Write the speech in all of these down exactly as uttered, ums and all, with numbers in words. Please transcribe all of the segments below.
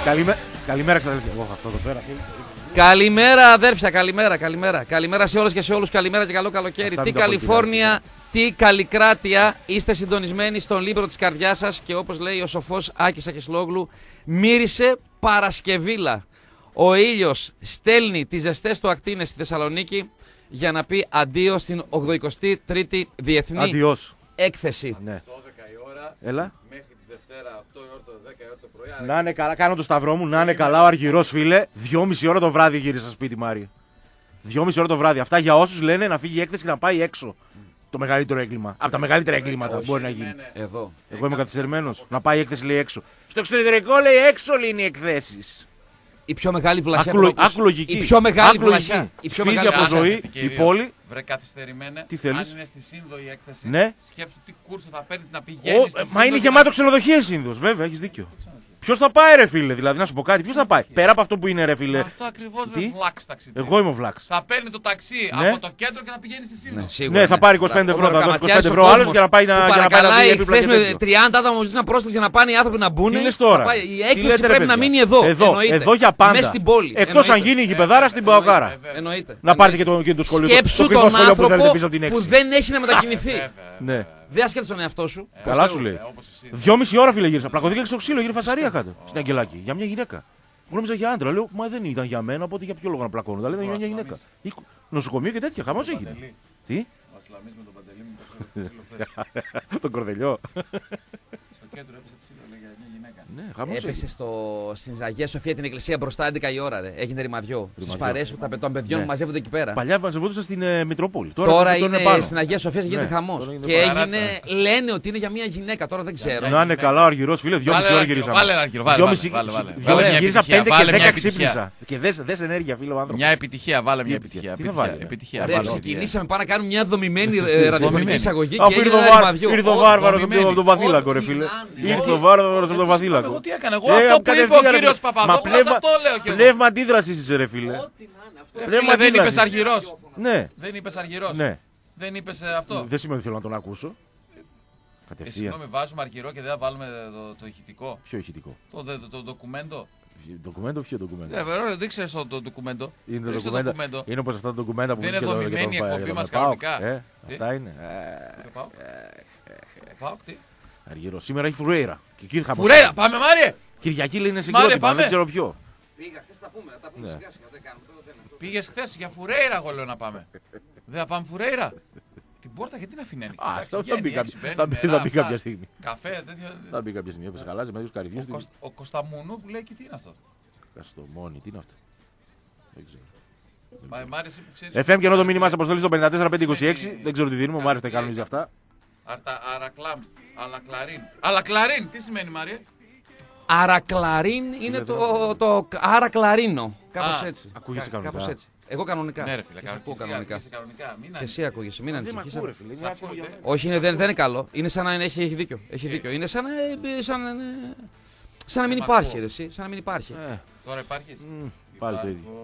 Καλημέ... Καλημέρα, ξαδέλφια. Εγώ αυτό εδώ πέρα. Καλημέρα, αδέρφια, καλημέρα, καλημέρα. Καλημέρα σε όλες και σε όλους, καλημέρα και καλό καλοκαίρι. Τι Καλιφόρνια, τι Καλλικράτεια. Είστε συντονισμένοι στον λίμπρο της καρδιάς σας και όπως λέει ο σοφός Άκης Ακεσλόγλου, μύρισε Παρασκευήλα. Ο ήλιος στέλνει τις ζεστές του ακτίνες στη Θεσσαλονίκη για να πει αντίο στην ογδοηκοστή τρίτη Διεθνή Αντιός. Έκθεση. Ναι. δώδεκα η ώρα. Έλα. Μέχρι τη Δευτέρα, οκτώ η ώρα το δέκα η ώρα το πρωί. Να είναι καλά, κάνω το σταυρό μου, να είναι καλά ο Αργυρός, φίλε. Δυόμιση ώρα το βράδυ γύρισα σπίτι, Μάρι. Δυόμιση ώρα το βράδυ. Αυτά για όσους λένε να φύγει η έκθεση και να πάει έξω. Το μεγαλύτερο έγκλημα. Από τα μεγαλύτερα εγκλήματα που μπορεί να γίνει. Εδώ. Εγώ είμαι καθυστερημένος. Να πάει η έκθεση, λέει έξω. Στο εξωτερικό, λέει έξω, λέει είναι οι εκθέσεις. Η πιο μεγάλη βλαχιά. Άκου, άκου λογική. Η πιο μεγάλη Άκου λογική. βλαχιά. Η πιο Σφίζει μεγάλη από βλαχιά. ζωή η πόλη. Βρε καθυστερημένε. Τι θέλεις? Αν είναι στη Σύνδο η έκθεση, Ναι. σκέψου τι κούρσα θα παίρνει να πηγαίνει. Ο, μα είναι γεμάτο ξενοδοχεία Σύνδος, βέβαια, έχεις δίκιο. Ποιος θα πάει, ρε φίλε, δηλαδή να σου πω κάτι, ποιος θα πάει. Πέρα από αυτό που είναι, ρε φίλε. Αυτό ακριβώς Τι? είναι βλάξ ταξίδι. Εγώ είμαι ο Βλάξ. Θα παίρνει το ταξί Ναι. από το κέντρο και θα πηγαίνει στη Σύνδο. Ναι, σίγουρα, Ναι, θα πάρει είκοσι πέντε ευρώ, θα δώσει είκοσι πέντε ευρώ άλλο για να πάει να για να πάει να δει επίπλα και με τέτοιο. τριάντα άτομα μου ζητήσαν πρόσθεση για να πάνε οι άνθρωποι να μπουν. Τι λες τώρα? Θα πάει- Η Τι έκθεση λέτε, ρε, πρέπει να παιδιά? μείνει εδώ. Εδώ, Εννοείται. εδώ για πάντα. Μέσα στην πόλη. Εκτός αν Εννοείται. γίνει η γηπεδάρα στην Παοκάρα. Εννοείται. Να πάρετε και το, και το σχολείο. Σκέψου το τον σχολείο που θέλετε άνθρωπο πίσω από την που έξι. δεν έχει να μετακινηθεί. Ναι. Δεν ασκέτησε τον εαυτό σου. Καλά σου λέει. Δυόμιση ώρα φίλε γύρισα. Πλακωθήκα και στο ξύλο, γύρω φασαρία κάτω. Στην Αγγελάκη. Για μια γυναίκα. Μου νόμιζα για άντρα. Λέω, μα δεν ήταν για μένα, οπότε για ποιο λόγο να πλακώνω. Τα λέει ήταν για μια γυναίκα. Οίκο- Νοσοκομείο και τέτοια. Χαμός έγινε. Τι? Βασιλαμής με τον Παντελή μου το ξύλο. Τον κορδελιό. Στο κέντρο έπεσε ξύλο, λέει για μια γυναίκα. Ναι, χαμός Έπεσε έγινε. στο... στην Αγία Σοφία την εκκλησία μπροστά έντεκα η ώρα. Ρε. Έγινε ρημαδιό. Στι Ρημαδιό. παρέες που τα- των παιδιών Ναι. που μαζεύονται εκεί πέρα. Παλιά μαζευόντουσαν στην ε, Μητρόπολη. Τώρα, τώρα είναι πάνω. στην Αγία Σοφία και γίνεται Ναι, χαμό. τώρα γίνεται Και πάνω. έγινε, λένε ότι είναι για μια γυναίκα, τώρα δεν ξέρω. Να είναι καλά ο Αργυρός, φίλε. Δυόμιση ώρα γυρίσαμε. Βάλε ένα αργυρό, βάλε, Δυόμιση- βάλε, βάλε, βάλε. δυόμιση Βάλε μια γύρισα, επιτυχία, πέντε και βάλε μια δέκα επιτυχία. ξύπνησα. Και δες, δες ενέργεια, φίλε ο άνθρωπος. Μια επιτυχία, βάλε μια Τι επιτυχία. επιτυχία, τι θα Επιτυχία, βάλει, επιτυχία. Ρε, βάλε. ξεκινήσαμε πάμε να κάνουμε μια δομημένη ε, ραδιοφωνική Δομημένη. εισαγωγή Αφού και ήρθε ο έγινε ένα βάρ- ρημαδιό. ήρθε ο Ό, βάρβαρος από δομημένη. τον Βαθύλακο, ρε Ό,τι φίλε. να είναι. Ήρθε Γιατί- ο βάρβαρος από τον Γιατί Βαθύλακο. Εγώ τι έκανα, εγώ Ε, αυτό που είπε ο κατευθείαν, ρε, κύριος μα Παπαδόπουλος, πνεύμα- αυτό λέω και εγώ. Πνεύμα αντίδρασης είσαι, ρε φίλε. Ό,τι να είναι αυτό. Ρε πνεύμα φίλε, δεν αντίδρασης. είπες αργυρός. Ναι, Δεν είπες αργυρός. ναι. Δεν είπες ε, αυτό. Δεν σημαίνει ότι θέλω να τον ακούσω. Ε, Κατευθείαν. Συγγνώμη, βάζουμε αργυρό και δεν θα βάλουμε το, το ηχητικό. Ποιο ηχητικό. Το, το, το, το ντοκουμέντο. Ντοκουμέντο, ποιο ντοκουμέντο. Ε, βέβαια, δείξε στο το ντοκουμέντο. Είναι το Δείξε το ντοκουμέντο. ντοκουμέντο. Είναι όπως αυτά τα ντοκουμέντα που Δεν είναι βρίσκεται δομημένη η για τον- εκπομπή για τον μας ΠΑΟΚ. κανονικά. Ε, Τι? Αυτά είναι. Το πάω. Το πάω, τι. Αργυρό. Σήμερα έχει Φουρέιρα. Και εκεί θα Φουρέιρα, πάμε Μάριε! Κυριακή λέει είναι Μάρε, συγκρότημα, πάμε. δεν ξέρω ποιο. Πήγα, χθες τα πούμε, θα τα πούμε Ναι. σιγά σιγά, δεν κάνουμε, τώρα δεν είναι. Πήγες χθες για Φουρέιρα, εγώ λέω να πάμε. Δεν θα πάμε Φουρέιρα. Την πόρτα γιατί να αφήνει ανοιχτή. Α, Εντάξει, αυτό θα βγαίνει μπει έξω, κάποια- μπαίνει, θα μπει- νερά, θα μπει αυτά. κάποια στιγμή. Καφέ, τέτοια. Θα μπει κάποια στιγμή, έπεσε χαλάζει με τους Ο, καρυδιούς. Κωσ- ο Κωνσταμούνου που λέει και τι είναι αυτό. Καστομόνι, τι είναι αυτό. Δεν ξέρω. Μα μ' άρεσε που ξέρεις. εφ εμ και ενώ το μήνυμα σε αποστολή στο πενήντα τέσσερα πεντακόσια είκοσι έξι. Δεν ξέρω τι δίνουμε, μου άρεσε τα κάνουμε για αυτά. Αρτα- Αρακλάμ, αλακλαρίν. Αλακλαρίν, τι σημαίνει Μάρια. Αρακλαρίν είναι το, το αρακλαρίνο. Κάπως Α, έτσι. ακούγεσαι Κα- κανονικά. Κάπως έτσι. Εγώ κανονικά. Ναι, ρε φίλε, Και σε ακούω κανονικά. κανονικά. Είσαι κανονικά. Μην Και εσύ ανησυχείς. ακούγεσαι, μην Δεν με ανησυχείς. ακούω, ρε φίλε. είναι άσχημο για μένα. Όχι, είναι, δεν, δεν είναι καλό. Είναι σαν να είναι, έχει, έχει δίκιο. Έχει δίκιο. Είναι σαν, να- ε, σαν, να- ε, σαν να μην Δεν μ' υπάρχει, ακούω. ρε, εσύ. Σαν να μην υπάρχει. Ε, Τώρα υπάρχεις. μ, Πάλι το ίδιο.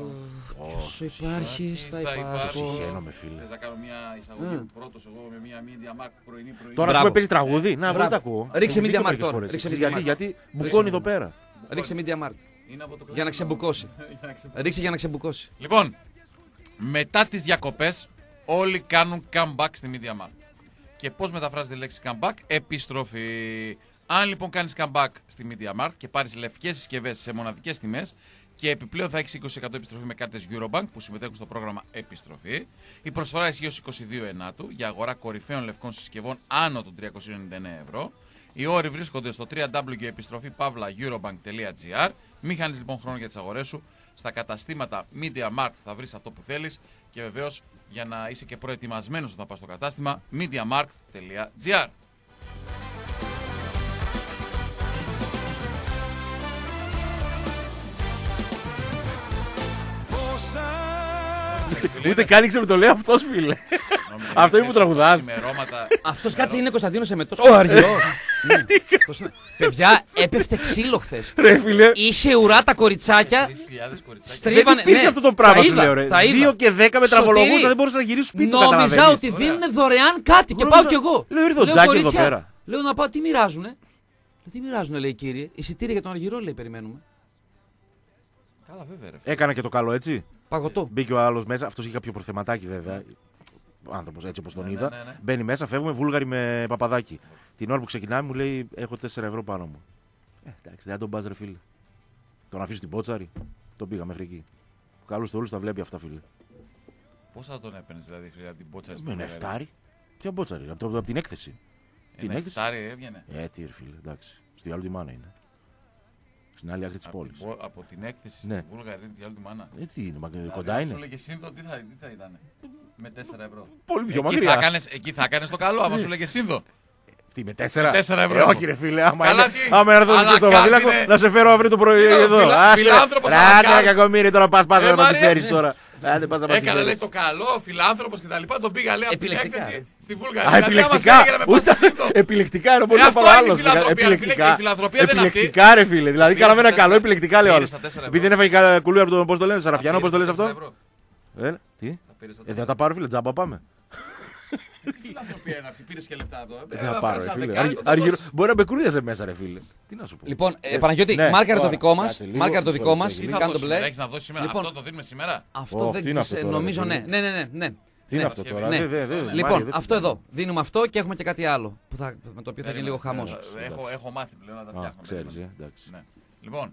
Ποιος υπάρχει, θα θα υπάρχει. υπάρχει. Χαίρομαι, φίλε. Θες να κάνω μια εισαγωγή που πρώτος εγώ με μια Media Markt πρωινή πρωινή. Τώρα Μπράβο. σου παίζει τραγούδι. Να, Μπράβο. δεν τα ακούω. Ρίξε Έχω Media δίκιο Markt μερικές τώρα. φορές. Ρίξε Ξέρεις Media Γιατί, Markt. γιατί μπουκώνει εδώ πέρα. Ρίξε Media Mart. Είναι από το Για να ξεμπουκώσει. Για να ξεμπουκώσει. Ρίξε για να ξεμπουκώσει. Λοιπόν, μετά τις διακοπές όλοι κάνουν comeback στη Media Markt. Και πώς μεταφράζεται η λέξη comeback? Επιστροφή. Αν λοιπόν κάνεις comeback στη Media Markt και πάρεις λευκές συσκευές σε μοναδικές τιμές και επιπλέον θα έχεις είκοσι τοις εκατό επιστροφή με κάρτες Eurobank που συμμετέχουν στο πρόγραμμα Επιστροφή. Η προσφορά ισχύει ως είκοσι δύο Ενάτου για αγορά κορυφαίων λευκών συσκευών άνω των τριακόσια ενενήντα εννέα ευρώ. Οι όροι βρίσκονται στο double-u double-u double-u τελεία επιστροφή παύλα eurobank τελεία gr. Μην χάνεις λοιπόν χρόνο για τις αγορές σου. Στα καταστήματα Media Markt θα βρεις αυτό που θέλεις και βεβαίως για να είσαι και προετοιμασμένος όταν πας στο κατάστημα mediamarkt τελεία gr. Ούτε καν ήξερε το λέει αυτός, φίλε. Αυτό είναι που τραγουδάς. Αυτός κάτσε είναι Κωνσταντίνος Εμετός. Ο Αργυρός. Ναι. Παιδιά, έπεφτε ξύλο χθες. Ρε φίλε, Είχε ουρά τα κοριτσάκια. δεν Στρίβανε. υπήρχε ναι, αυτό το πράγμα τα σου είδα, λέω ρε. τα είδα. Δύο και δέκα με τραβολογούσα Σωτήρη, δεν μπορούσα να γυρίσω σπίτι του. Νόμιζα καταλαβαίνεις. ότι δίνουν δωρεάν κάτι και Νόμιζα- πάω κι εγώ. Λέω, ήρθε ο Τζάκη εδώ κορίτσια, πέρα. Λέω να πάω, τι μοιράζουνε. Τι μοιράζουν, λέει, κύριε. Εισιτήρια για τον Αργυρό, λέει, περιμένουμε. Καλά, βέβαια. Ρε. Έκανε και το καλό έτσι. Παγωτό. Μπήκε ο άλλο μέσα. Αυτό είχε κάποιο προθεματάκι βέβαια. Ο άνθρωπο έτσι όπως τον Ναι, είδα. ναι, ναι, ναι. Μπαίνει μέσα, φεύγουμε Βούλγαροι με παπαδάκι. Την ώρα που ξεκινάμε μου λέει: Έχω τέσσερα ευρώ πάνω μου. Ε, εντάξει, δεν τον πα, ρε φίλε. Τον αφήσω την πότσαρη. Τον πήγα μέχρι εκεί. Καλού όλου τα βλέπει αυτά, φίλε. Πόσα θα τον έπαιρνε δηλαδή φίλε, από την πότσαρη Με ένα εφτάρι. Ποια μπότσαρη, από, το, από την έκθεση. Την Ένα έκθεση. εφτάρι έβγαινε. Ε, τι ρε φίλε, εντάξει. Στη άλλη τη μάνα είναι. Στην άλλη άκρη τη Από, πόλη. την πο- από την έκθεση Ναι. στη Βούλγαρη είναι τη άλλη του μάνα. Ε, τι είναι, μα, Δηλαδή, κοντά αν είναι. Σου λέγε σύνδο, τι θα, τι θα ήταν. Με τέσσερα ευρώ. Πολύ πιο Εκεί μακριά. θα, κάνεις, εκεί θα κάνεις το καλό, άμα σου λέγε σύνδο. Τι με τέσσερα. τέσσερα ευρώ. Ε, όχι, ρε φίλε, άμα Καλά, είναι. τι. Άμα έρθω Αλλά και στο κάτι Βαβίλακο, είναι. να σε φέρω αύριο το πρωί Είναι εδώ. φιλα- Άσε. φιλάνθρωπος, αλλά Ράντε, κάτι. κακομοίρη, τώρα πα πα Ε, να τη Μαρία, φέρει ναι. τώρα. Άντε, πας να μας τη Έκανα λέει φέρεις. το καλό, φιλάνθρωπος και τα λοιπά. Τον πήγα λέει από την Επιλεκτικά, έκθεση ε. στη Βούλγαρη. Α, Δηλαδή, άμα επιλεκτικά. σε έλεγε να με πας Ούτε στο σύνδο. επιλεκτικά είναι πολύ Ε, αυτό πάρα είναι η άλλο. φιλανθρωπία, φίλε, και η Επιλεκτικά. φιλανθρωπία δεν είναι αυτή. Επιλεκτικά, ρε φίλε. Δηλαδή, Πήρε κάναμε στα ένα καλό, τέσσερα. επιλεκτικά λέει Πήρε άλλο. στα τέσσερα Επειδή ευρώ. δεν έφαγε κανένα κουλούρι από τον, πώς το λένε, Σαραφιανό, πώς το λένε αυτό. τέσσερα ευρώ. Ε, τι. Θα πήρες τα Ε, δεν θα τα πάρω, φίλε, τζάμπα πάμε. Τι φιλανθρωπία είναι αυτή, πήρες και λεφτά εδώ. Δεν θα πάρω, ρε φίλε. Δεκάρι, Αργυ- το αργυρο- δώσεις. Μπορεί να με κρούδιαζε μέσα, ρε φίλε. Τι να σου πω. Λοιπόν, ε, Ε, Παναγιώτη, ναι, μάρκαρε το τώρα, δικό μα. κάτσε λίγο, Μάρκαρε το μισό δικό μα. λεπτό, Τι λίγο. θα Κάνε το δώσει σήμερα, μπλε. έχεις να δώσει σήμερα. Λοιπόν. Αυτό το δίνουμε σήμερα. Αυτό Ω, δεν τι είναι αυτό ξέρω, τώρα, νομίζω ρε ναι. φίλε. Ναι, ναι, ναι. ναι. Τι είναι Ναι. αυτό τώρα. Ναι. δε- δε- δε- Μάριο, Λοιπόν, δεν αυτό συζητάμε. εδώ. Δίνουμε αυτό και έχουμε και κάτι άλλο που θα, με το οποίο θα γίνει λίγο χαμό. Ε, Έχω, έχω μάθει πλέον να τα Α, φτιάχνω. ξέρεις, περίμενε. ε, εντάξει. Ναι. Λοιπόν,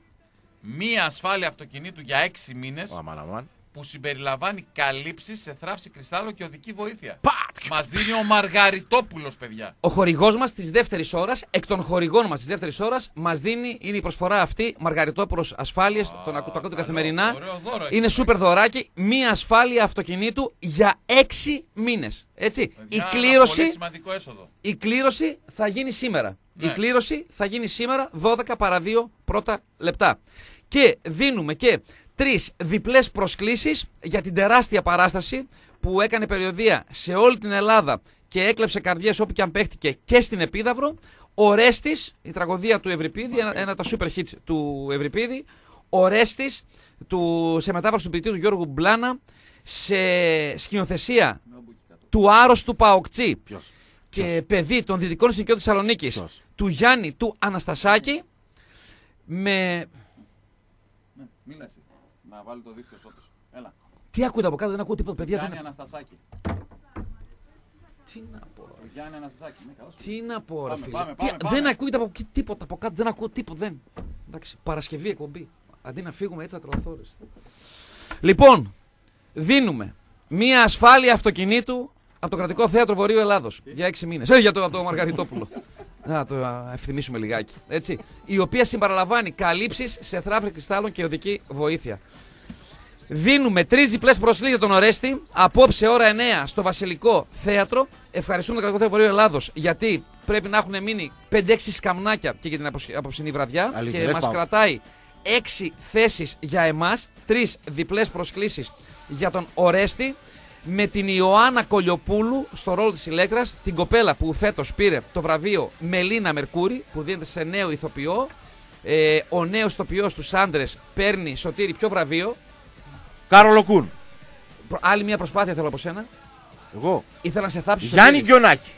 μία ασφάλεια αυτοκινήτου για έξι μήνες Ο αμάν, αμάν. που συμπεριλαμβάνει καλύψεις σε θράψη κρυστάλλο και οδική βοήθεια. Πατ! Μας δίνει ο Μαργαριτόπουλος, παιδιά. Ο χορηγό μα τη δεύτερη ώρα, εκ των χορηγών μα τη δεύτερη ώρα, μα δίνει, είναι η προσφορά αυτή, Μαργαριτόπουλο Ασφάλειε, τον ακού- το ακούτε καθημερινά. Ωραίο δώρο, Είναι έχεις σούπερ δωράκι, μία ασφάλεια αυτοκινήτου για έξι μήνες. Έτσι. Παιδιά, Η ένα Πολύ κλήρωση, σημαντικό έσοδο. η κλήρωση θα γίνει σήμερα. Ναι. Η κλήρωση θα γίνει σήμερα, δώδεκα παρά δύο πρώτα λεπτά. Και δίνουμε και τρεις διπλές προσκλήσεις για την τεράστια παράσταση που έκανε περιοδεία σε όλη την Ελλάδα και έκλεψε καρδιές όπου και αν παίχτηκε και στην Επίδαυρο. Ο Ρέστης, η τραγωδία του Ευρυπίδη, ένα, ένα από τα super hits του Ευρυπίδη. Ο Ρέστης, του, σε μετάφραση του ποιητή του Γιώργου Μπλάνα, σε σκηνοθεσία του άρρωστου Παοκτσί Ποιος. και Ποιος? παιδί των Δυτικών Συνοικιών Θεσσαλονίκης, Ποιος? του Γιάννη του Αναστασάκη, με... Ναι, μίλα εσύ. Να βάλει το δίκτυο σώτος. Έλα. Τι ακούτε από κάτω, δεν ακούω τίποτα, παιδιά. Γιάννη Δεν... Αναστασάκη. Τι να πω, ρε. Γιάννη Αναστασάκη. Ναι, καλά σου. Τι να πω, ρε Πάμε, φίλε. πάμε, Τι- πάμε, πάμε. Δεν ακούγεται από εκεί τίποτα από κάτω, δεν ακούω τίποτα. Δεν. Εντάξει, Παρασκευή εκπομπή. Αντί να φύγουμε έτσι θα τρελαθώ. Λοιπόν, δίνουμε μία ασφάλεια αυτοκινήτου από το Κρατικό Θέατρο Βορείου Ελλάδος για έξι μήνες. Ε, για το, από το Μαργαριτόπουλο. Να το α, ευθυμίσουμε λιγάκι. Έτσι. Η οποία συμπαραλαμβάνει καλύψεις σε θράφρη κρυστάλλων και οδική βοήθεια. Δίνουμε τρεις διπλές προσκλήσεις για τον Ορέστη. Απόψε ώρα εννέα στο Βασιλικό Θέατρο. Ευχαριστούμε τον Κρατικό Θέατρο Βορείου Ελλάδος γιατί πρέπει να έχουν μείνει πέντε έξι σκαμνάκια και για την αποσ- απόψινή βραδιά. Αλήθεια, και λες, μας πάμε. κρατάει έξι θέσεις για εμάς. Τρεις διπλές προσκλήσεις για τον Ορέστη. Με την Ιωάννα Κολιοπούλου στο ρόλο της Ηλέκτρας, την κοπέλα που φέτος πήρε το βραβείο Μελίνα Μερκούρη, που δίνεται σε νέο ηθοποιό. Ε, ο νέος ηθοποιός τους άντρες παίρνει, Σωτήρη, ποιο βραβείο. Κάρολο Κούν. Προ- Άλλη μια προσπάθεια θέλω από σένα. Εγώ. Ήθελα να σε θάψω. Γιάννη Γκιονάκη.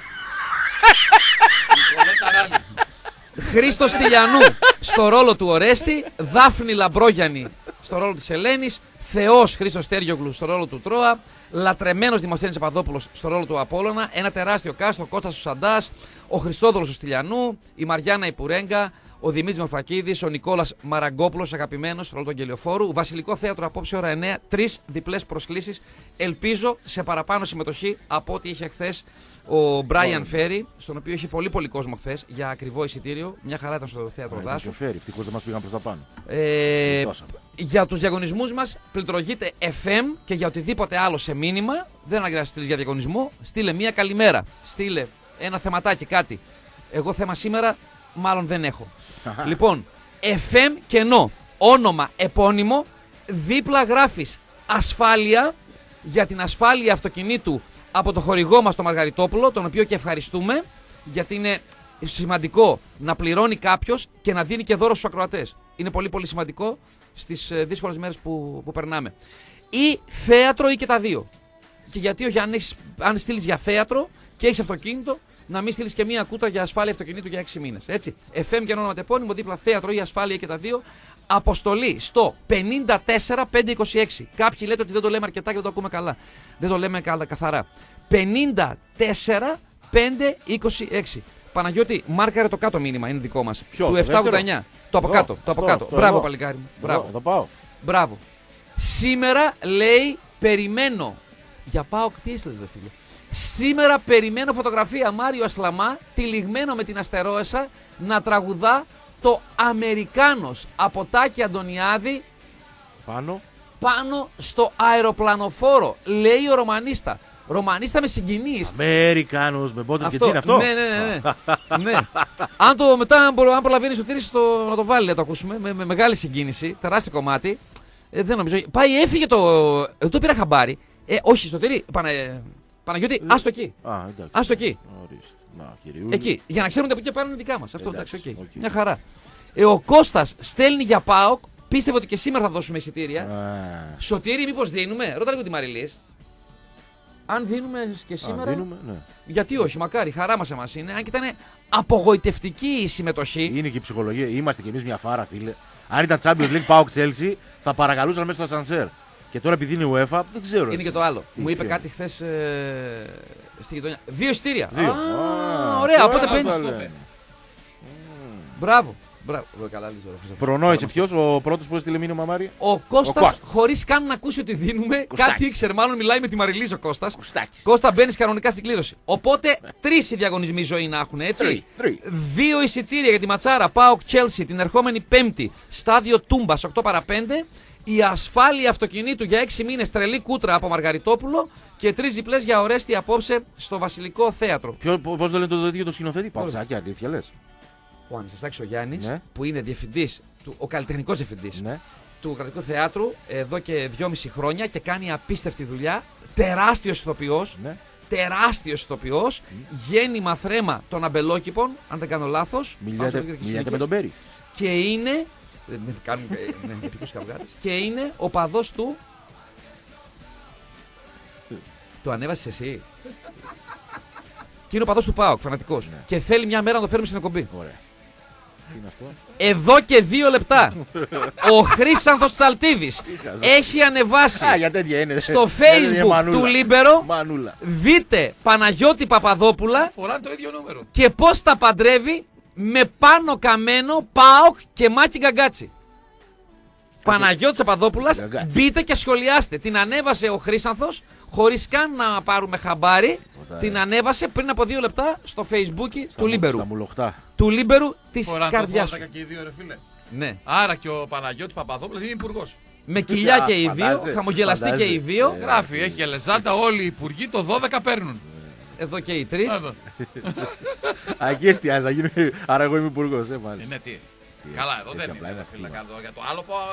Χρήστος Στυλιανού στο ρόλο του Ορέστη. Δάφνη Λαμπρόγιαννη στο ρόλο της Ελένης. Θεός Χρήστος Τέριογλου στο ρόλο του Τρόα. Λατρεμένος Δημοσθένης Παπαδόπουλος στο ρόλο του Απόλλωνα. Ένα τεράστιο cast, ο Κώστας ο Σαντάς, ο Χριστόδωρος ο Στυλιανού, η Μαριάννα Ιπουρέγκα, ο Δημήτρης Μορφακίδης, ο Νικόλας Μαραγκόπουλος, αγαπημένος στο ρόλο του Αγγελιοφόρου. Βασιλικό Θέατρο απόψε ώρα εννέα, τρεις διπλές προσκλήσεις. Ελπίζω σε παραπάνω συμμετοχή από ό,τι είχε χθες ο Μπράιαν Φέρι, στον οποίο είχε πολύ πολύ κόσμο χθες για ακριβό εισιτήριο. Μια χαρά ήταν στο Θέατρο Ήταν Δάσου. πιο φέρει. Ευτυχώς δεν μας πήγαν προς τα πάνω. Ε, Δώσαμε. για τους διαγωνισμούς μας πληκτρολογείτε εφ εμ και για οτιδήποτε άλλο σε μήνυμα. Δεν αναγκάζει να στείλεις για διαγωνισμό. Στείλε μία καλημέρα. Στείλε ένα θεματάκι, κάτι. Εγώ θέμα σήμερα μάλλον δεν έχω. Λοιπόν, εφ εμ κενό. Όνομα επώνυμο. Δίπλα γράφεις ασφάλεια για την ασφάλεια αυτοκινήτου από το χορηγό μας το Μαργαριτόπουλο, τον οποίο και ευχαριστούμε γιατί είναι σημαντικό να πληρώνει κάποιος και να δίνει και δώρο στους ακροατές. Είναι πολύ πολύ σημαντικό στις ε, δύσκολες μέρες που, που περνάμε. Ή θέατρο ή και τα δύο. Και γιατί όχι, αν, έχεις, αν στείλεις για θέατρο και έχεις αυτοκίνητο, να μην στείλει και μία κούτρα για ασφάλεια αυτοκινήτου για έξι μήνες. Έτσι. εφ εμ και όνομα τεπώνυμο, δίπλα θέατρο ή ασφάλεια και τα δύο. Αποστολή στο πενήντα τέσσερα πεντακόσια είκοσι έξι. Κάποιοι λέτε ότι δεν το λέμε αρκετά και δεν το ακούμε καλά. Δεν το λέμε καλά, καθαρά. πενήντα τέσσερα πεντακόσια είκοσι έξι. Παναγιώτη, μάρκαρε το κάτω μήνυμα, είναι δικό μας. Ποιο, του επτακόσια ογδόντα εννιά. Το από Εδώ, κάτω. Το από αυτό, κάτω. αυτό, Μπράβο, εδώ. παλικάρι μου. Εδώ, Μπράβο. εδώ πάω. Μπράβο. Σήμερα λέει περιμένω. Για πάω τι έστειλες, ρε φίλε. Σήμερα περιμένω φωτογραφία Μάριο Ασλαμά τυλιγμένο με την αστερόεσα να τραγουδά το Αμερικάνος από Τάκη Αντωνιάδη Πάνω. πάνω στο αεροπλανοφόρο. Λέει ο Ρωμανίστα. Ρωμανίστα με συγκινείς. Αμερικάνος με μπότες και τσίν, αυτό. Ναι, ναι, ναι. ναι. ναι. Αν το μετά, αν, προ, αν προλαβαίνει ο Τήρης το, να το βάλει, να το ακούσουμε. Με, με μεγάλη συγκίνηση. Τεράστιο κομμάτι. Ε, δεν νομίζω. Πάει, έφυγε το. Δεν το πήρα χαμπάρι. Ε, όχι, στο Τήρη. Πανε, Παναγιώτη, άστο εκεί. Α, εντάξει. Άστο εκεί. Ορίστε. Να, κυριούλη. Εκεί. Για να ξέρουν ότι από εκεί πέρα είναι δικά μας. Αυτό Εντάξει, εντάξει, οκ. οκ. Μια χαρά. Ε, ο Κώστας στέλνει για ΠΑΟΚ. Πίστευε ότι και σήμερα θα δώσουμε εισιτήρια. Α, Σωτήρη, μήπως δίνουμε. Ρώτα λίγο τη Μαριλής. Αν δίνουμε και σήμερα. Α, δίνουμε, ναι. Γιατί όχι, μακάρι, χαρά μας εμάς είναι. Αν και ήταν απογοητευτική η συμμετοχή. Είναι και η ψυχολογία. Είμαστε κι εμείς μια φάρα, φίλε. Αν ήταν Champions League Πάοκ Chelsea, θα παρακαλούσαν μέσα στο ασανσέρ. Και τώρα επειδή είναι UEFA, δεν ξέρω. Είναι έτσι. και το άλλο. Τι, Μου είπε ποιο? κάτι χθες ε, στη γειτονιά. Δύο εισιτήρια. Δύο. Α, Α, ωραία, τώρα οπότε αυτό παίρνει. λένε. Μπράβο. Μπράβο. Καλά, Λίζο, ρε, Προνόησε ποιο, ο πρώτο που έστειλε μήνυμα, Μάρια. Ο Κώστας, Κώστας. χωρίς καν να ακούσει ότι δίνουμε, Κωστάκης. κάτι ήξερε. Μάλλον μιλάει με τη Μαριλίζο Κώστας. Κουστάκης. Κώστα, μπαίνει κανονικά στην κλήρωση. Οπότε τρεις οι διαγωνισμοί ζωή να έχουν, έτσι. Three, three. Δύο εισιτήρια για τη ματσάρα ΠΑΟΚ Chelsea την ερχόμενη Πέμπτη, στάδιο Τούμπας οκτώ παρά πέντε. Η ασφάλεια αυτοκινήτου για έξι μήνες, τρελή κούτρα από Μαργαριτόπουλο. Και τρεις διπλές για Ορέστη απόψε στο Βασιλικό Θέατρο. Πώ το λένε το ίδιο το σκηνοθέτη, Παουτσάκη, αλήθεια λε. Ο Αναστασάκης ο Γιάννης, Ναι. που είναι διευθυντής, του, ο καλλιτεχνικός διευθυντής Ναι. του Κρατικού Θεάτρου εδώ και δυόμιση χρόνια και κάνει απίστευτη δουλειά. Τεράστιος ηθοποιός. Ναι. Τεράστιος ηθοποιός. Γέννημα θρέμα των αμπελόκηπων, αν δεν κάνω λάθος. Μιλάτε, μιλάτε με τον Μπέρι. Και είναι. Δεν δεν κάνουν. ε, ναι, επικούς καυγάδες. Και είναι ο παδός του. Το ανέβασες εσύ. Και είναι ο παδός του ΠΑΟΚ, φανατικός. Ναι. Και θέλει μια μέρα να το φέρουμε στην εκπομπή. Ωραία. Τι είναι αυτό. Εδώ και δύο λεπτά ο Χρύσανθος Τσαλτίδης έχει ανεβάσει Α, για τέτοια είναι. στο Για τέτοια Facebook μανούλα. του Λίμπερο. Μανούλα. Δείτε Παναγιώτη Παπαδόπουλα Φοράνε το ίδιο νούμερο. και πώς τα παντρεύει με Πάνο Καμένο, ΠΑΟΚ και Μάκη Γκαγκάτσι. Παναγιώτης Παπαδόπουλας, Γκαγκάτσι. μπείτε και σχολιάστε. Την ανέβασε ο Χρύσανθος χωρίς καν να πάρουμε χαμπάρι. Ωραία. Την ανέβασε πριν από δύο λεπτά στο Facebook του Λίμπερου. Στα μουλοχτά. Του Λίμπερου της Φοράνε το καρδιάς σου. δώδεκα και οι δύο, ρε φίλε. Ναι. Άρα και ο Παναγιώτης Παπαδόπουλος είναι υπουργός. Με κοιλιά και οι δύο, Φαντάζε, χαμογελαστοί φαντάζε. και οι δύο. Ε, Γράφει, έχει ελεζάντα, όλοι οι υπουργοί το δώδεκα παίρνουν. Εδώ και οι τρεις. Εδώ. Α, εκεί εστιάζει, να γίνω. Άρα εγώ είμαι υπουργό, ε, μάλιστα. Είναι τι. Τι, Καλά, έτσι, εδώ έτσι δεν απλά είναι. είναι φίλε, αστείο. κάτω. Για το άλλο που.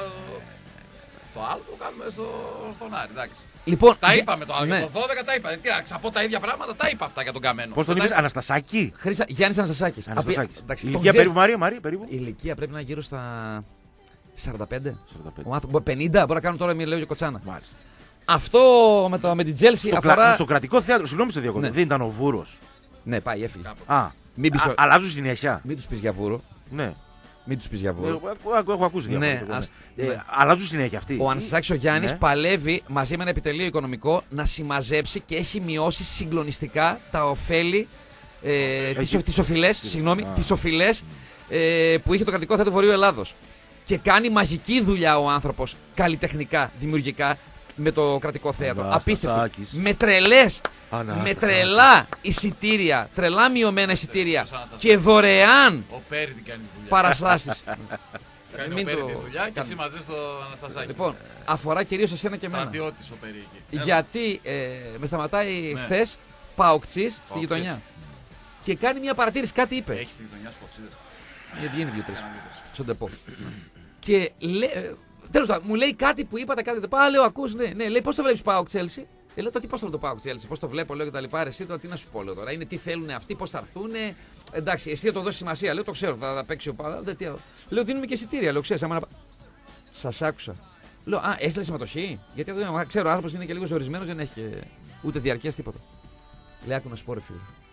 Το άλλο το κάνουμε στο, στον Άρη, εντάξει. Λοιπόν, Τα για- είπαμε το άλλο. ναι. Για το δώδεκα τα είπα. Τι να ξαπώ τα ίδια πράγματα, τα είπα αυτά για τον Καμένο. Πώ τον Τα είπε, είπα. Αναστασάκη. Χρήστα, Γιάννης Αναστασάκης. Αναστασάκη. Απ' εντάξει, τον Ηλικία ξέρεις- περίπου, Μάρια, Μάρια, περίπου. Η ηλικία πρέπει να είναι γύρω στα σαράντα πέντε. σαράντα πέντε. Ο άνθρωπος, πενήντα, μπορεί να κάνουν τώρα, μιλάω για κοτσάνα. Μάλιστα. Αυτό με, το, με την Τζέλσι Στο, αφορά. κλα... στο κρατικό θέατρο, συγγνώμη σε διακόπτω, Ναι. δεν ήταν ο Βούρο. Ναι, πάει, έφυγε. Κάπου. Α, Μην πεις, α, ο- αλλάζουν συνέχεια. Μην τους πεις για βούρο. Ναι. Μην τους πεις για Ε, βούρο. Έχω, έχω, έχω ακούσει Ναι, διαφορετικό, ας- Ε, ναι. αλλάζουν συνέχεια αυτοί. Ο Αναστασάκης ο Γιάννης Ναι. παλεύει μαζί με ένα επιτελείο οικονομικό να συμμαζέψει και έχει μειώσει συγκλονιστικά τα ωφέλη. Ε, τις, Έχει- τις οφειλές, συγγνώμη, Α. τις οφειλές ε, που είχε το κρατικό θέατρο Βορείου Ελλάδος. Και κάνει μαγική δουλειά ο άνθρωπος, καλλιτεχνικά, δημιουργικά, με το κρατικό θέατρο. Απίστευτο. Αναστασάκης. Με τρελές, με Αναστασάκης. τρελά εισιτήρια, τρελά μειωμένα εισιτήρια Αναστασάκης. και δωρεάν Ο Πέριδη κάνει τη δουλειά. παραστάσεις. Κάνει Μην ο Πέριδη το τη δουλειά και κάνουμε. εσύ μαζί στο Αναστασάκη. Λοιπόν, αφορά κυρίως εσένα και εμένα. Στρατιώτης ο Περί εκεί. Έλα. Γιατί ε, με σταματάει Ναι. χθε Παοξής στη Παοξής. γειτονιά. Και κάνει μια παρατήρηση, κάτι είπε. Έχει τη γειτονιά σου κοξίδες. Γιατί είναι δύο-τρει. Έναν δύο-τρεις. Στον τεπό. Και λέει. Τέλος πάντων, μου λέει κάτι που είπατε, κάτι δεν πάω. Λέω, ακούς, ναι, ναι. Λέει, πώς το βλέπεις Πάοκ Chelsea. Ε, λέω, τι πώς το Πάοκ Chelsea, πώς το βλέπω, λέω και τα λοιπά. Εσύ τώρα τι να σου πω, λέω τώρα. Είναι τι θέλουν αυτοί, πώς θα έρθουν. Εντάξει, εσύ θα το δώσει σημασία. Λέω, το ξέρω, θα, θα παίξει ο Πάοκ. Λέω, δίνουμε και εισιτήρια, λέω, ξέρεις, άμα να... Σας άκουσα. Λέω, α, έστειλε συμμετοχή. Γιατί αυτό είναι, ξέρω, ο άνθρωπος είναι και λίγο ζορισμένος, δεν έχει και ούτε διαρκές τίποτα. Λέει, άκου να σου πω, ρε φίλε.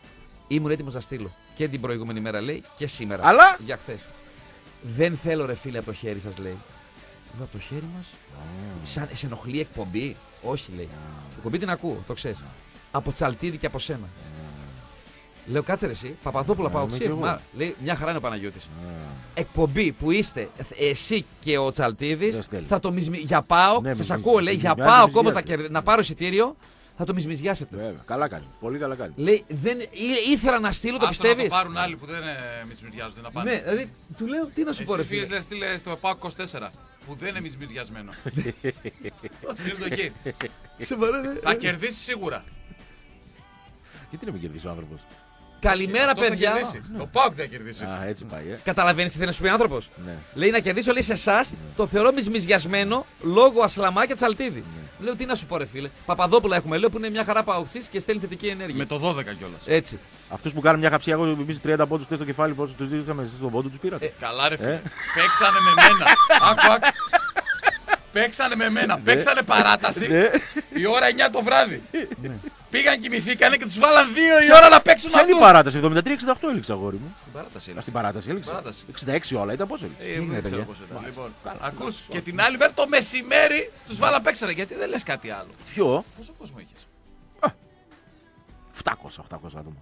Ήμουν έτοιμος να στείλω και την προηγούμενη μέρα, λέει, και σήμερα. Αλλά- Για χθες. Δεν θέλω, ρε φίλε, από το χέρι σας, λέει. Λέω, από το χέρι μας. Σαν, σε ενοχλεί η εκπομπή. Όχι, λέει. Η εκπομπή την ακούω, το ξέρεις. Από Τσαλτίδη και από σένα. Λέω, κάτσε ρε εσύ, Παπαδόπουλα πάω είμαι κι εγώ. ξύλο. Λέει, μια χαρά είναι ο Παναγιώτης. Εκπομπή που είστε εσύ και ο Τσαλτίδης, Δεν στέλνει. θα το μισμι... για πάω, Ναι, σας μη- ακούω, λέει, μη- για μη- πάω μη- όμως μη- να, κερδι- να πάρω εισιτήριο, θα το μισμιζιάσετε. Βέβαια. Καλά κάνει. Πολύ καλά κάνει. Λέει, δεν... ή- ήθελα να στείλω, το Άστο να το πιστεύεις. πάρουν άλλοι που δεν ε, μισμυριάζονται να πάνε. Ναι, δηλαδή, του λέω, τι να σου πω, ρε Εσύ φίλε. φίλε στείλε στο ΠΑΟΚ είκοσι τέσσερα που δεν είναι μισμυριασμένο. Στείλε το εκεί. Θα κερδίσει σίγουρα. Γιατί να μην κερδίσει ο άνθρωπο. Καλημέρα, Αυτό θα παιδιά. κερδίσει. Ο ΠΑΟΚ δεν θα κερδίσει. Α, έτσι πάει, ε. Καταλαβαίνεις τι θέλει να σου πει ο άνθρωπος. Ναι. Λέει να κερδίσω, λέει σε εσά, το θεωρώ μισμιζιασμένο λόγω Ασλαμά και Τσαλτίδη. Ναι. Λέω, τι να σου πω, ρε φίλε. Παπαδόπουλα έχουμε, λέω, που είναι μια χαρά παοξής και στέλνει θετική ενέργεια. Με το δώδεκα κιόλα. Έτσι. Αυτού που κάνουν μια χαψία, εγώ εμεί τριάντα πόντου χθε στο κεφάλι, πόντου του είχαμε εσεί στον πόντο, του πήρατε. Καλά, ρε φίλε. Ε. Παίξανε με μένα. Άκου, άκου. Παίξανε με μένα. Παίξανε παράταση. Ναι. Η ώρα εννιά το βράδυ. Πήγαν, κοιμηθήκανε και του βάλαν δύο η ώρα να παίξουν Ποια είναι η αυτούς. παράταση, εβδομήντα τρία εξήντα οκτώ έληξε αγόρι μου. Στην παράταση. Α, στην παράταση έληξε. Παράταση. εξήντα έξι όλα ήταν πόσο έληξε. Ε, δεν ξέρω παιδιά. πώς ήταν. Λοιπόν, Καλά. ακούς. Και την άλλη μέρα το μεσημέρι τους βάλαν παίξανε. Γιατί δεν λες κάτι άλλο. Ποιο? Πόσο κόσμο είχες. επτακόσια οχτακόσια άτομα.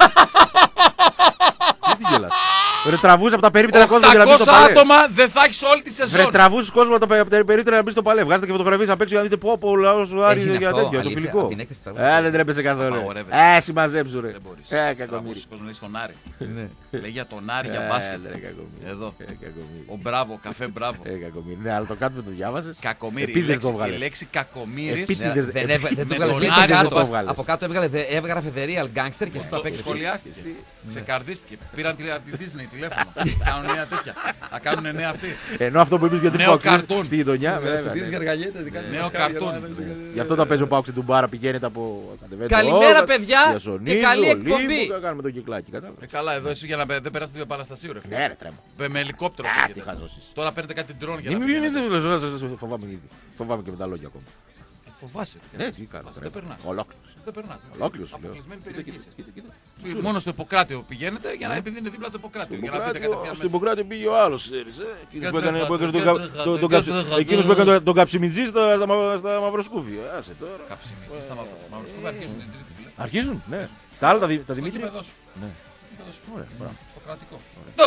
Γιατί γελάς. Ρε τραβούσε από τα περίπτερα κόσμο για να μπει στο οκτακόσια παλέ. άτομα δεν θα έχεις όλη τη Ρε σεζόν. τραβούσε κόσμο από τα περίπτερα να μπει στο παλέ. Βγάζετε και φωτογραφίες απ' έξω για να δείτε πω πω ο λαός σου Άρης Έγινε για αυτό, τέτοιο, το αλήθεια, φιλικό. από την έκθεση τραγούδι. Ε, δεν τρέπεσαι καθόλου. Απαγορεύεται. Ε, συμμαζέψου ρε. Δεν μπορείς. Ε, κακομοίρη. Τραβούσες κόσμο, λέει στον Άρη. Ναι. Λέει για τον Άρη για Ε, μπάσκετ. ρε, κακομοίρη. Εδώ. Ε, κακομοίρη. Ο μπράβο, καφέ μπράβο. Ε, κακομοίρη. Ναι, αλλά το κάτω δεν το διάβασες. Κακομύρι. Η Επίτηδες το λέξη- Η βγάλες. λέξη κακομύρης Επίτηδες. Ναι, Είδες- δεν ε, έβγα- δεν με το έβγαλε. τον λέει, Άρη από δεν το κάτω. βγάλες. Από κάτω έβγαλε, δε- έβγραφε The Real Gangster και εσύ το Το απέξες. σχολιάστηκε. Ξεκαρδίστηκε. Πήραν τη από τη Disney τηλέφωνο. Κάνουν νέα τέτοια. Θα κάνουν νέα αυτή. Ενώ αυτό που είπες για τρεις Νέο φόξες καρτούν. στη γειτονιά. βέβαια, ναι. γαργαλιέτες, Νέο καρτούν. Γι' αυτό τα παίζει ο Πάουξ στην Μπάρα, πηγαίνετε από. κατεβαίνετε Καλημέρα, Όγας, παιδιά, Διασονίδου, και καλή Ολύμπου, εκπομπή. και κάνουμε το κυκλάκι, κατάλαβες. Ε, καλά, εδώ εσύ για να δεν περάσετε δύο Παναστασίου, ρε φίλε. Ναι, ρε τρέμω. Με με ελικόπτερο Α, φύγετε. τι χαζός είσαι. Τώρα παίρνετε κάτι ντρόν για Μην να μην- μην πηγαίνετε. το λες, λες, λες, φοβάμαι ήδη. Φοβάμαι και με τα λόγια ακόμα. Φοβάσαι. Ε, τι κάνω. Δεν τρέμω. περνά. Ολόκληρος. Δεν περνά. Ολόκληρος σου λέω. Αποκλεισμένη Κοίτα, περιοχή. κοίτα, κοίτα, κοίτα. Μόνο στο Ιπποκράτιο πηγαίνετε για να επειδή είναι δίπλα το Ιπποκράτιο. Για να μπείτε κατευθείαν Στην μέσα. Ιπποκράτη πήγε ο άλλος, ξέρεις, ε. Εκείνος που Για έκανε τρέχατε, που έκανε τον για κα- τρέχατε, τον- τον για καψι- τρέχατε. εκείνος που έκανε τον- τον καψιμιτζή στα- στα μα- στα μαυροσκούφια. Άσε τώρα. Καψιμιτζή στα μαυρο- μαυροσκούφια αρχίζουν την τρίτη φίλε. Αρχίζουν, ναι. Τα άλλα τα δη- τα Στο Δημήτρια. γήπεδο σου. Ναι. Γήπεδο σου. Ωραία, μπράβο. Στο κρατικό. Το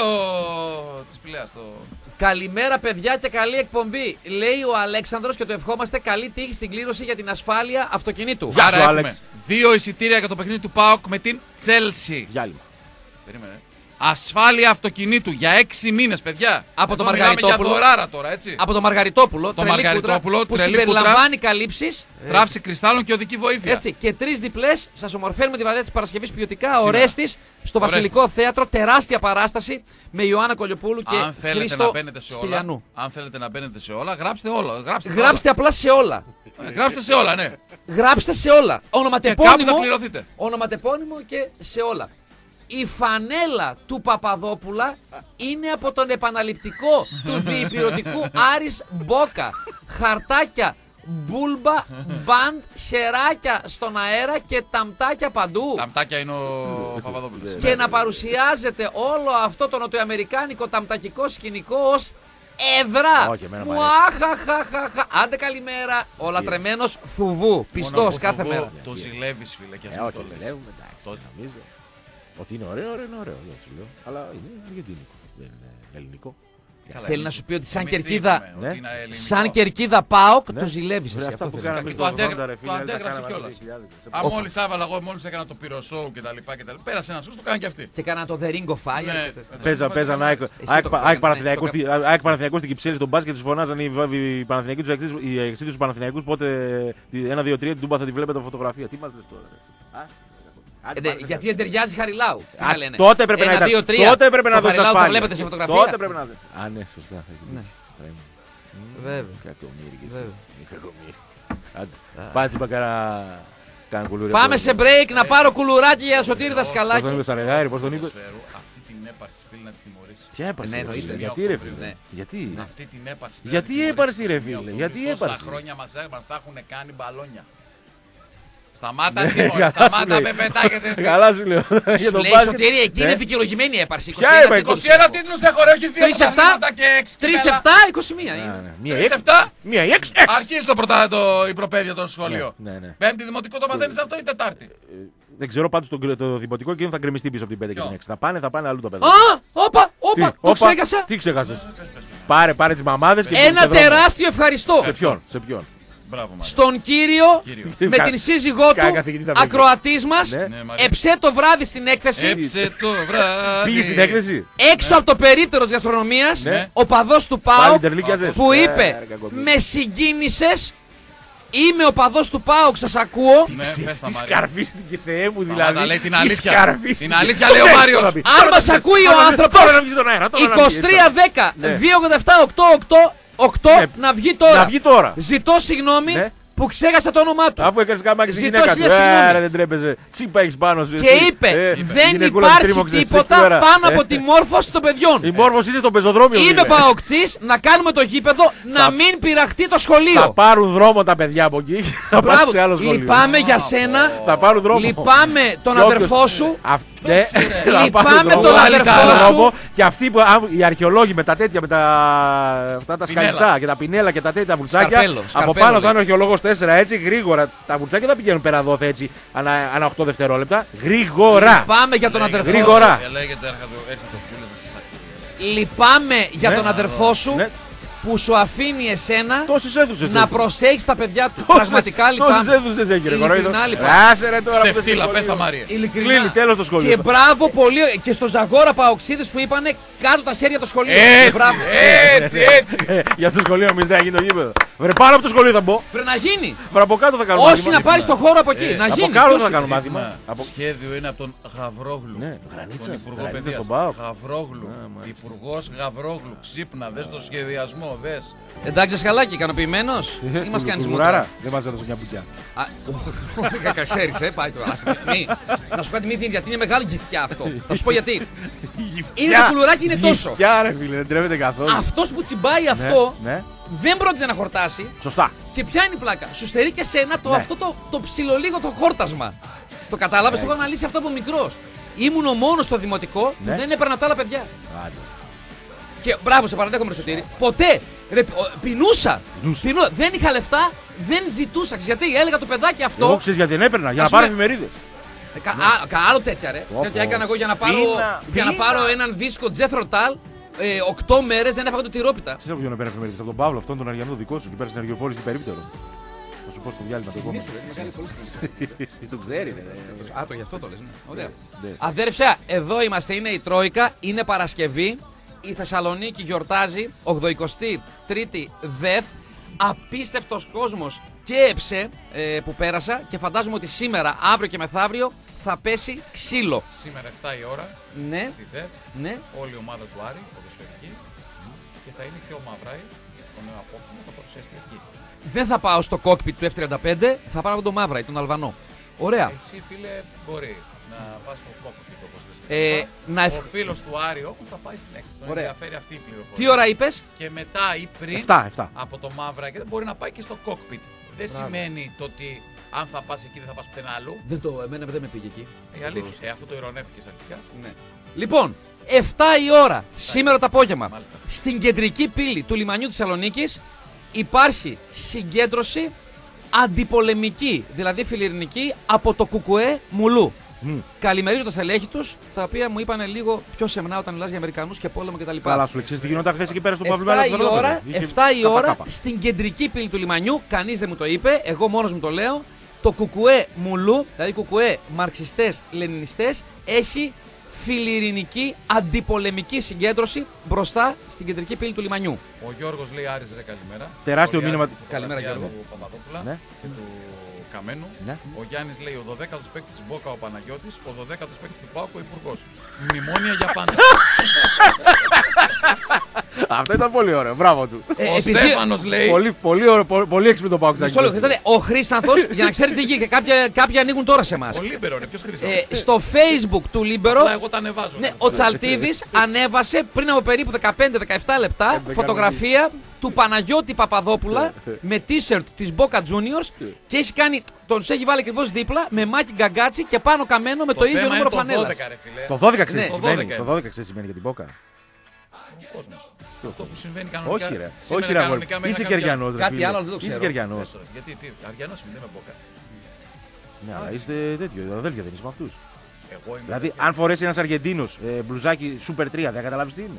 της Πηλαίας. Το... Καλημέρα, παιδιά, και καλή εκπομπή. Λέει ο Αλέξανδρος και το ευχόμαστε καλή τύχη στην κλήρωση για την ασφάλεια αυτοκινήτου. Γεια Άρα σου, έχουμε Άλεξ. δύο εισιτήρια για το παιχνίδι του ΠΑΟΚ με την Chelsea. Διάλειμμα. Περίμενε. Ασφάλεια αυτοκινήτου για έξι μήνες, παιδιά. Από το Εδώ μιλάμε Μαργαριτόπουλο. Για δωράρα τώρα, έτσι. Από το Μαργαριτόπουλο, Το τρελή Μαργαριτόπουλο, κούτρα, που τρελή συμπεριλαμβάνει καλύψεις. Θράψη κρυστάλλων και οδική βοήθεια. Έτσι, και τρεις διπλές. Σας ομορφαίνουμε τη βαριά της Παρασκευής ποιοτικά. Ο Σήμερα. Ρέστης στο Ο Βασιλικό Ρέστης. Θέατρο. Τεράστια παράσταση με Ιωάννα Κολιοπούλου και Αν θέλετε Χρήστο να μπαίνετε σε όλα, Στυλιανού. αν θέλετε να μπαίνετε σε όλα, γράψτε όλα. Γράψτε, Γράψτε απλά σε όλα. όλα. Ε, γράψτε σε όλα, ναι. Γράψτε σε όλα. Και κάπου θα Ονοματεπώνυμο, πληρωθείτε. ονοματεπώνυμο και σε όλα. Η φανέλα του Παπαδόπουλα είναι από τον επαναληπτικό του διυπηρωτικού Άρης Μπόκα. Χαρτάκια, μπούλμπα, μπαντ, χεράκια στον αέρα και ταμτάκια παντού. Ταμτάκια είναι ο Παπαδόπουλος. Και να παρουσιάζεται όλο αυτό το νοτιοαμερικάνικο ταμτακικό σκηνικό ως έδρα. Όχι, εμένα μου Μουάχαχαχαχα. Άντε καλημέρα. Ο λατρεμένος Θουβού. Μόνο Πιστός που κάθε φοβώ, μέρα. Το ζηλεύεις, φίλε, και ας Ε, μην όχι, το λες. ζηλεύουμε, εντάξει. Τότε. Νομίζω ότι είναι ωραίο, ωραίο, είναι ωραίο. Δεν σου λέω. Αλλά είναι αργεντίνικο. Δεν είναι ελληνικό. Καλά, Θέλει εμείς- να σου πει ότι σαν εμείς τι κερκίδα, είπαμε, ότι Ναι. είναι ελληνικό. σαν κερκίδα ΠΑΟΚ Ναι. το ζηλεύεις Ρε, εσύ. αυτά Αυτό που θες. κάναμε Και στο το αντέγρα- ογδόντα, ρε το φίλε, τα αντέγραψε κάναμε κιόλας. δύο χιλιάδες. Σε Αν πόρο. μόλις άβαλα εγώ, μόλις έκανα το πυροσόου και τα λοιπά και τα λοιπά. Πέρασε ένα σώμα, το κάνανε και αυτοί. Και κάνα το The Ring of Fire. Ναι. και το- Παίζα, παίζαν ΑΕΚ το ΑΕΚ- κάνεις, ΑΕΚ ναι, Παναθηναϊκός το στη- ΑΕΚ Παναθηναϊκός στην Κυψέλη στον μπάσκετ, τους φωνάζαν οι β- οι Παναθηναϊκοί τους εξής- οι εξής τους Παναθηναϊκούς, πότε ένα δύο τρία την Τούμπα θα τη βλέπετε από φωτογραφία. Τι μας λες τώρα, ρε. Α, άντε, Ε, ναι, πάμε σε γιατί κάτι. δεν ταιριάζει Χαριλάου. Τι Α, να λένε. τότε έπρεπε να Ένα, ήταν. δύο, τρία. Τότε έπρεπε να Το δώσει Χαριλάου το ασφάλεια. βλέπετε σε φωτογραφία. Τότε έπρεπε να δώσει. Α, ναι, σωστά. έχεις Ναι. δίκιο. Τρέμει. Βέβαια. Κακομοίρη κι εσύ. Βέβαια. Μη κακομοίρη. Άντε. Πάτσε μπακαρά. Κάνα κουλούρι. Πάμε σε break να πάρω κουλουράκι για Σωτήρη Πώς τον Δασκαλάκη. είπες, Αρεγάρη, πώς τον είπες. Ποδοσφαίρου, αυτή την έπαρση, φίλε, να τη τιμωρήσει. Ποια έπαρση, Ναι, ρε εννοείται. φίλε, Ναι. γιατί ρε φίλε. Ναι. Γιατί. Αυτή την έπαρση. Γιατί να τη έπαρση, τιμωρήσει. ρε Σημείο φίλε, που γιατί τόσα έπαρση. χρόνια μας, μας τα έχουν κάνει μπαλόνια. Σταμάτα Σίμωνα, σταμάτα με πετάγεται εσύ. Καλά σου λέω. Σου λέει Σωτήρη, εκεί είναι δικαιολογημένη έπαρση. Ποια είπα, είκοσι ένα τίτλους έχω ρε, όχι δύο πρωταθλήματα και έξι. τρία επτά, είκοσι μία είναι. Μία τρία έξι. επτά. Μία έξι. Αρχίζει το πρωτά το, η προπαίδεια το σχολείο. Ναι, ναι. Πέμπτη δημοτικό το μαθαίνεις αυτό ή Τετάρτη. Δεν ξέρω πάντως το, το δημοτικό και θα γκρεμιστεί πίσω από την πέντε και την έξι. Θα πάνε, θα πάνε αλλού τα παιδιά. Α, όπα, όπα, το ξέχασα. Τι ξέχασες? Πάρε, πάρε τις μαμάδες και ένα τεράστιο ευχαριστώ. Σε ποιον, σε ποιον? Στον κύριο, με την σύζυγό του, ακροατής μας, Ναι. εψέ το βράδυ στην έκθεση. Έψε το βράδυ. Πήγε στην έκθεση. Έξω από το περίπτερο της γαστρονομίας, Ναι. ο παδός του Πάλι ΠΑΟΚ τερλίκιαζες. που Ε, είπε ρε, κακομοίρη. με συγκίνησες, είμαι ο παδός του ΠΑΟΚ, σας ακούω. Ναι, πες τα, Τι Μάρια. σκαρφίστηκε Θεέ μου Σταμάτα, δηλαδή. λέει την Τι αλήθεια. σκαρφίστηκε. Την αλήθεια Το λέει ο ξέρεις Μάριος. τώρα να πει. Αν Τώρα μας να βγεις. ακούει ο Τώρα να- άνθρωπος, Τώρα να βγεις στον αέρα. τώρα να βγεις. είκοσι τρία δέκα Ναι. δύο ογδόντα επτά οκτώ οκτώ οκτώ Ναι. να βγει τώρα. Να βγει τώρα. Ζητώ συγγνώμη Ναι. που ξέχασα το όνομά του. Αφού έκανες καμάκι στη Ζητώ γυναίκα του. χίλια συγγνώμη. Ε, ρε, δεν τρέπεζε. Τσίπα έχεις πάνω σου. Και εσύ. είπε, Ε, δεν γυναικούλα υπάρχει τρίμωξες τίποτα σήμερα. πάνω από Ε, τη μόρφωση των παιδιών. Η μόρφωση είναι στο πεζοδρόμιο. Είμαι φίλε. παοκτής, να κάνουμε το γήπεδο, να μην πειραχτεί το Θα σχολείο. πάρουν δρόμο τα παιδιά από εκεί. Θα πάνε Μπράβο, σε άλλο σχολείο. λυπάμαι για σένα, Θα πάρουν δρόμο. λυπάμαι τον Και όποιος- αδερφό σου. Αυ- ναι, θα Λυπάμαι πάρουν δρόμο. τον Άλλοι αδερφό κάνουν σου. δρόμο. Και αυτοί που, α, οι αρχαιολόγοι με τα τέτοια, με τα, αυτά τα Πινέλα. σκαλιστά και τα πινέλα και τα τέτοια βουλτσάκια. Σκαρπέλο, Από σκαρπέλο πάνω θα λέει. είναι ο αρχαιολόγος τέσσερα έτσι γρήγορα. Τα βουλτσάκια δεν πηγαίνουν πέρα δόθε έτσι ανά, ανά οκτώ δευτερόλεπτα. Γρήγορα. Λυπάμαι για τον αδερφό σου. Γρήγορα. Λέγεται έρχεται ο Κούλες να σας ακούει. Λυπάμαι για Ναι. τον αδερφό σου Ναι. που σου αφήνει εσένα Τόσες αίθουσες να έχει. προσέχεις τα παιδιά του. Τόσες- Πραγματικά Τόσες λυπάμαι. αίθουσες έχει ρε Ειλικρινά κορόιδο. λυπάμαι. Άσε ρε τώρα Σε που δεν φτύλα, στο πες τα σχολείο. Μαρία. Ειλικρινά. Κλείνει, τέλος το σχολείο. Και μπράβο πολύ. Και στο Ζαγόρα Παοξίδης που είπανε κάτω τα χέρια το σχολείο. Έτσι, Μπράβο. έτσι, έτσι. Ε, Για το σχολείο νομίζετε να γίνει το γήπεδο. Βρε πάνω από το σχολείο θα μπω. Πρέπει να γίνει. Βρε από κάτω θα κάνουμε Όχι μάθημα. να πάρει το χώρο από εκεί. Ε, Να Από γίνει. κάτω Ποιος θα είσαι? κάνουμε μάθημα. Μα, Από- Σχέδιο είναι από τον Γαβρόγλου. Ναι, Τον Γρανίτσα. Υπουργό Γρανίτσα Παιδείας. στον ΠΑΟΚ. Γαβρόγλου. Α, μάλιστα. Υπουργός Γαβρόγλου. Ξύπνα, δες το σχεδιασμό, δες. Εντάξει, Σχαλάκη, ικανοποιημένο. Ή μα κάνει Κουρκουράρα. Δεν μας έδωσε μια μπουκιά. Ξέρει, ε, πάει τώρα. Μη. Να σου πω κάτι, μη δίνει γιατί είναι μεγάλη γυφτιά αυτό. Θα σου πω γιατί. Είναι το κουλουράκι, είναι τόσο. Γυφτιά ρε φίλε, δεν τρέβεται καθόλου. Αυτό που τσιμπάει αυτό Ναι, ναι. δεν πρόκειται να χορτάσει. Σωστά. Και ποια είναι η πλάκα. Σου στερεί και σένα το, Ναι. αυτό το, το ψιλολίγο το χόρτασμα. Το κατάλαβε, το έχω αναλύσει αυτό από μικρό. Ήμουν ο μόνο στο δημοτικό Ναι. που δεν έπαιρνα τα άλλα παιδιά. Άντε. Και μπράβο, σε παραδέχομαι, ρε Σωτήρη. Ποτέ. Ρε, ο- πεινούσα. Πεινούσε. Πεινού- Δεν είχα λεφτά, δεν ζητούσα. Ξέρεις γιατί έλεγα το παιδάκι αυτό. Εγώ ξέρεις γιατί δεν έπαιρνα, για να Ας πάρω πούμε- εφημερίδες. Ε, κα, α, κα- άλλο τέτοια ρε. Πω, Τέτοια πω. έκανα εγώ για να πάρω, Πείνα, για να πείνα. πάρω έναν δίσκο Τζέθροταλ. Ε, οκτώ μέρες δεν έφαγα το τυρόπιτα. Ξέρεις από ποιον έπαιρνα εφημερίδες, από τον Παύλο, αυτόν τον Αριανό δικό σου, και πέρα στην Αργιοπόλη και περίπτερο. Θα σου πω στο διάλειμμα το επόμενο. Το ξέρει, ρε. Α, το γι' αυτό το λες, ναι. Ωραία. Ναι. Αδέρφια, εδώ είμαστε, είναι η Τρόικα, είναι Παρασκευή. Η Θεσσαλονίκη γιορτάζει, ογδοηκοστή τρίτη ΔΕΘ. Απίστευτος κόσμος και έψε ε, που πέρασα και φαντάζομαι ότι σήμερα, αύριο και μεθαύριο θα πέσει ξύλο. Σήμερα εφτά η ώρα Ναι, στη ΔΕΘ, ναι. όλη η ομάδα του Άρη, ποδοσφαιρική, και θα είναι και ο Μαυράη, το νέο απόκτημα, θα παρουσιαστεί εκεί. Δεν θα πάω στο κόκπιτ του εφ τριάντα πέντε, θα πάω με τον Μαύρα ή τον Αλβανό. Ωραία. Εσύ, φίλε, μπορεί να πας στο κόκκιτ, όπως λες. Ε, και να Ο ευχ- φίλος του Άρη όμως θα πάει στην έκθεση. Τον Ωραία. ενδιαφέρει αυτή η πληροφορία. Τι ώρα είπες? Και μετά ή πριν Εφτά, εφτά. από το Μαύρα και δεν μπορεί να πάει και στο κόκπιτ. Δεν σημαίνει το ότι αν θα πας εκεί δεν θα πας πουθενά αλλού. Δεν το, εμένα δεν με πήγε εκεί. Η αλήθεια. Ε, αυτό το ειρωνεύτηκες αρχικά. Ναι. Λοιπόν, εφτά η ώρα σήμερα το απόγευμα Μάλιστα. στην κεντρική πύλη του λιμανιού της Θεσσαλονίκης υπάρχει συγκέντρωση αντιπολεμική, δηλαδή φιλιρινική, από το Κουκουέ Μουλού. Μμ. Καλημερίζω τα στελέχη τους, τα οποία μου είπαν λίγο πιο σεμνά όταν μιλάς για Αμερικανούς και πόλεμο κτλ. Καλά, σου λέει, τι γινόταν χθες εκεί πέρα στον εφτά Παυλουμένο. η ώρα, εφτά η ώρα Κάπα. στην κεντρική πύλη του λιμανιού, κανείς δεν μου το είπε, εγώ μόνος μου το λέω. Το Κουκουέ Μουλού, δηλαδή Κουκουέ μαρξιστές, λενινιστές, έχει φιλιρινική αντιπολεμική συγκέντρωση μπροστά στην κεντρική πύλη του λιμανιού. Ο Γιώργος λέει Άρης ρε καλημέρα. Τεράστιο Σχολιάζει μήνυμα. τη Καλημέρα, φωτογραφία Γιώργο. του Παπαδόπουλα Ναι. και του Καμένου. Ναι. Ο Γιάννης λέει ο δωδέκατος παίκτης της Μπόκα ο Παναγιώτης, ο δωδέκατος παίκτης του ΠΑΟΚ ο Υπουργός. Μνημόνια για πάντα. Αυτό ήταν πολύ ωραίο, μπράβο του. Ε, Ο επειδή- Στέφανος λέει Πολύ, πολύ ωραίο, πολύ, πολύ έξυπνο το πάω Μισό λεπτό, Χριστάτε, ο Χρήστανθος, για να ξέρετε τι γίνεται, κάποια, κάποιοι ανοίγουν τώρα σε εμάς. ο Λίμπερο ρε, ποιος χρήσαμε. Ε, στο Facebook του Λίμπερο, Απλά εγώ τα ανεβάζω. ναι, ο Τσαλτίδης ανέβασε πριν από περίπου δεκαπέντε με δεκαεπτά λεπτά Ε, φωτογραφία του Παναγιώτη Παπαδόπουλα με t-shirt της Boca Juniors και έχει κάνει, τον τους έχει βάλει ακριβώς δίπλα με Μάκη Γκαγκάτσι και πάνω καμένο με το, το ίδιο νούμερο φανέλας. Το δώδεκα ξέρεις Ναι. τι σημαίνει. Το δώδεκα ξέρεις τι σημαίνει για την Boca. Αυτό που συμβαίνει κανονικά. Όχι ρε. Σήμερα Όχι ρε. κανονικά Αγόρι. με Είσαι ένα κάποιο- Κεριανός ρε Κάτι φίλε. άλλο δεν το ξέρω. Είσαι Κεριανός. Πες τώρα, Γιατί, τι, Αριανός είμαι, δεν είμαι Μπόκα. Ναι, αλλά είστε τέτοιο. Αδέλφια δεν είσαι με αυτούς. Εγώ είμαι. Δηλαδή, αν φορέσει ένας Αργεντίνος ε, μπλουζάκι Super τρία, δεν καταλάβεις τι είναι.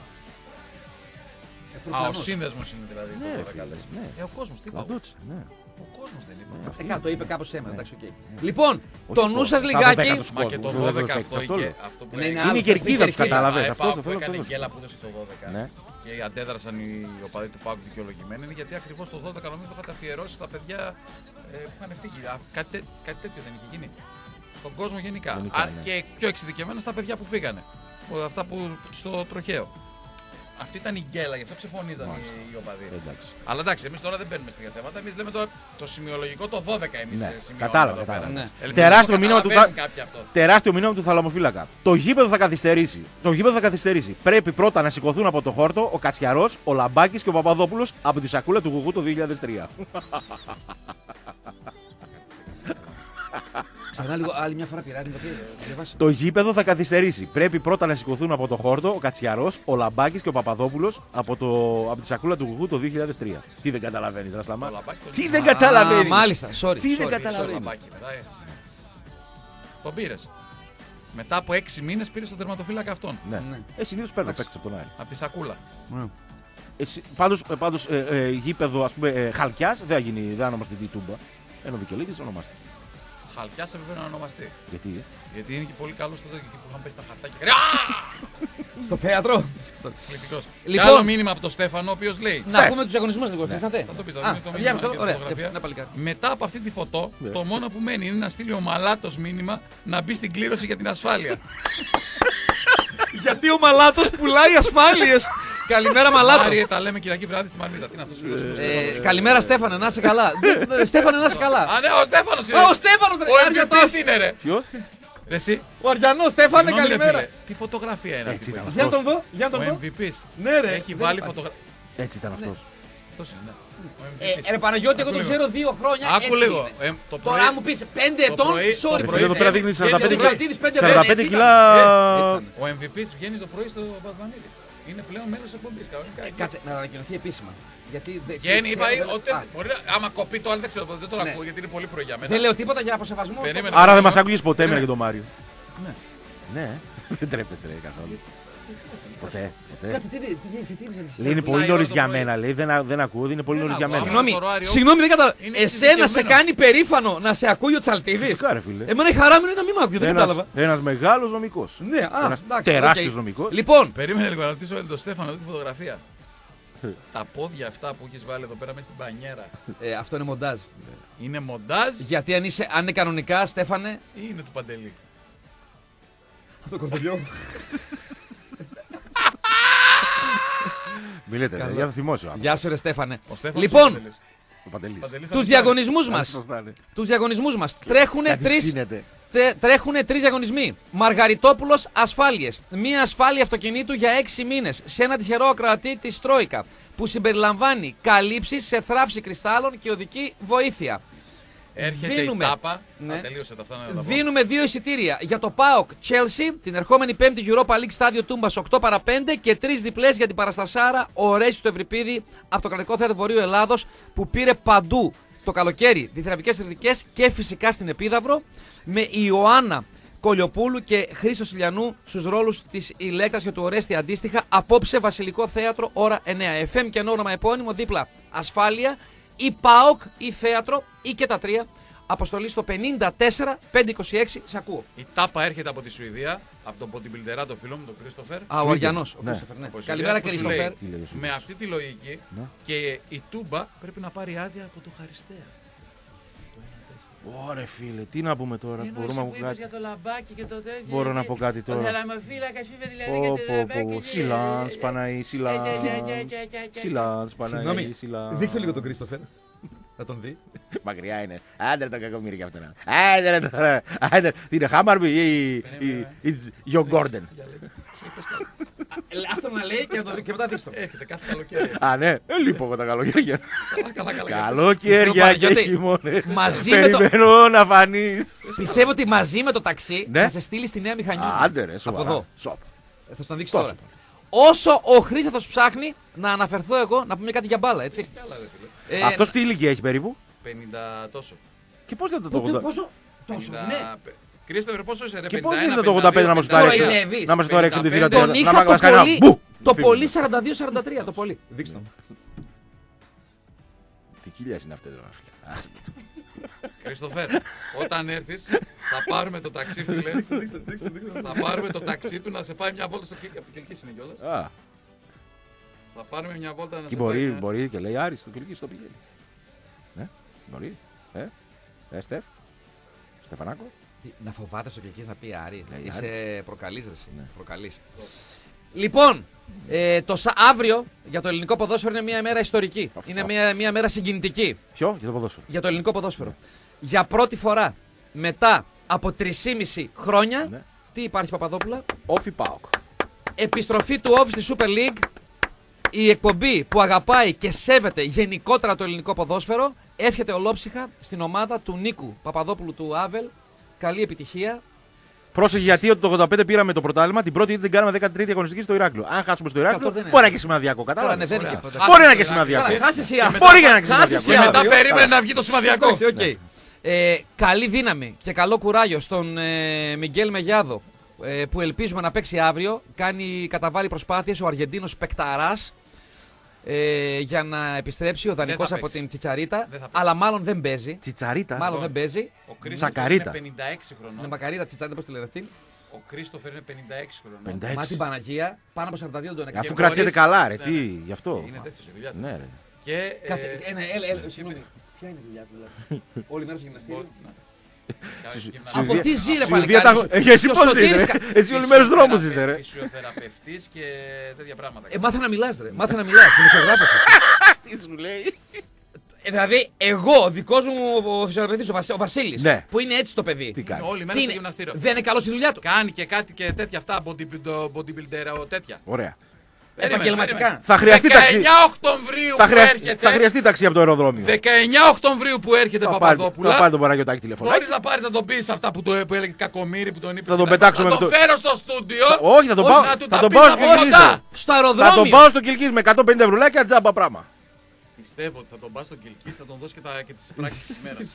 Α, ο σύνδεσμος είναι δηλαδή. το Ναι, δώδεκα, φίλε. λες. Ναι. Ε, ο κόσμος, τι είπα. Παντούτσα, ναι. Ο κόσμος δεν είπα. Ε, καλά, το είπε κάπως έμενα, εντάξει, οκ. Λοιπόν, Όχι το το- νου σας σαν λιγάκι. δωδέκα τους Μα και το κόσμους, δώδεκα το αυτό, αυτό είχε- λέω. αυτό που Ναι, είναι έκανε- άλλο, Είναι η κερκίδα είναι τους, κερκίδα. κατάλαβες. Α, Αυτό ΕΠΑ το που θέλω έκανε να η γκέλα που έδωσε το δώδεκα Ναι. και αντέδρασαν οι οπαδοί του Πάουκ δικαιολογημένοι είναι γιατί ακριβώς το δώδεκα νομίζω το είχατε αφιερώσει στα παιδιά ε, που είχαν φύγει. Α, κάτι, τέ- κάτι τέτοιο δεν είχε γίνει. Στον κόσμο γενικά. Γενικά, Α, ναι. και πιο εξειδικευμένα στα παιδιά που φύγανε. Ο- Αυτά που στο τροχαίο. Αυτή ήταν η γκέλα, γι' αυτό ξεφωνίζαν οι, οι οπαδοί. Εντάξει. Αλλά εντάξει, εμείς τώρα δεν μπαίνουμε στα τέτοια θέματα. Εμείς λέμε το, το σημειολογικό το δώδεκα εμείς Ναι, ε, σημειώνουμε κατάλαβα, εδώ πέρα. κατάλαβα. Ναι. Ελπίζω Τεράστιο να το μήνυμα του καταλαβαίνουν Θα- κάποιοι αυτό. Τεράστιο μήνυμα του θαλαμοφύλακα. Το γήπεδο θα καθυστερήσει. Το γήπεδο θα καθυστερήσει. Πρέπει πρώτα να σηκωθούν από το χόρτο ο Κατσιαρός, ο Λαμπάκης και ο Παπαδόπουλος από τη σακούλα του Γουγού το δύο χιλιάδες τρία. Ξανά λίγο, άλλη μια φορά πειράζει. το διαβάσα. Το γήπεδο θα καθυστερήσει. Πρέπει πρώτα να σηκωθούν από το χόρτο ο Κατσιαρός, ο Λαμπάκης και ο Παπαδόπουλος από, το... από τη σακούλα του Γουγού το δύο χιλιάδες τρία. Τι δεν καταλαβαίνεις, Ρασλαμά. Το λαμπάκι, το Τι λαμπάκι. δεν καταλαβαίνεις. Α, μάλιστα, sorry. Τι δεν sorry. Το καταλαβαίνεις. λαμπάκι μετά, ε. Τον πήρες. Μετά από έξι μήνες πήρες τον τερματοφύλακα αυτόν. Ναι. Ναι. Ε, συνήθως παίρνω παίκτες από τον Άρη. Από τη σακούλα. Εσύ, πάντως, ε, πάντως ε, ε, γήπεδο ας πούμε ε, Χαλκιάς δεν θα γίνει, δεν θα ονομαστεί η Τούμπα. Ενώ Βικελίδης ονομάστηκε. Χαλκιάς έπρεπε να ονομαστεί. Γιατί? Γιατί είναι και πολύ καλό στο τέτοιο εκεί που είχαν πέσει τα χαρτάκια. Α! Στο θέατρο. Πληκτικός. Λοιπόν. Και άλλο μήνυμα από τον Στέφανο, ο οποίος λέει. Να πούμε τους αγωνισμούς λίγο. Χρήσατε. Θα το πεις, θα Α, δούμε το διάβασε μήνυμα το. και Ωραία, τη φωτογραφία. ναι, παλικάρι. Μετά από αυτή τη φωτό, Ναι. το μόνο που μένει είναι να στείλει ο Μαλάτος μήνυμα να μπει στην κλήρωση για την ασφάλεια. Γιατί ο Μαλάτος πουλάει ασφάλειες. Καλημέρα Μαλάτο. Άρη, τα λέμε Κυριακή βράδυ στη Μαρμίτα. Τι είναι αυτός ο φίλος. Ε, Καλημέρα Στέφανε, να είσαι καλά. Ε, Στέφανε, να είσαι καλά. Α, ναι, ο Στέφανος είναι. Α, ο Στέφανος, ρε, Ο Αριατός. εμ βι πι είναι, ρε. Ποιος? Ρε, εσύ. Ο Αριανός, Στέφανε, Συγγνώμη, ρε, καλημέρα. φίλε. Τι φωτογραφία είναι Έτσι αυτή που ήταν. έχει. Για να τον δω, για να Ο τον δω. εμ βι πι. Ναι, ρε. Έχει δεν βάλει υπάρχει. φωτογραφία. Έτσι ήταν αυτός. Αυτός είναι, ναι. Ο εμ βι Ε, πι. ρε Παναγιώτη, εγώ Άκου τον λίγο. ξέρω δύο χρόνια. Άκου έτσι λίγο. είναι. Ε, το Τώρα, πρωί- αν μου πει πέντε το ετών, πρωί- sorry. το Ρε φίλε, εδώ πέρα δείχνει σαράντα πέντε βγαίνει κιλά. ο Κρατήρης πέντε σαράντα πέντε έτσι κιλά. ήταν. Ο εμ βι πι βγαίνει το πρωί στο Παπαδανίδη. Είναι πλέον μέλος της εκπομπής. κανονικά. Κάτσε, να ανακοινωθεί επίσημα. Γιατί δεν- Βγαίνει, είπα, ξέρω, ότι Α, μπορεί να- άμα κοπεί το άλλο δεν ξέρω, δεν το Ναι. ακούω γιατί είναι πολύ πρωί για μένα. δεν λέω τίποτα για αποσεβασμό. Περίμενε. Άρα δεν μας άκουγες ποτέ εμένα και τον Μάριο. Ναι. Ναι, δεν τρέπεσαι ρε καθόλου. Ποτέ, ποτέ. Κάτσε, τι τι- τι- τι- τι- τι- Λέει είναι Φουτάει πολύ ώρα νωρίς το για πρωί. μένα, λέει. Δεν, α- δεν ακούω, είναι πολύ Δεν νωρίς για ακούω. μένα. Συγγνώμη, το ωράριο συγγνώμη, δεν κατάλαβα. είναι Εσένα σε εξειδικευμένο. κάνει περήφανο να σε ακούει ο Τσαλτίδης. Φυσικά ρε φίλε. Εμένα η χαρά μου είναι να μην με ακούει, δεν Ένας, κατάλαβα. ένας μεγάλος νομικός. Ναι, α, Ένας εντάξει, τεράστιος οκ. νομικός. Λοιπόν, Περίμενε λίγο να ρωτήσω τον Στέφανο αυτή τη φωτογραφία. Τα πόδια αυτά που έχει βάλει εδώ πέρα μέσα στην πανιέρα ε, αυτό είναι μοντάζ. είναι μοντάζ Γιατί αν, είσαι, αν είναι κανονικά, Στέφανε. ή είναι του Παντελή. Το κορδελιό. Μη λέτε, Καλά. για θα θυμώσει ο άνθρωπος. Γεια σου, ρε Στέφανε. Ο Στέφανος Λοιπόν, ο Παντελής. Ο Παντελής. Παντελής θα τους μας διαγωνισμούς Α, μας. σωστά, ναι. Τους διαγωνισμούς μας. Τρέχουν Κάτι τρεις. ψήνεται. Τε- Τρέχουν τρεις διαγωνισμοί. Μαργαριτόπουλος ασφάλειες. Μία ασφάλεια αυτοκινήτου για έξι μήνες σε ένα τυχερό ακροατή της Τρόικα που συμπεριλαμβάνει καλύψεις σε θράψη κρυστάλλων και οδική βοήθεια. Έρχεται Δίνουμε. η τάπα. Ναι. Α, τελείωσε τα αυτά να τα πω. Δίνουμε δύο εισιτήρια για το ΠΑΟΚ Chelsea την ερχόμενη Πέμπτη Europa League στάδιο Τούμπας οκτώ παρά πέντε και τρεις διπλές για την Παραστασάρα ο Ρέης του Ευρυπίδη από το κρατικό θέατρο Βορείου Ελλάδος που πήρε παντού το καλοκαίρι διθυραμβικές θρητικές και φυσικά στην Επίδαυρο με Ιωάννα Κολιοπούλου και Χρήστο Ηλιανού στους ρόλους της Ηλέκτρας και του Ορέστη αντίστοιχα. Απόψε Βασιλικό Θέατρο ώρα εννέα. εφ εμ και όνομα επώνυμο δίπλα ασφάλεια ή ΠΑΟΚ ή θέατρο ή και τα τρία. Αποστολή στο πενήντα τέσσερα πεντακόσια είκοσι έξι. Σ' ακούω. Η τάπα έρχεται από τη Σουηδία, από τον Ποντιμπιλτερά, τον φίλο μου, τον Κρίστοφερ. Α, ο Σουηδία. Αριανός. Ο Ναι. Κρίστοφερ, ναι. Από τη Καλημέρα, Σουηδία, που σου Κρίστοφερ. λέει, Τι λέει ο Σουηδός. Με αυτή τη λογική Ναι. και η Τούμπα πρέπει να πάρει άδεια από το Χαριστέα. Ωρε φίλε, τι να πούμε τώρα. Ενώ Μπορούμε εσύ να που πω είπες κάτι. για το λαμπάκι και το τέτοιο. Μπορώ να και- πω κάτι Ο τώρα. θαλαμοφύλακας είπε δηλαδή Πω, για το πω, λαμπάκι. πω. και- Σιλάνς, Παναή, Σιλάνς. Σιλάνς, Παναή, Σιλάνς. τον Κρίστοφερ. Θα τον δει. Μακριά είναι. Άντε ρε το κακομοίρι κι αυτό να. Άντε ρε τώρα. Άντε. Τι είναι, Χάμαρμπι ή ή- ή Γιον Γκόρντεν. Για λέγε. Σε είπες κάτι. Άστο να λέει και, το, και μετά δείξτε. Έχετε κάθε καλοκαίρι. Α, ναι, ε, λείπω εγώ τα καλοκαίρια. Καλά, καλά, καλά. Καλοκαίρια και γιατί χειμώνες. μαζί με το- Περιμένω να φανείς. Πιστεύω ότι μαζί με το ταξί Ναι. θα σε στείλει στη Νέα Μηχανή. Άντε ρε, Από σοβαρά. εδώ. Σοπ. Ε, Θα σου τον δείξει Τόσο τώρα. Όσο ο Χρήσταθος ψάχνει να αναφερθώ εγώ να πούμε κάτι για μπάλα, έτσι. Ε, Αυτός τι ηλικία έχει περίπου? πενήντα τόσο. Και πώς δεν το πότε- ογδόντα- πόσο. Τόσο, ναι. Κρίστοφερ, πόσο είσαι, ρε, Και πώς πενήντα ένα, δεν το ογδόντα πέντε να μας το πενήντα δύο, ρίξει? Κοροϊδεύεις. Να μας το ρίξει από τη θύρα Τον του. Τον Να είχα μας το κάνει ένα πολύ, μπου. το Φύγουμε. πολύ σαράντα δύο σαράντα τρία, το πολύ. Δείξτε το. Τι κοιλιές είναι αυτές, ρε φίλε. Άσε με το. Κρίστοφερ, όταν έρθεις, θα πάρουμε το ταξί, φίλε. Θα πάρουμε το ταξί του να σε πάει μια βόλτα στο Κιλκί. Από το Κιλκί είναι κιόλας. Α, Θα πάρουμε μια βόλτα να και σε μπορεί, πάει. μια- μπορεί και λέει Άρης, το Κιλκί στο πηγαίνει. Ναι, μπορεί. Ε, ε, Στεφ. Στεφανάκο. Τι, Να φοβάται στο Κιλκής να πει Άρη. Λέει Είσαι προκαλής ρε εσύ. Ναι. Προκαλής. Λοιπόν, ε, το σα- αύριο για το ελληνικό ποδόσφαιρο είναι μια μέρα ιστορική. Αυτό. Είναι μια, μια μέρα συγκινητική Ποιο? Για το ποδόσφαιρο. για το ελληνικό ποδόσφαιρο. Για πρώτη φορά μετά από τρεισήμισι χρόνια, Ναι. τι υπάρχει Παπαδόπουλα, Όφι Πάοκ. επιστροφή του Όφη στη Super League, η εκπομπή που αγαπάει και σέβεται γενικότερα το ελληνικό ποδόσφαιρο, εύχεται ολόψυχα στην ομάδα του Νίκου Παπαδόπουλου του Άβελ. Καλή επιτυχία. Πρόσεχε γιατί ότι το ογδόντα πέντε πήραμε το πρωτάθλημα, την πρώτη την κάναμε δέκατη τρίτη αγωνιστική στο Ηράκλειο. Αν χάσουμε στο Ηράκλειο, Αυτό δεν είναι. μπορεί να έχει σημαδιακό. Τώρα ναι, Κατάλαβε. δεν είναι Ωραία. και ποτέ. Χάσαμε Μπορεί να το έχει σημαδιακό. Ηράκλειο. Καλά, χάσεις η Και αύριο. Μπορεί και να έχει Χάσεις η σημαδιακό. Και μετά αύριο. περίμενε να βγει το σημαδιακό. Εντάξει, οκ. Ε, καλή δύναμη και καλό κουράγιο στον ε, Μιγγέλ Μεγιάδο ε, που ελπίζουμε να παίξει αύριο. Κάνει, καταβάλει προσπάθειες ο Αργεντίνος Πεκταράς ε, για να επιστρέψει ο δανεικός θα από παίξει. την Τσιτσαρίτα. Δεν θα παίξει. Αλλά μάλλον δεν παίζει. Τσιτσαρίτα. Μάλλον δεν παίζει. Ο Κρίστοφερ Τσακαρίτα. είναι πενήντα έξι Ναι, χρονών. μακαρίτα Τσιτσαρίτα, πώς τη λένε αυτή. Ο Κρίστοφερ είναι πενήντα έξι χρονών. πενήντα Μα την έξι. Παναγία, πάνω από σαράντα δύο τον Αφού έκανε. μπορείς- κρατιέται καλά, ρε. Ναι, Τι, ναι. γι' αυτό. Είναι τέτοιο η δουλειά του. Ναι, ρε. Και, Κάτσε, ε, ένα, έλα, έλα, συγγνώμη. Ποια είναι η δουλειά του, δηλαδή. Όλη μέρα στο γυμναστήριο. μπο- ναι. Κάνει Στη- γυμναστική. Από τι ζει ρε Στη παλικάρι Σουηδία σου. τα- Ε, εσύ Και ο πώς Σωτήρης είσαι, κα- ρε. Εσύ όλη μέρα στους δρόμους είσαι, ρε. Φυσιοθεραπευτής και τέτοια πράγματα. Ε, μάθε να μιλάς ρε, μάθε να μιλάς, δημοσιογράφος εσύ. Τι σου λέει. Ε, δηλαδή, εγώ, ο δικός μου ο φυσιοθεραπευτής, ο, Βασ, ο Βασίλης, Ναι. που είναι έτσι το παιδί. Τι κάνει. Όλη μέρα Τι στο είναι, γυμναστήριο. δεν είναι καλό στη δουλειά του. Κάνει και κάτι και τέτοια αυτά, bodybuilder, bodybuilder τέτοια. Ωραία. Περίμενε, Επαγγελματικά. περίμενε. Θα χρειαστεί ταξί. δεκαεννιά Οκτωβρίου Θα που χρειαστεί, έρχεται. θα χρειαστεί ταξί από το αεροδρόμιο. δεκαεννιά Οκτωβρίου που έρχεται Θα πάρει, θα Παπαδόπουλα. πάρει τον Παραγιωτάκη τηλεφωνάκι. Μπορείς να πάρεις να τον πεις αυτά που, το, που έλεγε Κακομοίρη που τον είπε. Θα τον στην πετάξω αρχή. με Θα τον το- φέρω στο στούντιο. Όχι, θα τον Όχι, πάω, να του θα τα τον πεις πάω από στο Κιλκής. κοντά. ρε. Στο Θα τον αεροδρόμιο. πάω στο Κιλκής με εκατόν πενήντα ευρουλάκια τζάμπα πράγμα. Πιστεύω ότι θα τον πας στον Κιλκής, θα τον δώσει και, τα, και τις πράξεις της ημέρας.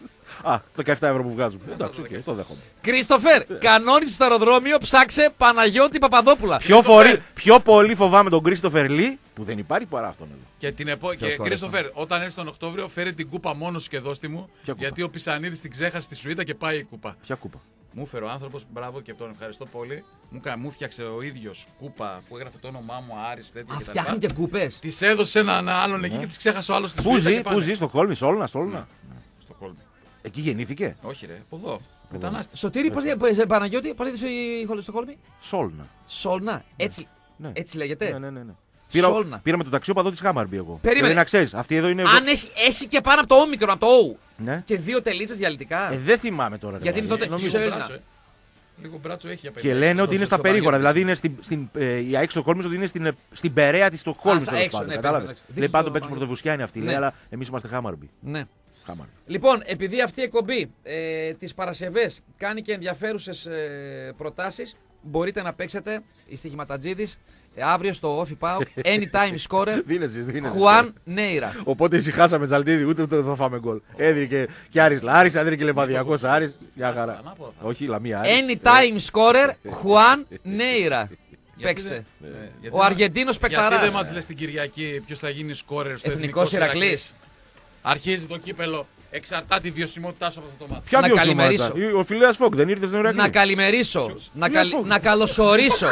Α, το δεκαεπτά ευρώ που βγάζουμε. Εντάξει, οκ, το δέχομαι. Κρίστοφερ, κανόνισε στο αεροδρόμιο, ψάξε Παναγιώτη Παπαδόπουλα. Πιο, φορεί, πιο πολύ φοβάμαι τον Κρίστοφερ Λί που δεν υπάρχει παρά αυτόν εδώ. Και την επό... Ποιος και χωρί Κρίστοφερ, όταν έρθει τον Οκτώβριο, φέρει την κούπα μόνο σου και δώστη μου. Ποια κούπα? Γιατί ο Πισανίδης την ξέχασε στη Σουήτα και πάει η κούπα. Ποια κούπα. Μου έφερε ο άνθρωπο, μπράβο και τον ευχαριστώ πολύ. Μου, κα- μου φτιάξε ο ίδιο κούπα που έγραφε το όνομά μου, Άρης, τέτοια Α, κτλ. φτιάχνει και κούπες. Τη έδωσε έναν άλλον εκεί και τη ξέχασε ο άλλο στη Πού Σουήτα. ζει, και πού πάνε. ζει, στο Κόλμη, Σόλνα, Σόλνα. Στο Κόλμη. Εκεί γεννήθηκε. Όχι, ρε, από εδώ. Μετανάστη. Σωτήρη, πώς, πώς, Παναγιώτη, πώς είδες η Στοκχόλμη. Σόλνα. Σόλνα, έτσι, Ναι. έτσι λέγεται. Ναι, ναι, ναι. ναι. Πήρα, Σόλνα. πήρα με το ταξί παδό τη Χάμαρμπι εγώ. Περίμενε. Δηλαδή να ξέρει, αυτή εδώ είναι. Αν έχει, έχει και πάνω από το όμικρο, από το O. Ναι. Και δύο τελίτσες διαλυτικά. Ε, δεν θυμάμαι τώρα. ρε, Γιατί είναι μάνα. τότε- Νομίζω. σε- Λίγο Έλληνα. μπράτσο, ε. Λίγο μπράτσο έχει για Και παιδιά. λένε ότι στο- είναι στα στο περίγωρα. Παναγιώτη. Δηλαδή είναι στην, στην, ε, η ΑΕΚ Στοκχόλμη ότι είναι στην, ε, στην Περαία τη Στοκχόλμη. Α, στα τέλος έξω, πάντων, ναι, κατάλαβες. πέρα, εντάξει. Λέει Δείξτε πάντων το παίξουν Παναγιώτη. πρωτοβουσκιά είναι αυτή. Ναι. Λέει, αλλά εμεί είμαστε Χάμαρμπι. Ναι. Χάμαρμπι. Λοιπόν, επειδή αυτή η εκπομπή ε, τις Παρασκευές κάνει και ενδιαφέρουσες ε, προτάσεις, μπορείτε να παίξετε οι στοιχηματατζίδης ε, αύριο στο Όφι Πάοκ, anytime scorer, Δίνεσαι, δίνεσαι. Χουάν Νέιρα. Οπότε ησυχάσαμε Τζαλτίδη, ούτε ούτε θα φάμε γκολ. Έδινε και, και Άρης Λάρης, έδινε και Λεβαδιακός Άρης. Μια χαρά. Ανάποδα θα. Όχι, Λαμία Άρης. Anytime scorer, Χουάν Νέιρα. Γιατί Παίξτε. δεν- ε, γιατί Ο δεν- Αργεντίνος Γιατί Πεκταράς. δεν μας λες την Κυριακή ποιος θα γίνει σκόρερ στο Εθνικός Εθνικός Ηρακλής. Ηρακλής. Αρχίζει το κύπελο. Εξαρτάται η βιωσιμότητά σου από αυτό το μάτι. Ποια Να βιωσιμότητα? καλημερίσω. Ο Φιλέας Φόκ δεν ήρθε στον Ηρακλή. Να καλημερίσω, να, Τι καλ- λες, να καλωσορίσω,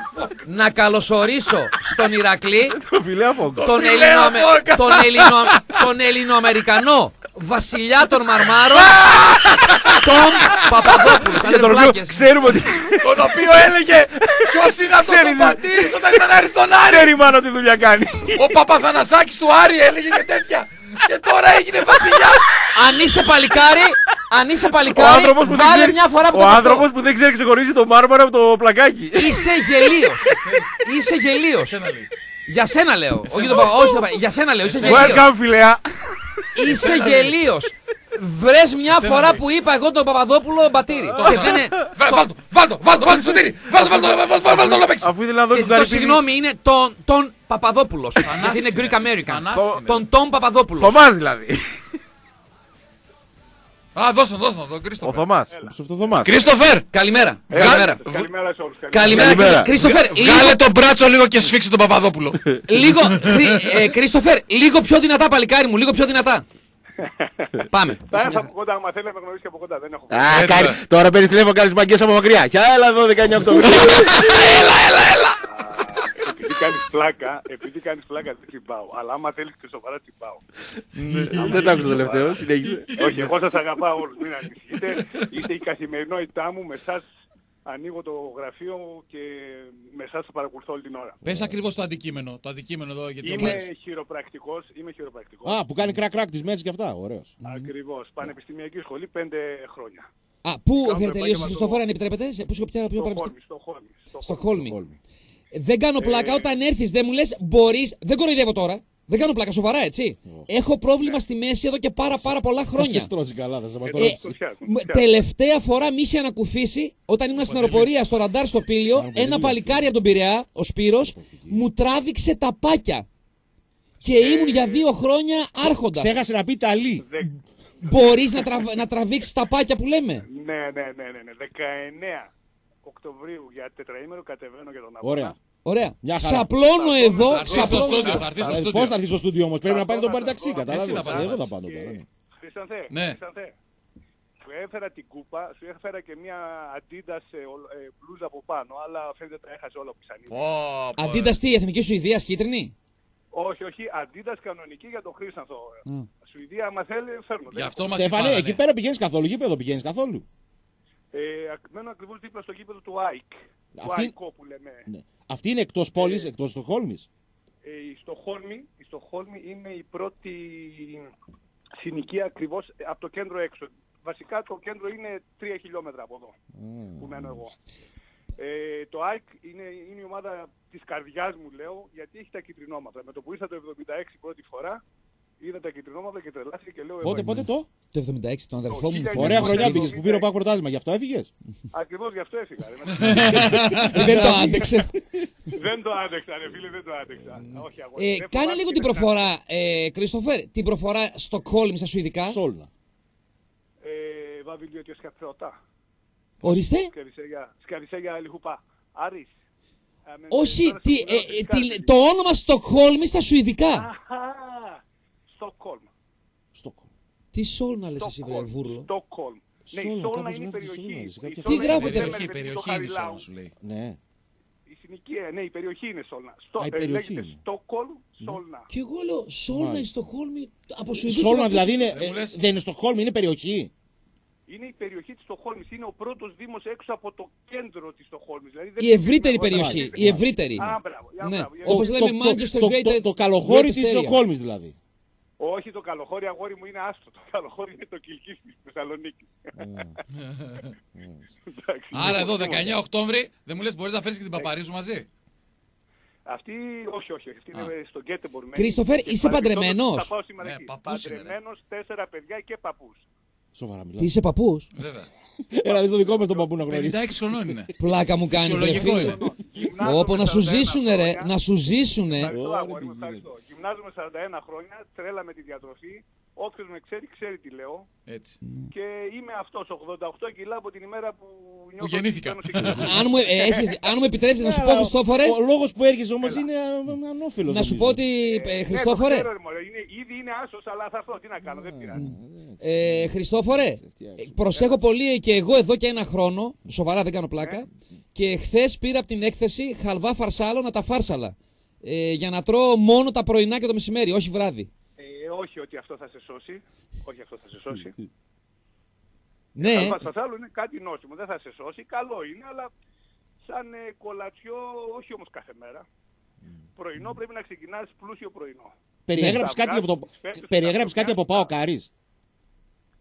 να καλωσορίσω στον Ηρακλή Το Φιλέα Φόκ. τον, Φιλέα Ελληνοαμε... Φώκα. τον, Ελληνο... τον Ελληνοαμερικανό βασιλιά των Μαρμάρων, τον Παπαδόπουλο. Για τον οποίο ξέρουμε ότι Τον οποίο έλεγε ποιος είναι αυτός Ξέρει, ο δε- πατήρης όταν ήταν Άρης στον Άρη. ξέρει μάλλον τι δουλειά κάνει. Ο Παπαθανασάκης του Άρη έλεγε και τέτοια. Και τώρα έγινε βασιλιάς. Αν είσαι παλικάρι, Αν είσαι Ο παλικάρι, άνθρωπος που, δεν βάλε ξέρει- μια φορά από ο το άνθρωπος που δεν ξέρει ξεχωρίζει το μάρμαρο από το πλακάκι. Είσαι γελίος. Είσαι γελίος. Εσένα λέει. Για σένα λέω. Όχι το πα- όχι το πα- για σένα λέω. Είσαι γελίος. Welcome, φιλέα. Είσαι γελίος. Βρες μια Εσένα φορά λέει. που είπα εγώ τον Παπαδόπουλο μπατήρι. Και δεν είναι. Βα- Βάλτο, βάλτο, βάλτο, βάλτο, Σωτήρη. Βάλτο, βάλτο, βάλτο, βάλτο, βάλτο, να παίξει. Αφού ήθελα να Και δώσει ζητώ δαρυπίδι. συγγνώμη, είναι τον, τον Παπαδόπουλος. Γιατί είναι Greek American. Θανάσης είναι. Τον Τον Παπαδόπουλος. Θωμάς δηλαδή. Α, δώσ' τον, δώσ' τον, τον Ο Κρίστοφερ. Θωμάς. Στο Θωμάς. Κρίστοφερ! Καλημέρα. Καλημέρα. Καλημέρα σε όλους. Καλημέρα, Καλημέρα. Κρίστοφερ. Βγάλε τον μπράτσο λίγο και σφίξε τον Παπαδόπουλο. Λίγο, Χρή- ε, Κρίστοφερ, λίγο πιο δυνατά παλικάρι μου, λίγο πιο δυνατά. Πάμε. Θα έρθω από κοντά, άμα θέλει να με γνωρίσει από κοντά. Δεν έχω. Α, Έτσι, κάνει- βέβαια. τώρα παίρνεις τηλέφωνο, κάνεις μαγκές από μακριά. Κι έλα εδώ δεκαεννιά Οκτωβρίου. Επειδή κάνεις πλάκα, επειδή κάνεις πλάκα δεν τσιμπάω. Αλλά άμα θέλεις και σοβαρά τσιμπάω. Δεν το άκουσα το τελευταίο, συνέχισε. Όχι, εγώ σας αγαπάω όλους, μην ανησυχείτε. Είστε η καθημερινότητά μου, με εσάς ανοίγω το γραφείο και με εσάς θα παρακολουθώ όλη την ώρα. Πες ακριβώς το αντικείμενο. Το αντικείμενο εδώ γιατί το Είμαι ξέρεις. χειροπρακτικός, είμαι χειροπρακτικός. Α, που κάνει κρακ-κρακ τις μέρες και αυτά. Ωραίος. Ακριβώς. Πανεπιστημιακή σχολή, πέντε χρόνια. Α, πού Κάνω το τελείωσε επάγγελμα Χριστόφορα, του- αν επιτρέπετε, σε- πού, ποια, ποιο Στο πανεπιστήμιο. Χόλμη, στο Χόλμη. στο Στο Χόλμη. Χόλμη. Δεν κάνω πλάκα, όταν έρθεις δεν μου λες μπορείς, δεν κοροϊδεύω τώρα. Δεν κάνω πλάκα, σοβαρά έτσι. Έχω πρόβλημα στη μέση εδώ και πάρα πάρα πολλά Θα χρόνια. σε στρώσει καλά, θα σε μας το Ε, ρωτήσει. το φτιάχνω, το Μ- φτιάχνω. Τελευταία φορά μη είχε ανακουφίσει όταν ήμουν στην αεροπορία στο ραντάρ στο Πήλιο. Ένα παλικάρι από τον Πειραιά, ο Σπύρος, μου τράβηξε τα πάκια. Και ήμουν για δύο χρόνια άρχοντας. Ξέχασε να πει ταλή. Δε- Μπορείς να, τραβ... να τραβήξεις τα πάκια που λέμε. Ναι, ναι, ναι, ναι, ναι. δεκαεννέα Οκτωβρίου για τετραήμερο κατεβαίνω για τον αγώνα. Ωραία. Ωραία. Μια χαρά. Ξαπλώνω εδώ. Θα έρθει στο Ξαπλώνω... στούντιο, θα έρθει στο Πώς στούντιο. θα έρθει στο στούντιο όμως, πρέπει να πάει να τον πάρει ταξί, Εσύ κατάλαβες. να πας. Εγώ θα πάω εδώ Και πέρα. ναι. Χρήστανθε, Ναι. Χρήστανθε, σου έφερα την κούπα, σου έφερα και μια Adidas ε, ολ- ε, μπλούζα από πάνω, αλλά φαίνεται τα έχασε όλα που ξανοίγει. Πω, πω, Αντίτας τι, η Εθνική Σουηδία κίτρινη. Όχι, όχι, Adidas κανονική για τον Χρήστανθο. Α. Σουηδία, άμα θέλει, φέρνω. Γι' αυτό μας Στέφανε, χτυπάνε. εκεί πέρα πηγαίνεις καθόλου, γήπεδο πηγαίνεις καθόλου. Ε, ακ- μένω ακριβώς δίπλα στο γήπεδο του ΑΕΚ. Του Αυτή- ΑΙΚΟ που λέμε. Ναι. Αυτή είναι εκτός πόλης, εκτός Στοκχόλμης. Ε, η Στοχόλμη, η Στοχόλμη είναι η πρώτη συνοικία ακριβώς ε, από το κέντρο έξω. Βασικά το κέντρο είναι τρία χιλιόμετρα από εδώ που μένω εγώ. Ε, το ΑΕΚ είναι, είναι η ομάδα της καρδιάς μου λέω γιατί έχει τα κυτρινόματα. Με το που ήρθα το εβδομήντα έξι πρώτη φορά είδα τα κυτρινόματα και τρελάθηκα και λέω Πότε, εγώ πότε το. Το εβδομήντα έξι, τον αδερφό μου. Ωραία φωνάζει. Ωραία χρονιά λίγο. πήγες που πήρε ο Πάκ πρωτάθλημα, γι' αυτό έφυγες. Ακριβώς γι' αυτό έφυγα. ρε. Δεν το άντεξε. Δεν το άντεξα ρε φίλε, δεν το άντεξα. Όχι, αγόρι, Ε, δεν κάνε φοβάμαι λίγο και την δεν προφορά, ε, Κρίστοφερ, την προφορά στο Κόλμη στα Σουηδικά. Σόλνα. Ε, Βαβιλίο και σκαφεωτά. Ορίστε. Σκαβισέγια Λιχουπά. Άρης. Όχι, τι, ε, ε, τι- το όνομα Στοκχόλμη στα Σουηδικά. Στοκχόλμ. Στοκχόλμη. Τι σόλ να λες εσύ, βρε βούρλο. Στοκχόλμ. Ναι, η Σόλνα, Σόλνα κάπως είναι η γράφεται περιοχή. Σόλνα, σε κάποια- Η Τι Σόλνα γράφεται, είναι ρε? Περιοχή, με περιοχή το είναι η Χαριλάου. Σόλνα, σου λέει. Ναι. Η συνοικία, ναι, η περιοχή είναι Σόλνα. Στο, Α, η ε, περιοχή λέγεται είναι. Στοκχόλμ, Σόλνα. Και εγώ λέω Σόλνα η Μάλιστα. Στοκχόλμη από Σουηδούς. Σόλνα δηλαδή είναι, Δεν μου ε, λες. δεν είναι Στοκχόλμη, είναι περιοχή. Είναι η περιοχή της Στοχόλμης. Είναι ο πρώτος δήμος έξω από το κέντρο της Στοχόλμης. Δηλαδή δεν Η είναι ευρύτερη αγώνα. περιοχή. Α, Η ευρύτερη. μπράβο. Α, Ναι. μπράβο. Όπως Το- λέμε το- Manchester το- Greater- το- Το καλοχώρι Greatest της area. Στοκχόλμης δηλαδή. Όχι το καλοχώρι, αγόρι μου είναι άστο. Το καλοχώρι είναι το Κιλκής της Θεσσαλονίκης. Εντάξει, Άρα λοιπόν, εδώ λοιπόν. δεκαεννέα Οκτώβρη δεν μου λες μπορείς να φέρεις και την Παπαρίζου μαζί. Αυτή, όχι, όχι. Αυτή είναι στο Γκέτεμπορ. Κρίστοφερ, Και είσαι παρεμπιπτόντως παντρεμένος? Θα πάω σήμερα Ναι, εκεί. παππούς είναι, ρε. Παντρεμένος, τέσσερα παιδιά και παππούς. Σοβαρά Τι μιλάω. είσαι παππούς. Βέβαια. Έλα δεις το δικό μας τον παππού να πενήντα γνωρίσεις. έξι χρονών είναι. Πλάκα μου κάνεις ρε Φυσιολογικό φίλε. είναι. Γυμνάζομαι Όπο να σου σαράντα ένα ζήσουνε ρε, χρόνια. να σου ζήσουνε. Ευχαριστώ, Ωραία, αγόρι μου, τι ευχαριστώ. Γυμνάζομαι σαράντα ένα χρόνια, τρέλα με τη διατροφή. Όποιος με ξέρει, ξέρει τι λέω. Έτσι. Και είμαι αυτός, ογδόντα οκτώ κιλά από την ημέρα που νιώθω ότι γεννήθηκα. μπαίνω σε κοινωνία. Αν μου, ε, έχεις, αν μου επιτρέψεις να σου πω Χριστόφορε, Ο λόγος που έρχεσαι όμως είναι α, ανώφελος. να σου πω νομίζω. ότι, ε, Ναι, το Χριστόφορε, ξέρω, ρε, μωρέ. Είναι- Ήδη είναι άσος, αλλά θα έρθω. Τι να κάνω, δεν πειράζει. ε, Χριστόφορε, ε, προσέχω πολύ και εγώ εδώ και ένα χρόνο, σοβαρά δεν κάνω πλάκα, και χθες πήρα από την έκθεση χαλβά φαρσάλωνα τα φάρσαλα. Ε, για να τρώω μόνο τα πρωινά και το μεσημέρι, όχι βράδυ. Ε, όχι ότι αυτό θα σε σώσει. Όχι αυτό θα σε σώσει. Ναι, Αλφα φασάλου είναι κάτι νόσιμο, δεν θα σε σώσει. Καλό είναι, αλλά σαν ε, κολατσιό, όχι όμως κάθε μέρα. Πρωινό πρέπει να ξεκινάς πλούσιο πρωινό. Περιέγραψες Ναι. κάτι από το- Πέφτεις περιέγραψες στα κάτι από αυτιά. Πάο Κάρις.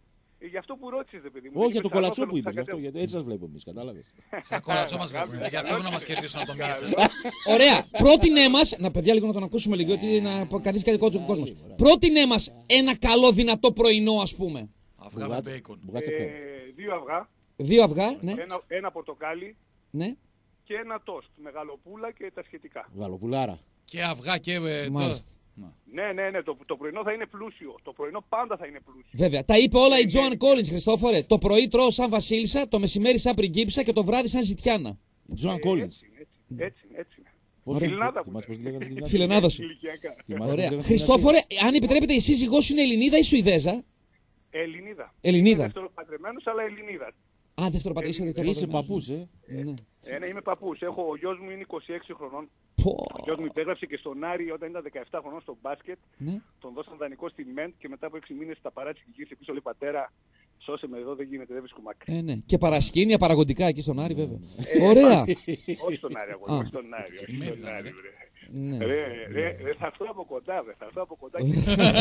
Γι' αυτό που ρώτησες, παιδί μου. Όχι, για το Είμαι κολατσό καλό, που είπες, θα γι' αυτό, κατέβω. γιατί έτσι σας βλέπω εμείς, κατάλαβες. Στα κολατσό μας βλέπουν. Γι' αυτό να μας κερδίσουν από τον Μίτσα. Ωραία. Πρότεινέ μας, να παιδιά λίγο να τον ακούσουμε λίγο, γιατί να κρατήσει κάτι κότσο ο κόσμος. Πρότεινέ μας ένα καλό δυνατό πρωινό, ας πούμε. Αυγά με μπέικον. Μπουγάτσα Ε, κρέμα. δύο αυγά, Δύο αυγά, ναι. ένα, ένα πορτοκάλι ναι. και ένα τόστ. Μεγαλοπούλα και τα σχετικά. Γαλοπουλάρα. Και αυγά και. ε, το- Μάλιστα. Ναι, ναι, ναι. Το, το πρωινό θα είναι πλούσιο. Το πρωινό πάντα θα είναι πλούσιο. Βέβαια. Τα είπε όλα η Τζόαν Κόλινς, Χριστόφορε. Το πρωί τρώω σαν Βασίλισσα, το μεσημέρι σαν πριγκίψα και το βράδυ σαν Ζητιάνα. Η Τζοαν Κόλινς. Έτσι είναι, έτσι, έτσι, είναι, έτσι είναι. Πώς Φιλενάδα το- που θυμάσαι πώς τη λέγανε στην γυμνάσια? Φιλενάδα σου. Ηλικιακά. Θυμάσαι πώς τη Ωραία. λέγανε στην Χριστόφορε, αν επιτρέπετε, η σύζυγός σου είναι Ελληνίδα ή Σουηδέζα? Ελληνίδα. Ελληνίδα. Δεύτεροπατρεμένος, αλλά Ελληνίδα. Α, δεύτερο πατέρα, είσαι δεύτερο Είσαι πατέρα. παππούς, ε. Ναι. Ε, ναι, είμαι παππούς. Έχω, ο γιος μου είναι είκοσι έξι χρονών. Πω. Ο γιος μου υπέγραψε και στον Άρη όταν ήταν δεκαεπτά χρονών στο μπάσκετ. Ναι. Τον δώσαν δανεικό στη Μεντ και μετά από έξι μήνες στα παράτησε και γύρισε πίσω. Λέει πατέρα, σώσε με εδώ, δεν γίνεται, δεν βρίσκω μάκρη. Ε, ναι. Και παρασκήνια, παραγωγικά εκεί στον Άρη, βέβαια. Ωραία. Όχι στον Άρη, αγόρι, Α. όχι στον Άρη. όχι Μεντ, στον δηλαδή. Άρη, βρε. Ναι. Ρε, ρε, ρε, θα έρθω από κοντά, ρε, θα έρθω από κοντά. και-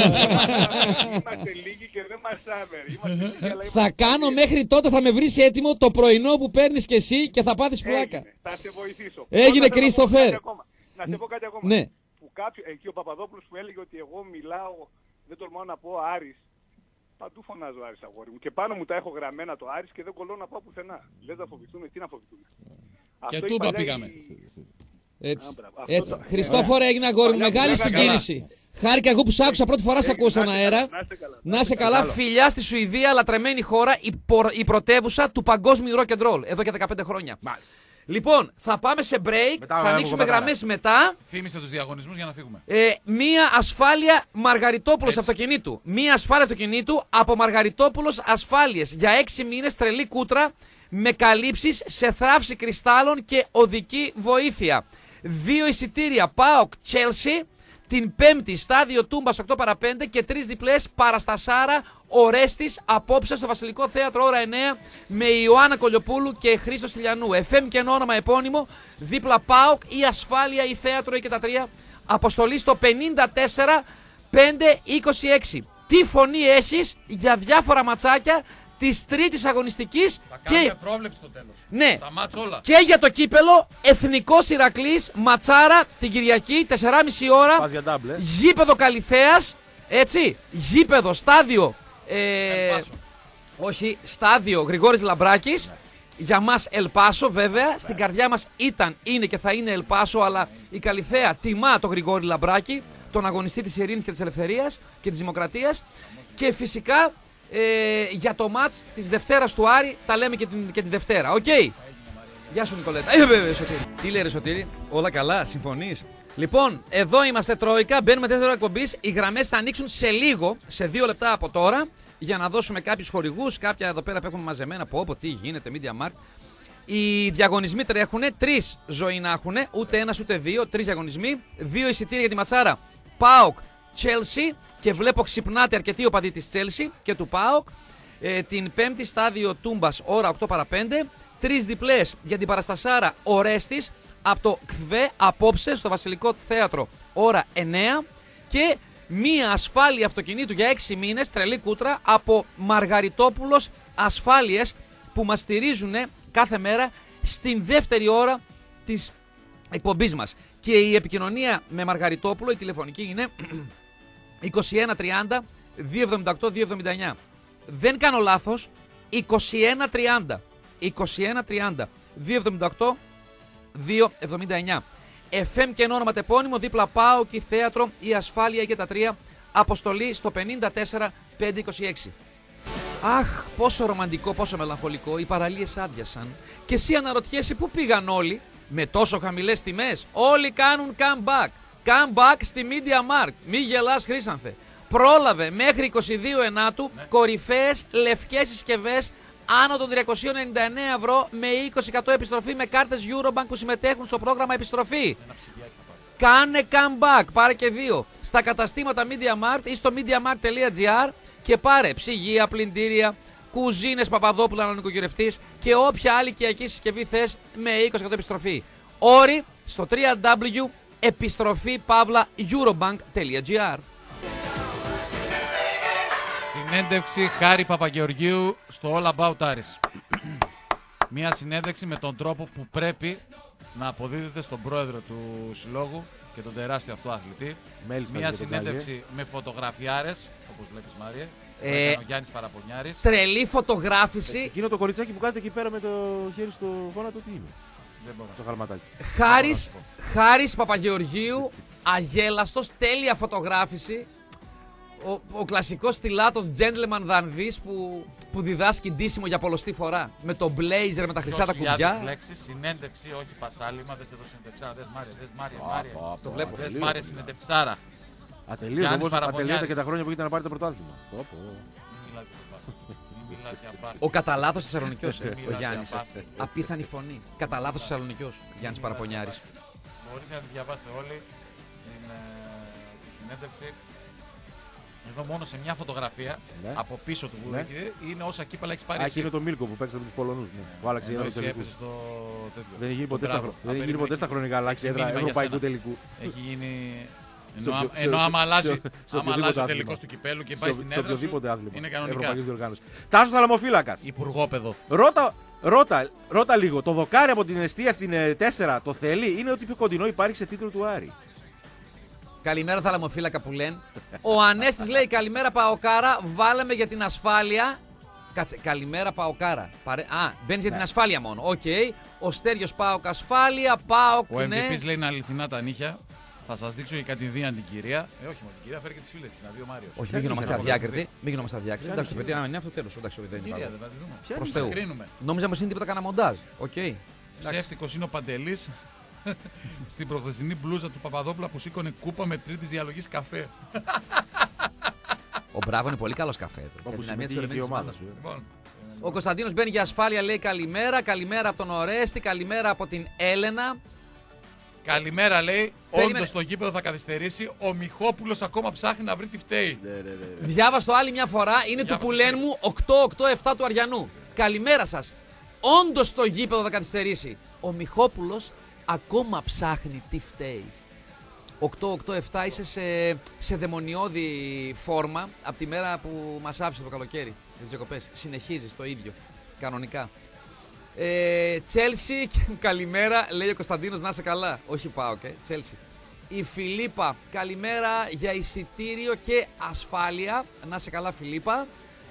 Είμαστε λίγοι και δεν μας άμεροι. Είμαστε λίγοι, αλλά Θα είμαστε κάνω λίγοι. μέχρι τότε, θα με βρεις έτοιμο το πρωινό που παίρνεις και εσύ και θα πάθεις πλάκα. Έγινε. Θα σε βοηθήσω. Έγινε, Τώρα θέλω να πω Κρίστοφερ. κάτι ακόμα. Να σε πω κάτι ακόμα. Ναι. Που κάποιο, εκεί ο Παπαδόπουλος που έλεγε ότι εγώ μιλάω, δεν τολμάω να πω Άρης. Παντού φωνάζω Άρης, αγόρι μου. Και πάνω μου τα έχω γραμμένα το Άρης και δεν κολλώ να πάω πουθενά. Λες να φοβηθούμε, τι να φοβηθούμε. Και Αυτό η Τούμπα παλιά πήγαμε. η- Έτσι. Α, μπράβο. Αυτό Έτσι. το- Χριστόφορε, έγινε αγόρι μου, Παλιά μεγάλη που λέγα συγκίνηση. Χάρηκα εγώ που σ' άκουσα πρώτη φορά, σε ακούω στον Να είστε αέρα. καλά, να είστε καλά. Να είσαι καλά. Φιλιά στη Σουηδία, λατρεμένη χώρα, η, πορ- η πρωτεύουσα του παγκόσμιου rock and roll εδώ και δεκαπέντε χρόνια. Λοιπόν, θα πάμε σε break, Μετά θα έχουμε ανοίξουμε κομματάρα. γραμμές μετά. Θύμισε τους διαγωνισμούς για να φύγουμε. Ε, μία ασφάλεια Μαργαριτόπουλος Έτσι. αυτοκινήτου. Μία ασφάλεια αυτοκινήτου από Μαργαριτόπουλος Ασφάλειες. Για έξι μήνες τρελή κούτρα με καλύψεις σε θράψη κρυστάλλων και οδική βοήθεια. Δύο εισιτήρια ΠΑΟΚ Chelsea την Πέμπτη στάδιο Τούμπας οκτώ παρά πέντε και τρεις διπλές Παραστασάρα Ορέστης απόψε στο Βασιλικό Θέατρο ώρα εννέα με Ιωάννα Κολιοπούλου και Χρήστο Τηλιανού. εφ εμ και ένα όνομα επώνυμο, δίπλα ΠΑΟΚ ή Ασφάλεια ή Θέατρο ή και τα τρία. Αποστολή στο πενήντα τέσσερα πεντακόσια είκοσι έξι. Τι φωνή έχεις για διάφορα ματσάκια της τρίτης αγωνιστικής Θα και, κάνουμε πρόβλεψη στο τέλος. ναι, Τα μάτς όλα. και για το κύπελο Εθνικός Ηρακλής Ματσάρα την Κυριακή τέσσερις και μισή ώρα. Πας για double, ε. Γήπεδο Καλιθέας, έτσι, γήπεδο, στάδιο, ε, Ελπάσο. όχι, στάδιο Γρηγόρης Λαμπράκης, για μας Ελπάσο βέβαια, στην καρδιά μας ήταν, είναι και θα είναι Ελπάσο, αλλά η Καλιθέα τιμά τον Γρηγόρη Λαμπράκη, τον αγωνιστή της ειρήνης και της ελευθερίας και της δημοκρατίας και φυσικά ε, για το μάτς της Δευτέρας του Άρη τα λέμε και την, και τη Δευτέρα, οκ. Γεια σου Νικολέτα. Ε, βέβαια, Σωτήρη. Τι λέει ρε Σωτήρη, όλα καλά, συμφωνείς? Λοιπόν, εδώ είμαστε Τρόικα, μπαίνουμε τέτοια ώρα εκπομπής. Οι γραμμές θα ανοίξουν σε λίγο, σε δύο λεπτά από τώρα, για να δώσουμε κάποιους χορηγούς, κάποια εδώ πέρα που έχουμε μαζεμένα από όπου, τι γίνεται, Media Markt. Οι διαγωνισμοί τρέχουν, τρεις ζωή να έχουν, ούτε ένας ούτε δύο, τρεις διαγωνισμοί. Δύο εισιτήρια για τη ματσάρα ΠΑΟΚ Chelsea και βλέπω ξυπνάτε αρκετοί οπαδοί της Chelsea και του ΠΑΟΚ. Ε, την Πέμπτη στάδιο Τούμπας ώρα οκτώ παρά πέντε. Τρεις διπλές για την Παραστασάρα Ορέστης από το ΚΔΕ απόψε στο Βασιλικό Θέατρο ώρα εννέα και μία ασφάλεια αυτοκινήτου για έξι μήνες τρελή κούτρα από Μαργαριτόπουλος Ασφάλειες που μας στηρίζουν κάθε μέρα στην δεύτερη ώρα της εκπομπής μας. Και η επικοινωνία με Μαργαριτόπουλο, η τηλεφωνική είναι είκοσι ένα τριάντα διακόσια εβδομήντα οκτώ διακόσια εβδομήντα εννέα. Δεν κάνω λάθος, είκοσι ένα τριάντα είκοσι ένα τριάντα διακόσια εβδομήντα οκτώ διακόσια εβδομήντα εννέα. εφ εμ και ένα όνομα τεπώνυμο, δίπλα ΠΑΟΚ και Θέατρο, η Ασφάλεια και τα τρία. Αποστολή στο πενήντα τέσσερα πεντακόσια είκοσι έξι. Αχ, πόσο ρομαντικό, πόσο μελαγχολικό, οι παραλίες άδειασαν. Και εσύ αναρωτιέσαι πού πήγαν όλοι με τόσο χαμηλές τιμές. Όλοι κάνουν comeback. Comeback στη Media Markt. Μη γελάς Χρήσανθε. Πρόλαβε μέχρι είκοσι δύο Ενάτου ναι. κορυφαίες λευκές συσκευές άνω των τριακόσια ενενήντα εννέα ευρώ με είκοσι τοις εκατό επιστροφή με κάρτες Eurobank που συμμετέχουν στο πρόγραμμα επιστροφή. Κάνε comeback, πάρε και δύο στα καταστήματα Media Markt ή στο mediamarkt τελεία gr και πάρε ψυγεία, πλυντήρια, κουζίνες Παπαδόπουλα να νοικοκυρευτείς και όποια άλλη οικιακή συσκευή θες με είκοσι τοις εκατό επιστροφή. Όροι στο double-u double-u double-u τελεία επιστροφή παύλα eurobank τελεία gr. Συνέντευξη Χάρη Παπαγεωργίου στο All About Aris. Μια συνέντευξη με τον τρόπο που πρέπει να αποδίδεται στον πρόεδρο του συλλόγου και τον τεράστιο αυτό αθλητή. Μέλιστα Μια για τον συνέντευξη με φωτογραφιάρες, όπως βλέπεις Μάρια. Ε, ο Γιάννης Παραπονιάρης. Τρελή φωτογράφηση. Εκείνο το κοριτσάκι που κάθεται εκεί πέρα με το χέρι στο γόνατο, τι είναι? Δεν μπορώ να Το γαλματάκι. Χάρης, Χάρης Παπαγεωργίου, αγέλαστος, τέλεια φωτογράφηση. Ο, ο κλασικός στιλάτος gentleman δανδύς που, που διδάσκει ντύσιμο για πολλωστή φορά. Με το blazer, με τα χρυσά τα κουμπιά. Λέξεις, συνέντευξη, όχι πασάλιμα, δεν σε δω συνέντευξάρα. Δες Μάρια, δες Μάρια, Μάρια. Το βλέπω. Δες Μάρια συνέντευξάρα. Ατελείωτα Γιάννης όπως Παραπονιάρης. ατελείωτα και τα χρόνια που ήταν να πάρει το πρωτάθλημα. Πω, πω. Μην μιλάς για μπάσκετ. Ο κατά λάθος Θεσσαλονικιός, ε, ο Μιλάς Γιάννης. για μπάσκετ. Απίθανη φωνή. Κατά λάθος Θεσσαλονικιός, Γιάννης Παραπονιάρης. Μπορείτε να τη διαβάσετε όλοι την ε, τη συνέντευξη. Εδώ μόνο σε μια φωτογραφία Ναι. από πίσω του που Ναι. έχει, είναι όσα κύπελα έχει πάρει. Α, εσύ. εκεί είναι το Μίλκο που παίξατε με τους Πολωνούς. Ναι. Που άλλαξε η Ενώ έδρα του εσύ τελικού. έπαιζες στο τέτοιο. Δεν έχει γίνει ποτέ στα Μπράβο. χρο- δεν έχει γίνει Α, ποτέ στα χρονικά αλλάξει η έδρα μήνυμα για ευρωπαϊκού σένα. τελικού. Έχει γίνει. Σε Ενώ, οποιο- σε- ενώ σε- άμα αλλάζει, σε- σε άμα οποιοδήποτε αλλάζει ο άθλημα. τελικός του κυπέλου και Σε, πάει σε στην έδρα σου, οποιοδήποτε άθλημα. είναι κανονικά. Ευρωπαϊκής διοργάνωσης. Τάσος Θαλαμοφύλακας. Υπουργόπεδο. Ρώτα, ρώτα, ρώτα λίγο. Το δοκάρι από την εστία στην ε, τέσσερα το θέλει. Είναι ότι πιο κοντινό υπάρχει σε τίτλο του Άρη. Καλημέρα θαλαμοφύλακα που λένε. Ο Ανέστης λέει καλημέρα Παοκάρα, βάλαμε για την ασφάλεια. Κάτσε, καλημέρα Παοκάρα. Παρέ... Α, μπαίνεις για την ασφάλεια μόνο. Οκ. Ο Στέργιος Πάοκ ασφάλεια, Πάοκ Ο ναι. εμ βι πι λέει είναι αληθινά τα νύχια. Θα σας δείξω και κατηδίαν την κυρία. Ε, όχι μόνο την κυρία, φέρει και τις φίλες της, να δει ο Μάριος. Όχι, μην γινόμαστε αδιάκριτοι. Μην γινόμαστε αδιάκριτοι. Εντάξει, το παιδί, αν είναι αυτό τέλος. Εντάξει, δεν είναι Κυρία, πράγμα. δεν θα τη δούμε. Προς Θα Θεού. κρίνουμε. Νόμιζα πως είναι τίποτα κανένα μοντάζ. Οκ. Ψεύτικος είναι ο Παντελής στην προχθεσινή μπλούζα του Παπαδόπουλα που σήκωνε κούπα με τρίτης διαλογής καφέ. Ο Μπράβο είναι πολύ καλός καφές. ρε. Όπου Για την αμία της συμμετείχε και η ερωμένης ομάδα ομάδας. σου. ε. Λοιπόν, Ο Κωνσταντίνος μπαίνει για ασφάλεια, λέει καλημέρα. Καλημέρα από τον Ορέστη, καλημέρα από την Έλενα. καλημέρα λέει. Περίμενε. Όντως το γήπεδο θα καθυστερήσει. Ο Μιχόπουλος ακόμα ψάχνει να βρει τη φταίει. Διάβαστο το άλλη μια φορά, είναι του Διάβασε πουλέν το. μου οκτώ οκτώ επτά του Αριανού. Καλημέρα σας. Όντως το γήπεδο θα καθυστερήσει. Ο Μιχόπουλος ακόμα ψάχνει τι φταίει. οκτώ οκτώ επτά είσαι σε, σε δαιμονιώδη φόρμα από τη μέρα που μας άφησε το καλοκαίρι για τις διακοπές. Συνεχίζεις το ίδιο, κανονικά. Ε, Τσέλσι, καλημέρα, λέει ο Κωνσταντίνος, να είσαι καλά. Όχι πάω, και Τσέλσι. Η Φιλίπα, καλημέρα για εισιτήριο και ασφάλεια. Να είσαι καλά, Φιλίπα.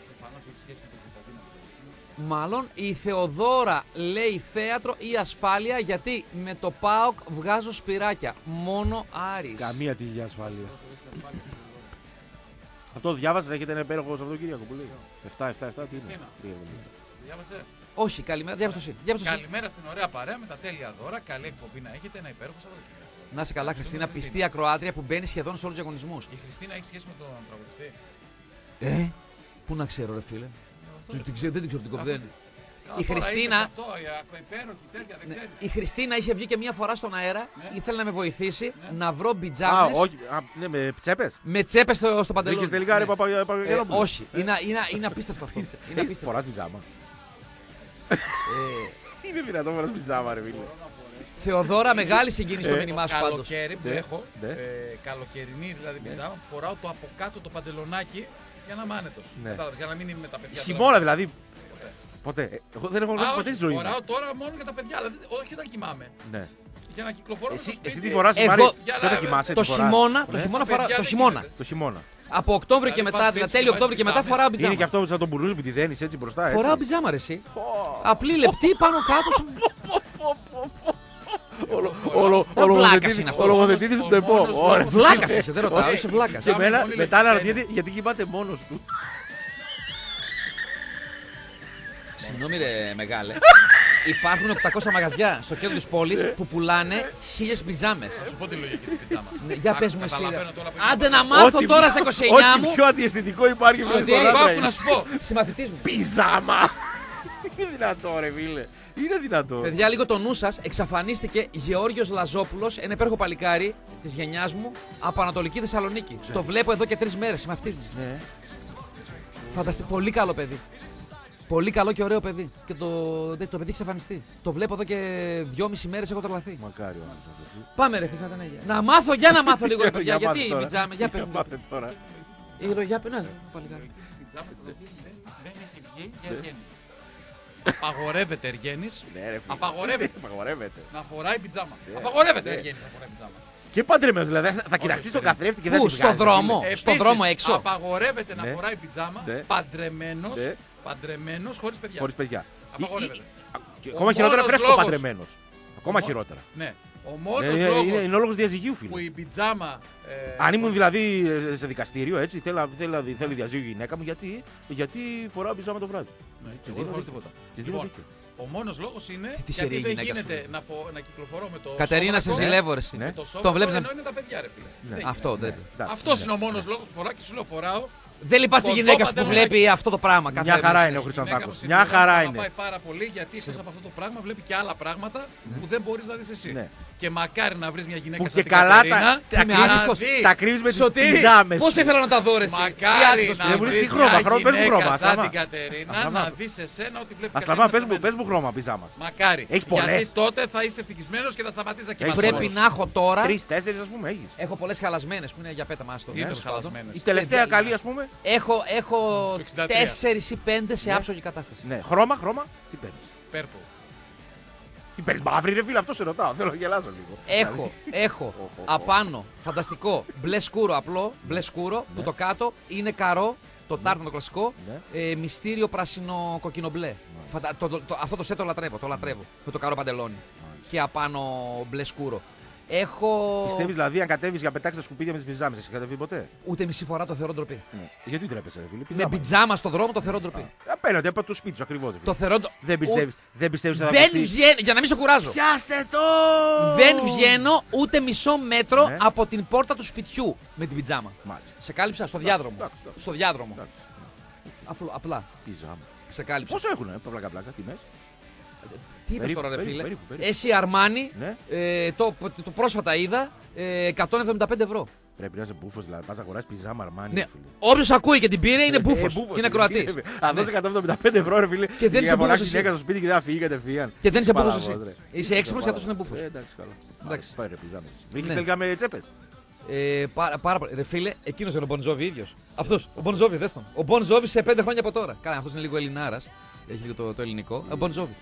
Μάλλον η Θεοδόρα λέει θέατρο ή ασφάλεια γιατί με το ΠΑΟΚ βγάζω σπυράκια. Μόνο Άρης. Καμία τύχη για ασφάλεια. Αυτό διάβασε, έχετε ένα υπέροχο Σαββατοκύριακο που λέει. επτά επτά επτά, τι είναι. Διάβασε. Όχι, καλημέρα. Διάβασε το εσύ. Διάβασε το εσύ. Καλημέρα στην ωραία παρέα με τα τέλεια δώρα. Καλή εκπομπή να έχετε. Ένα υπέροχο Σαββατοκύριακο. Να είσαι καλά, Χριστίνα, πιστή ακροάτρια που μπαίνει σχεδόν σε όλου του διαγωνισμούς. Η Χριστίνα έχει σχέση με τον τραγουδιστή. Ε, πού να ξέρω, ρε φίλε. Την- την ξέρω- Δεν την ξέρω την κοπδένη. Καλά, Η τώρα Χριστίνα- είπες Αυτό, η ακροϊπέροχη, τέτοια, δεν Ναι, ξέρει. η Χριστίνα είχε βγει και μία φορά στον αέρα. Ναι. Ήθελε να με βοηθήσει να βρω Α, μπιτζάμες όχι. Α, ναι, με τσέπες. με τσέπες στο, στο παντελόνι. Βρήκες τελικά ρε Ναι. Παπα- Ε, Παπαγιανόπουλο. όχι, είναι, είναι, είναι απίστευτο αυτό. Είναι απίστευτο. Φοράς πιζάμα. Ε, Είναι δυνατόν φοράς πιζάμα ρε φίλε. Θεοδόρα, μεγάλη συγκίνηση στο Ε, μήνυμά σου πάντως. Καλοκαίρι που Ναι, έχω, ναι. ε, καλοκαιρινή δηλαδή πιτζάμα, φοράω το από κάτω το παντελονάκι για να είμαι άνετος. Ναι. Κατάλαβες, για να μην είμαι με τα παιδιά. Χειμώνα δηλαδή. Ποτέ. Ε, Εγώ δεν έχω Α, γνωρίσει ποτέ όχι, στη ζωή μου. φοράω τώρα μόνο για τα παιδιά, αλλά δεν- όχι όταν κοιμάμαι. Ναι. Για να κυκλοφορώ Εσύ, στο σπίτι. εσύ τι φοράς, Εγώ- Μάρη, Για δεν να- τα κοιμάσαι, Το τι φοράς? χειμώνα, το Ναι. χειμώνα Στα φορά, παιδιά το δεν χειμώνα. γίνεται. Το χειμώνα. Από Οκτώβριο και Δηλαδή μετά, πας δηλαδή σπίτι τέλειο σου, Οκτώβριο και βάζεις μετά πιζάμες. φοράω Είναι μπιτζάμα. και αυτό σαν τον μπουρνούζι που τη δένεις έτσι μπροστά. Έτσι. Φοράω μπιτζάμα ρε εσύ. Απλή λεπτή πάνω κάτω. Όλο- όλο- Τα ο βλάκας λογοθετήτης- είναι αυτό. Ο λογοθετήτης του Ο ΤΕΠΟ. μόνος Ωραία. λόγος. Βλάκας είσαι, δεν ρωτάω, Όχι. είσαι βλάκας. Και μένα πολύ μετά να λογιστένει. ρωτιέται γιατί κοιμάται μόνος του. Συγγνώμη ρε μεγάλε. Υπάρχουν οκτακόσια μαγαζιά στο κέντρο της πόλης που πουλάνε χίλιες μπιτζάμες. Θα σου πω τη λογική της πιτσάμας. Ναι, για Άκου, πες μου εσύ. καταλαβαίνω ρε. τώρα που Άντε είναι να το- μάθω Ό,τι τώρα πιο- στα είκοσι εννιά Ό,τι μου. πιο αντιαισθητικό υπάρχει μέσα Ότι στον εγώ Άκου άντρα. να σου πω. Συμμαθητής μου. Πιζάμα. Είναι δυνατό ρε φίλε. Είναι δυνατό. Παιδιά, λίγο το νου σας, εξαφανίστηκε Γεώργιος Λαζόπουλος, ένα υπέροχο παλικάρι της γενιάς μου, από Ανατολική Θεσσαλονίκη. Το βλέπω εδώ και τρεις μέρες, είμαι αυτή. Ναι. Φανταστεί, πολύ καλό παιδί. Πολύ καλό και ωραίο παιδί. Και το, το παιδί έχει εξαφανιστεί. Το βλέπω εδώ και δυόμιση μέρες, έχω τρελαθεί. Μακάρι ο άνθρωπος. Πάμε ρε Χρυσά Τενέγια. Να μάθω, για να μάθω λίγο ρε παιδιά. Για μάθε Γιατί τώρα. μπιτζάμε, για πες Για μου. μάθε τώρα. Η λογιά, ναι, παλικάρι. πιτζάμα την οποία δεν, δεν έχει βγει για Εργένη. Απαγορεύεται Εργένης. Απαγορεύεται. Να φοράει πιτζάμα. Απαγορεύεται Εργένης να φοράει πιτζάμα. Και παντρεμένο, δηλαδή θα, θα κοιταχτεί στον καθρέφτη και δεν Πού, θα στον δρόμο, στον δρόμο έξω. Απαγορεύεται να Ναι. φοράει πιτζάμα Ναι. παντρεμένος, Ναι. παντρεμένος χωρίς παιδιά. Χωρίς παιδιά. Απαγορεύεται. Ή- ή- Ο Ακόμα χειρότερα μόνος φρέσκο λόγος- παντρεμένο. Ακόμα Ο- χειρότερα. Ναι. Ο Ναι, μόνος είναι, λόγος είναι, είναι ο λόγος διαζυγίου, φίλε. που η πιτζάμα... ε, Αν ήμουν δηλαδή ε, σε δικαστήριο, έτσι, θέλει, θέλει, θέλει διαζύγιο η γυναίκα μου, γιατί, γιατί φοράω πιτζάμα το βράδυ. Ναι, Της εγώ δίνω δεν φοράω δίκιο. τίποτα. Της δίνω Λοιπόν, δίκιο. ο μόνος λόγος είναι Τι της γιατί αιρεί η δεν γυναίκα γίνεται σου. να, φο... να κυκλοφορώ με το Κατερίνα, σε σώμα, ζηλεύω, ρε, εσύ. Ναι. με το σώμα Το βλέπεις ενώ να- είναι τα παιδιά, ρε φίλε. Ναι. Δεν Αυτό, γίνεται. δεν. Εντάξει, Αυτός ναι. είναι ο μόνος λόγος που φοράω και σου λέω φοράω. Δεν λυπάσαι τη Κοντό γυναίκα σου που παντελονάκι. βλέπει αυτό το πράγμα. κάθε Μια χαρά μέρα. είναι ο Η γυναίκα μου Χρυσανθάκος. σε Μια αγαπάει χαρά πάρα είναι. πάρα πολύ γιατί εκτός από αυτό το πράγμα βλέπει και άλλα πράγματα που δεν μπορείς να δεις εσύ. Ναι. Και μακάρι να βρεις μια γυναίκα Που σαν και την καλά Κατερίνα, τα, τα, είμαι κρύβεις- άδικος. δει. τα κρύβεις με τις Σωτήρη, πιζάμες πώς σου. ήθελα να τα δω, ρε, εσύ. Μακάρι Τι να Δεν μου λες βρεις τι χρώμα, μια χρώμα, πες μου χρώμα, γυναίκα σαν Ασταμά. την Κατερίνα Ασταμά. να δεις εσένα ότι βλέπει Ασταμά, πες μου, πες μου χρώμα πιζάμας. Μακάρι. Έχεις πολλές. Γιατί τότε θα είσαι ευτυχισμένος και θα σταματήσεις να κοιμάσαι Πρέπει μόνος. να έχω τώρα. Τρεις, τέσσερις ας πούμε έχεις. Έχω πολλές χαλασμένες που είναι για πέτα μας το Τι είναι τέλος πάντων. χαλασμένες. Η τελευταία καλή ας πούμε. Έχω, έχω εξήντα τρία. τέσσερις ή πέντε σε Ναι. άψογη κατάσταση. Ναι, χρώμα, χρώμα. Τι παίρνεις. Πέρπο. Τι παίρνεις μαύρη ρε φίλε, αυτό σε ρωτάω. Θέλω να γελάσω λίγο. Έχω, έχω απάνω φανταστικό μπλε σκούρο απλό, μπλε σκούρο, που το κάτω είναι καρό, το τάρτανο το κλασικό, Ναι. ε, μυστήριο πράσινο κοκκινο μπλε. Φαντα... Το, το, το, αυτό το σετ το λατρεύω, το λατρεύω. Με το καρό παντελόνι. Και απάνω μπλε σκούρο. Έχω. Πιστεύεις δηλαδή αν κατέβεις για να πετάξεις τα σκουπίδια με τις πιζάμες, έχεις κατεβεί ποτέ. Ούτε μισή φορά το θεωρώ ντροπή. Ναι. Γιατί τρέπεσαι ρε φίλε, Με πιζάμα. πιτζάμα στο δρόμο το θεωρώ ντροπή. Απέναντι από το σπίτι σου ακριβώς. ρε φίλε. Το θεωρώ. ντο- Δεν Ο- πιστεύεις, δεν πιστεύεις ότι θα Δεν ακουστεί. βγαίνω. Για να μην σε κουράζω. Πιάστε το! Δεν βγαίνω ούτε μισό μέτρο Ναι. από την πόρτα του σπιτιού με την πιτζάμα. Μάλιστα. Σε κάλυψα στο διάδρομο. εντάξει, εντάξει. Στο διάδρομο. Εντάξει. Απλό- απλά. Πιζάμα. Σε κάλυψα. Πόσο έχουνε, πλάκα πλάκα, τιμές. Τι είπες Περίπου, τώρα, ρε περίπου, φίλε. περίπου, περίπου. Εσύ Αρμάνι, Ναι. ε, το, το πρόσφατα είδα, ε, εκατόν εβδομήντα πέντε ευρώ. Πρέπει να είσαι μπούφος, δηλαδή πας να αγοράσεις πιζάμα Αρμάνι. Ναι, ρε φίλε. όποιος ακούει και την πήρε είναι Ε, μπούφος ε, και είναι είναι, ακροατής. είναι. Αν δώσεις εκατόν εβδομήντα πέντε ευρώ, ρε φίλε, Και δεν είσαι για να φωνάξει μπούφος η γυναίκα εσύ. στο σπίτι και δεν θα φύγει κατευθείαν. Και δεν είσαι μπούφος παραγωγός, εσύ. ρε. Είσαι έξυπνος και αυτός είναι παραγωγός. μπούφος. Ε, Εντάξει, καλά. Εντάξει. Πάει ρε πιζάμες. Βρήκες Ναι. τελικά με τσέπες. Ε, πάρα, πάρα πολύ. Ρε φίλε, εκείνος είναι ο Μπονζόβι ίδιος. Αυτός, ο Μπονζόβι, δες τον. Ο Μπονζόβι σε πέντε χρόνια από τώρα. Καλά, αυτός είναι λίγο Ελληνάρας. Έχει λίγο το, το ελληνικό. Ο Μπονζόβι.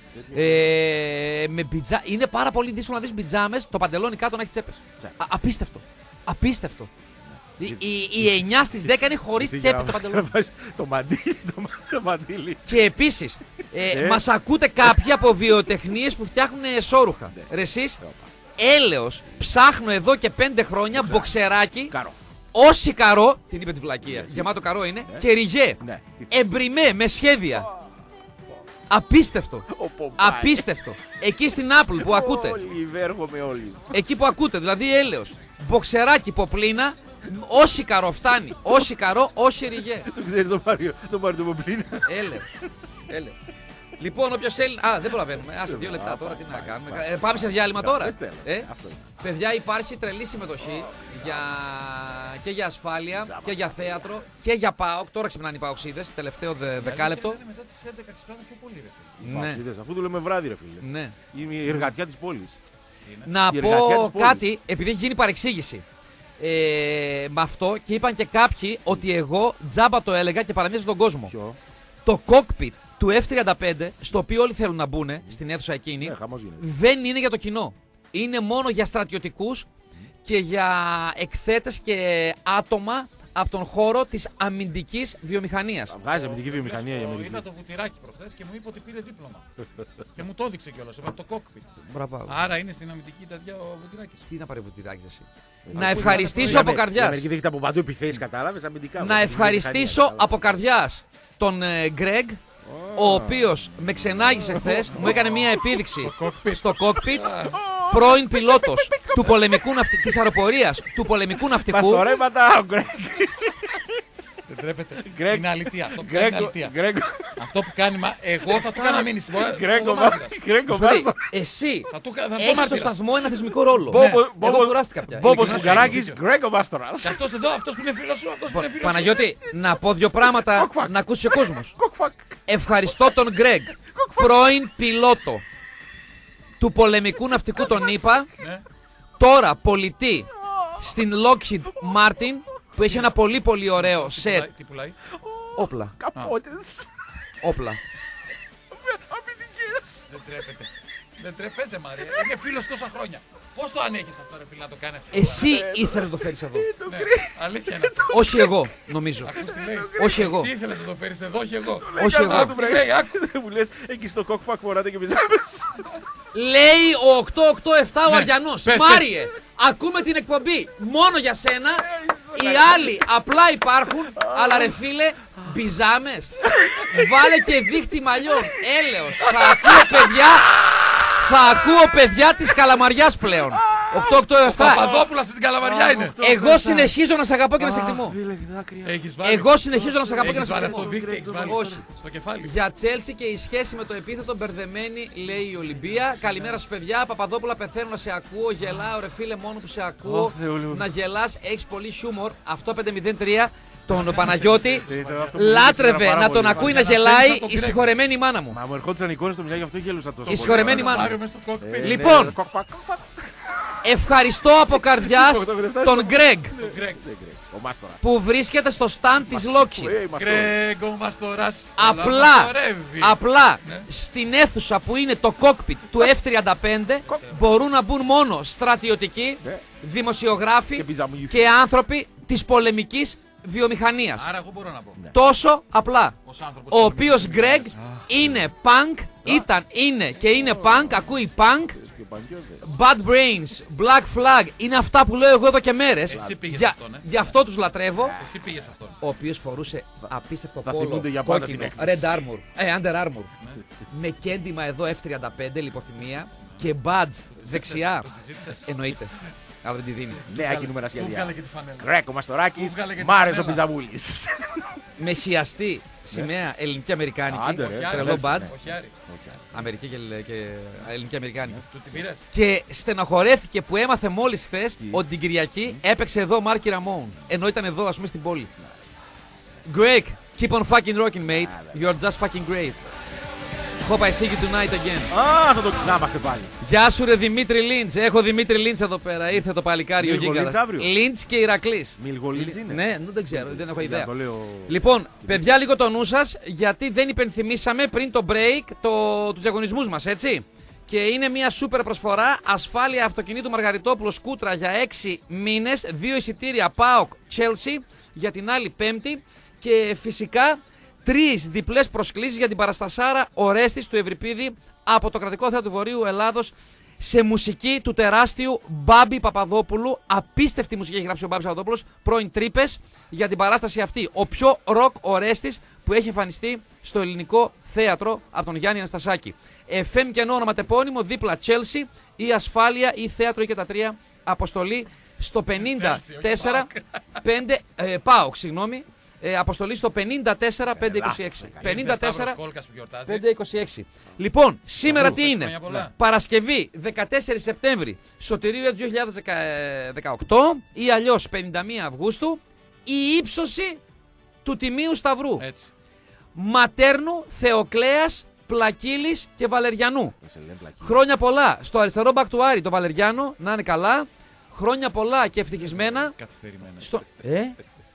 Ε, με πιτζά... Είναι πάρα πολύ δύσκολο να δεις πιτζάμες, το παντελόνι κάτω να έχει τσέπες. Τσέπες. Α, απίστευτο. Απίστευτο. Η, η, η εννιά στις δέκα είναι χωρίς Τι τσέπη για το να παντελόνι. βάζεις το μαντίλι, το μα- το μαντίλι. Και επίσης, ε, Ε. μας ακούτε κάποιοι από βιοτεχνίες που φτιάχνουν σόρουχα. Ναι. Ρε εσείς, έλεος, ψάχνω εδώ και πέντε χρόνια μποξεράκι, Καρό. όση καρό, την είπε τη βλακεία, γεμάτο καρό είναι, και ριγέ. Ναι. Τι Εμπριμέ, με σχέδια. Απίστευτο. Ο Πομπάι. Απίστευτο. Εκεί στην Apple που ακούτε. Όλοι, βέρχομαι όλοι. Εκεί που ακούτε, δηλαδή έλεος. Μποξεράκι, ποπλίνα, όση καρό φτάνει. Όση καρό, όση ριγέ. Το ξέρεις τον Μάριο, τον Μάριο τον Πομπλίνα. Έλεος. Έλεος. Λοιπόν, όποιος θέλει. Α, δεν προλαβαίνουμε. Άσε δύο λεπτά τώρα, τι να κάνουμε. Ε, πάμε σε διάλειμμα τώρα. Δεν στέλνω. Ε? Αυτό είναι. Παιδιά, υπάρχει τρελή συμμετοχή για... και για ασφάλεια και για θέατρο και για ΠΑΟΚ. Τώρα ξυπνάνε οι ΠΑΟΚσίδες, τελευταίο δε, δεκάλεπτο. Μετά τις έντεκα ξυπνάνε πιο πολύ, ρε φίλε. Ναι, Παψίδες, αφού δουλεύουμε βράδυ ρε φίλε. ναι. Είναι η εργατιά της πόλης. Να Η εργατιά της πω πόλης. κάτι, επειδή έχει γίνει παρεξήγηση. Ε, με αυτό και είπαν και κάποιοι ότι εγώ τζάμπα το έλεγα και παραμύριζα τον κόσμο. Ποιο? Το cockpit του εφ τριάντα πέντε, στο οποίο όλοι θέλουν να μπουν στην αίθουσα εκείνη, Ναι, χαμός γίνεται. δεν είναι για το κοινό. Είναι μόνο για στρατιωτικούς και για εκθέτες και άτομα από τον χώρο της αμυντικής βιομηχανίας. Βγάζει αμυντική βιομηχανία για Το- αμυντική. Είδα το βουτυράκι προχθές και μου είπε ότι πήρε δίπλωμα. Και μου το έδειξε κιόλας από το κόκπιτ. Μπράβο. Άρα είναι στην αμυντική τέτοια ο βουτυράκης. Τι να πάρει βουτυράκι εσύ. Ε, Να αφού ευχαριστήσω είναι- από η καρδιάς. Αμερική δέχεται από παντού επιθέσεις, κατάλαβες, αμυντικά. Να αμυντική ευχαριστήσω βιομηχανία, από καρδιάς τον ε, Γκρέγκ, ο οποίος με ξενάγησε χθες, μου έκανε μια επίδειξη στο κόκπιτ, πρώην πιλότος του πολεμικού ναυτι... της αεροπορίας του πολεμικού Πας ναυτικού. στο ρέματα, ο Γκρέγκ. Δεν τρέπεται. Γκρέγκ. Είναι αλήθεια. Αυτό που κάνει είναι Γκρέγκο, αλήθεια. Γκρέγκο, Αυτό που κάνει, μα εγώ θα του κάνω μήνυση. Μπορεί- Γκρέγκο, ο μα- μάρτυρας. Γκρέγκο, Σου λέει, βάστο. εσύ Θα του κα- θα του πω έχεις στο μάρτυρας. σταθμό ένα θεσμικό ρόλο. Μπόμπο- Εγώ Μπόμπο- κουράστηκα πια. Μπόμπος Ειλικρινά. Φουγκαράκης, Γκρέγκο Μάστορας. Και αυτός εδώ, αυτός που είναι φίλος σου, αυτός που είναι φίλος σου. Παναγιώτη, να πω δύο πράγματα Κοκφακ. να ακούσει ο κόσμος. Κοκφακ. Ευχαριστώ τον Γκρέγκ, πρώην πιλότο του πολεμικού ναυτικού των ΗΠΑ, Ναι. τώρα πολιτή στην Lockheed Martin, που έχει ένα πολύ πολύ ωραίο Τι σετ. πουλάει, τι πουλάει. Όπλα. Καπότες. Όπλα. Αμυντικές. Δεν τρέπεται. Δεν τρέπεζε, Μαρία. Είναι φίλος τόσα χρόνια. Πώς το ανέχεις αυτό, ρε φίλε, να το κάνει αυτό? Εσύ ήθελες να το φέρεις εδώ. Ναι, αλήθεια είναι αυτό. Όχι εγώ, νομίζω. Ακούς τι λέει. Όχι εγώ. Εσύ ήθελες να το φέρεις εδώ, όχι εγώ. Όχι εγώ. Άκου, βρε, λέει, άκου. Δεν μου λες, εκεί στο κοκφακ φοράτε και πιζάμες. Λέει ο οκτώ οκτώ επτά ο Ναι, Αριανός. πες, Μάριε, ακούμε την εκπομπή μόνο για σένα. Οι άλλοι απλά υπάρχουν. Αλλά ρε φίλε, μπιζάμες. Βάλε και δίχτυ μαλλιών. Έλεος. Θα ακούω παιδιά. Θα ακούω παιδιά της Καλαμαριάς πλέον. οκτώ οκτώ επτά. Παπαδόπουλα στην Καλαμαριά είναι. Εγώ συνεχίζω να σε αγαπώ και να σε εκτιμώ. Έχεις βάλει. Εγώ συνεχίζω να σε αγαπώ και να Έχεις σε βάλει εκτιμώ. αυτό δίχτυ, έχεις βάλει. Όχι. Στο κεφάλι. Για Τσέλσι και η σχέση με το επίθετο μπερδεμένη, λέει η Ολυμπία. Καλημέρα σας παιδιά. Παπαδόπουλα, πεθαίνω να σε ακούω. Γελάω, ρε φίλε, μόνο που σε ακούω. Ω, Θεούλη μου. Να γελάς, έχεις πολύ χιούμορ. Αυτό πέντε μηδέν τρία. Τον Παναγιώτη Ε, αυτό που λάτρευε σήμερα πάρα να τον πολύ, ακούει μα. να Για να γελάει θέλεις να το η συγχωρεμένη μάνα μου. Μα μου ερχόντουσαν εικόνες στο μυαλό, γι' αυτό γέλουσα τόσο. Η συγχωρεμένη πολύ. μάνα Μάριο μου. μες στο κόκπιτ. Ε, Λοιπόν. ναι, κοκφακ, κοκφακ. Ευχαριστώ από καρδιάς τον Γκρέγκ Το Γκρέγκ. Ο Μάστορας. που βρίσκεται στο stand της Λόξη. Ε, η Μαστόρα. Γκρέγκο Μαστοράς. Απλά, Λαμαστορεύει. απλά Ναι. στην αίθουσα που είναι το κόκπιτ του εφ τριάντα πέντε μπορούν να μπουν μόνο στρατιωτικοί, Ναι. δημοσιογράφοι Και πιζαμούγοι. και άνθρωποι της πολεμικής βιομηχανίας. Άρα εγώ μπορώ να πω. Τόσο απλά. Ως άνθρωπος Ο της οποίος πολεμικής Γκρέγκ είναι punk, ήταν, είναι και είναι punk, ακούει punk. Και πανκιόζε. Bad Brains, Black Flag, είναι αυτά που λέω εγώ εδώ και μέρες. Εσύ πήγες Για- αυτόν, ε. Γι' αυτό τους λατρεύω. Εσύ πήγες αυτόν. Ο οποίος φορούσε απίστευτο θα πόλο, θυμούνται για πάντα κόκκινο, την έκθεση. Red Armor, ε, Under Armour, με κέντημα εδώ εφ τριάντα πέντε, λιποθυμία και badge δεξιά. Το τη ζήτησες. Εννοείται, αλλά δεν τη δίνει. Νέα κινούμενα Πού βγάλε σχέδια. και τη φανέλα. Κρέκο Μαστοράκης, Πού βγάλε και τη Μάρες ο φανέλα. Πιζαμούλης. Με χιαστή σημαία ελληνική αμερικάνικη, Άντε, ρε. Όχι, τρελό Άρη, badge, όχι, Άρη. Αμερική και, και ελληνική αμερικάνικη. Του την πήρες. Και στεναχωρέθηκε που έμαθε μόλις χθες ότι την Κυριακή έπαιξε εδώ Μάρκι Ραμόν. Ενώ ήταν εδώ, ας πούμε, στην πόλη. Greg, keep on fucking rocking, mate. You're just fucking great. Hope I see you tonight again. Α, θα το να είμαστε πάλι. Γεια σου, ρε Δημήτρη Λίντς. Έχω Δημήτρη Λίντς εδώ πέρα. Ήρθε το παλικάρι ο Μίλγο Γίγκα. Λίντς αύριο. Λίντς και Ηρακλής. Μιλγολίτς είναι. Ναι, δεν ξέρω, δεν έχω Για ιδέα. το λέω. Λοιπόν, παιδιά, λίγο το νου σας, γιατί δεν υπενθυμίσαμε πριν το break το, τους διαγωνισμούς μας, έτσι. Και είναι μια σούπερ προσφορά, ασφάλεια αυτοκινήτου Μαργαριτόπουλο Σκούτρα για έξι μήνες, δύο εισιτήρια ΠΑΟΚ Chelsea για την άλλη Πέμπτη και φυσικά τρεις διπλές προσκλήσεις για την παραστασάρα Ορέστης του Ευρυπίδη από το Κρατικό Θέατρο του Βορείου Ελλάδος σε μουσική του τεράστιου Μπάμπη Παπαδόπουλου. Απίστευτη μουσική έχει γράψει ο Μπάμπης Παπαδόπουλος, πρώην Τρύπες, για την παράσταση αυτή. Ο πιο ροκ Ορέστης που έχει εμφανιστεί στο ελληνικό θέατρο από τον Γιάννη Αναστασάκη. εφ εμ και ενώ ονοματεπώνυμο, δίπλα Chelsea ή ασφάλεια ή θέατρο ή και τα τρία. Αποστολή στο πενήντα τέσσερα πέντε. Ε, ΠΑΟΚ, συγγνώμη. Ε, αποστολή στο πενήντα τέσσερα πέντε είκοσι έξι. πενήντα τέσσερα Κόλκας που γιορτάζει. πέντε είκοσι έξι. Λοιπόν, σήμερα τι είναι. χρόνια πολλά. Παρασκευή δεκατέσσερις Σεπτέμβρη, Σωτηρίου δύο χιλιάδες δεκαοκτώ ή αλλιώς πενήντα μία Αυγούστου, η ύψωση του Τιμίου Σταυρού. Έτσι. Ματέρνου, Θεοκλέας, Πλακίλης και Βαλεριανού. Να σε λένε πλακί. Χρόνια πολλά στο αριστερό μπακ του Άρη, το Βαλεριάνο, να είναι καλά. Χρόνια πολλά και ευτυχισμένα. Καθυστερημένος. Στο... Ε, Ε,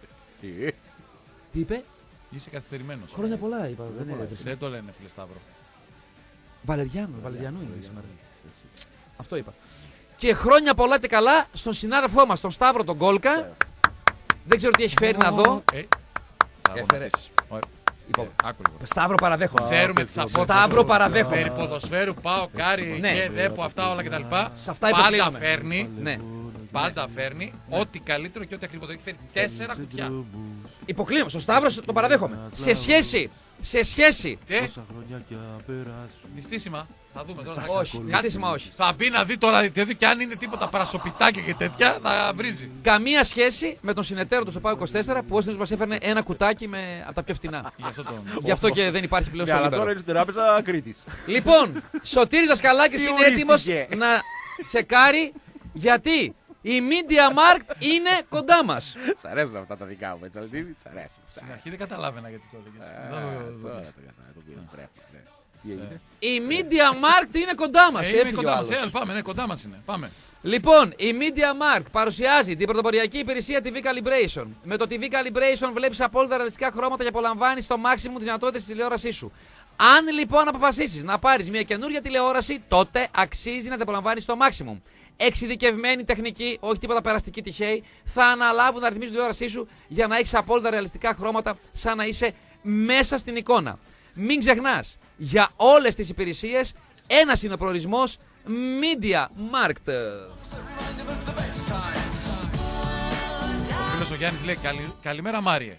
τι είπε. Είσαι καθυστερημένος. Χρόνια πολλά είπα. Δεν είναι. Δεν το λένε, φίλε Σταύρο. Βαλεριάνο, Βαλεριανού είναι σήμερα. Αυτό είπα. Και χρόνια πολλά και καλά στον συνάδελφό μας, τον Σταύρο τον Κόλκα. Δεν ξέρω τι έχει φέρει να δω. Ε, Έφερε. Ωραία. Λοιπόν, Άκου λίγο. Σταύρο παραδέχομαι. Ξέρουμε τις απόψεις. Σταύρο παραδέχομαι. Περί ποδοσφαίρου, πάω, κάρι Ναι. και δέπο, αυτά όλα κτλ. Σε αυτά Πάντα υποκλίνομαι. φέρνει, Ναι. πάντα φέρνει ό,τι καλύτερο και ό,τι ακριβότερο. Έχει φέρει τέσσερα κουτιά. Υποκλίνομαι. Στον Σταύρο το παραδέχομαι. Σε σχέση. Σε σχέση. Και Τόσα χρόνια κι αν περάσουν. νηστίσιμα. Θα δούμε τώρα. Όχι, νηστίσιμα όχι. Θα μπει να δει τώρα δηλαδή, και αν είναι τίποτα παρασοπιτάκια και τέτοια θα βρίζει. Καμία σχέση με τον συνεταίρο του στο ΠΑΟ είκοσι τέσσερα που ως μας έφερνε ένα κουτάκι με... από τα πιο φτηνά. Γι' αυτό το. Γι' αυτό και δεν υπάρχει πλέον Ναι, στο αλλά Λίμπερο. τώρα είναι στην τράπεζα Κρήτης. Λοιπόν, Σωτήρης Δασκαλάκης Τι είναι έτοιμος ορίστηκε. να τσεκάρει γιατί η Media Markt είναι κοντά μας. Σ' αρέσουν αυτά τα δικά μου, έτσι, Αλτίδη, σ' αρέσουν. Σ' Στην αρέσουν. αρχή δεν καταλάβαινα γιατί το έλεγες. Ε, Μετά το- το τώρα δεις. το κατάλαβα, το πήρα, πρέπει, ναι. Τι έγινε. Η Media Markt είναι κοντά μας. Ε, είναι κοντά μας. Ε, πάμε, ναι, κοντά μας είναι. Πάμε. Λοιπόν, η Media Markt παρουσιάζει την πρωτοποριακή υπηρεσία τι βι Calibration. Με το τι βι Calibration βλέπεις απόλυτα ρεαλιστικά χρώματα και απολαμβάνεις στο maximum τις δυνατότητες της τηλεόρασής σου. Αν λοιπόν αποφασίσεις να πάρεις μια καινούργια τηλεόραση, τότε αξίζει να την απολαμβάνεις στο maximum. Εξειδικευμένη τεχνική, όχι τίποτα περαστική τυχαίοι, θα αναλάβουν να ρυθμίσουν την τηλεόρασή σου για να έχεις απόλυτα ρεαλιστικά χρώματα, σαν να είσαι μέσα στην εικόνα. Μην ξεχνάς, για όλες τις υπηρεσίες, ένας είναι ο προορισμός, Media Markt. Ο φίλος ο Γιάννης λέει καλη, καλημέρα Μάριε.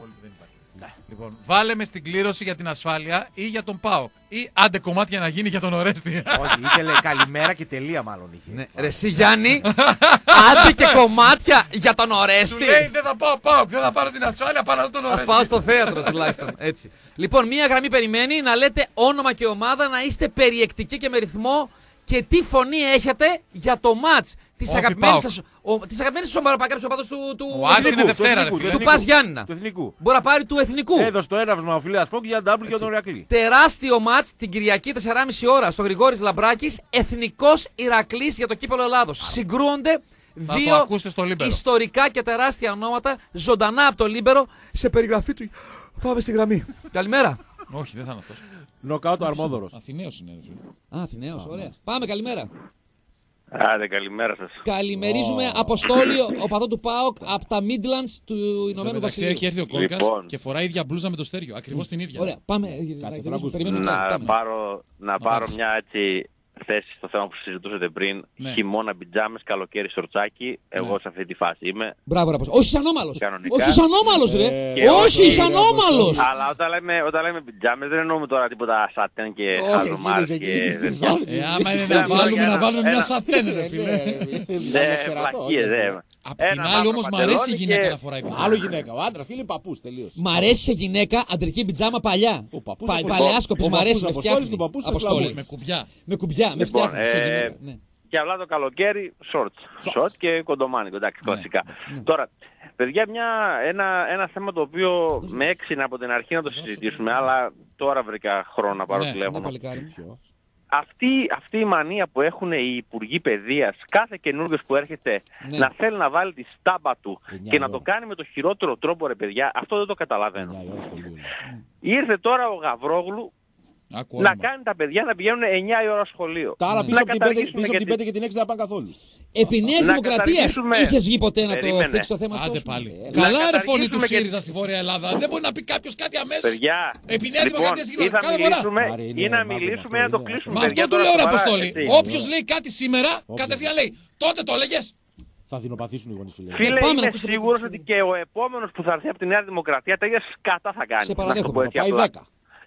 Λοιπόν, βάλε με στην κλήρωση για την ασφάλεια ή για τον ΠΑΟΚ. Ή άντε κομμάτια να γίνει για τον Ορέστη. Όχι, ήθελε καλημέρα και τελεία μάλλον είχε. Ναι, ρε εσύ Γιάννη, άντε και κομμάτια για τον Του Ορέστη. λέει δεν θα πάω ΠΑΟΚ, δεν θα πάρω την ασφάλεια, πάω να δω τον Ας Ορέστη. πάω στο θέατρο τουλάχιστον. Έτσι. Λοιπόν, μία γραμμή περιμένει να λέτε όνομα και ομάδα, να είστε περιεκτικοί και με ρυθμό και τι φωνή έχετε για το μάτς της Όχι, αγαπημένης ΠΑΟΚ. σας ο- της αγαπημένης σας ομάδας, κάποιος οπαδός του, του, Ο Άρης εθνικού, είναι Δευτέρα, του ρε φίλε. του Πας Γιάννηνα. Του εθνικού. Μπορεί να πάρει του εθνικού. Έδωσε το έναυσμα ο Φιλέας Φόγκ για ντάμπλ και τον Ηρακλή. Τεράστιο μάτς την Κυριακή τέσσερις και μισή ώρα στο Γρηγόρης Λαμπράκης. Εθνικός Ηρακλής για το κύπελλο Ελλάδος. Συγκρούονται το δύο ακούσετε στο Λίμπερο. ιστορικά και τεράστια ονόματα ζωντανά από το Λίμπερο σε περιγραφή του. Πάμε στη γραμμή. Καλημέρα. Όχι, δεν θα είναι αυτός. Νοκάουτ ο Αρμόδωρος. Αθηναίος είναι. ρε φίλε. Α, Αθηναίος, ωραία. Πάμε, καλημέρα. Άντε, καλημέρα σας. Καλημερίζουμε Αποστόλη, οπαδό του ΠΑΟΚ από τα Midlands του Ηνωμένου Εντάξει, Βασιλείου. έχει έρθει ο Κόλκας Λοιπόν. και φοράει ίδια μπλούζα με το Στέριο. Ακριβώς την ίδια. Ωραία, πάμε. Κάτσε, να να ακούσουμε. περιμένουμε κάτι, Να πάμε. πάρω, να πάρω πάρεις. μια έτσι θέση στο θέμα που συζητούσατε πριν. Ναι. Χειμώνα πιτζάμες, καλοκαίρι σορτσάκι. Εγώ Ναι. σε αυτή τη φάση είμαι. Μπράβο, ρε Αποστόλη. Όχι, είσαι ανώμαλος. Κανονικά. Όχι, είσαι ανώμαλος, ρε. Και Όχι, όχι, είσαι κύριε ανώμαλος. Αλλά όταν λέμε, όταν λέμε πιτζάμες δεν εννοούμε τώρα τίποτα σατέν και Όχι, χαζομάρες εκείνες, και εκείνες τις τέτοια. τριζάδες. Ε, άμα είναι Ένα να βάλουμε, ένα- να βάλουμε μια ένα- σατέν, ρε Ναι, φίλε. ναι, ναι. Ναι, Ξερατώ, βλακίες, όχι, ναι. ναι. Απ' την Ένα άλλη μαύρο όμως μ' αρέσει η παντελόνι γυναίκα και- να φοράει πιτζάμα. Άλλο γυναίκα. Ο άντρα, φίλε, παππούς τελείως. Μ' αρέσει σε γυναίκα αντρική πιτζάμα παλιά. Ο παππούς Πα- Αποστόλης. Παλαιάσκοπης, Ο μ' παππούς αρέσει, με Αποστόλης φτιάχνει. και ο παππούς Αποστόλη. Θεσσαλονίκης. Με κουμπιά. Με κουμπιά, με Λοιπόν, φτιάχνει σε ε, γυναίκα. Ναι. Και απλά το καλοκαίρι, shorts. Shorts και κοντομάνικο, εντάξει, Ναι. κλασικά. Τώρα, παιδιά, μια, ένα, ένα θέμα το οποίο με έξυνε από την αρχή να το συζητήσουμε, αλλά τώρα βρήκα χρόνο να πάρω Ναι, Ναι, τηλέφωνο. παλικάρι. Αυτή, αυτή η μανία που έχουν οι υπουργοί παιδείας, κάθε καινούργιος που έρχεται Ναι. να θέλει να βάλει τη στάμπα του εννιά και να ώρα. το κάνει με το χειρότερο τρόπο, ρε παιδιά, αυτό δεν το καταλαβαίνω. εννιά η ώρα σχολείο. Ήρθε τώρα ο Γαβρόγλου Άκου να όνομα. κάνει τα παιδιά να πηγαίνουν εννιά η ώρα σχολείο. Τα άλλα Να πίσω από την πέντε- καταργήσουμε πίσω και από την τη- πέντε και την έξι δεν πάνε καθόλου. Επί Νέας Να Δημοκρατίας καταργήσουμε- είχες βγει ποτέ να το Περίμενε. θίξεις το θέμα αυτό. Άντε σου? πάλι. Ε, να Καλά ρε φωνή του καταργήσουμε και- ΣΥΡΙΖΑ στη Βόρεια Ελλάδα. Δεν μπορεί να πει κάποιος κάτι αμέσως. Παιδιά, Επί Νέα λοιπόν, Δημοκρατία ή συγγνώμη, θα κάθε φορά. μιλήσουμε Μάρη, είναι ή να μαύρο μιλήσουμε ή αυτό, να το είναι κλείσουμε. Μα παιδιά, αυτό του τώρα λέω ρε σοβαρά, Αποστόλη. έτσι. Όποιος λέει κάτι σήμερα, κατευθείαν λέει. Τότε το έλεγες. Θα δεινοπαθήσουν οι γονείς, φίλε. Φίλε, πάμε να είμαι ακούσουμε σίγουρος το ότι και ο επόμενος που θα έρθει από τη Νέα Δημοκρατία τα ίδια σκατά θα κάνει. Σε Να το παραδέχομαι, πω Θα έτσι πάει απλά. δέκα.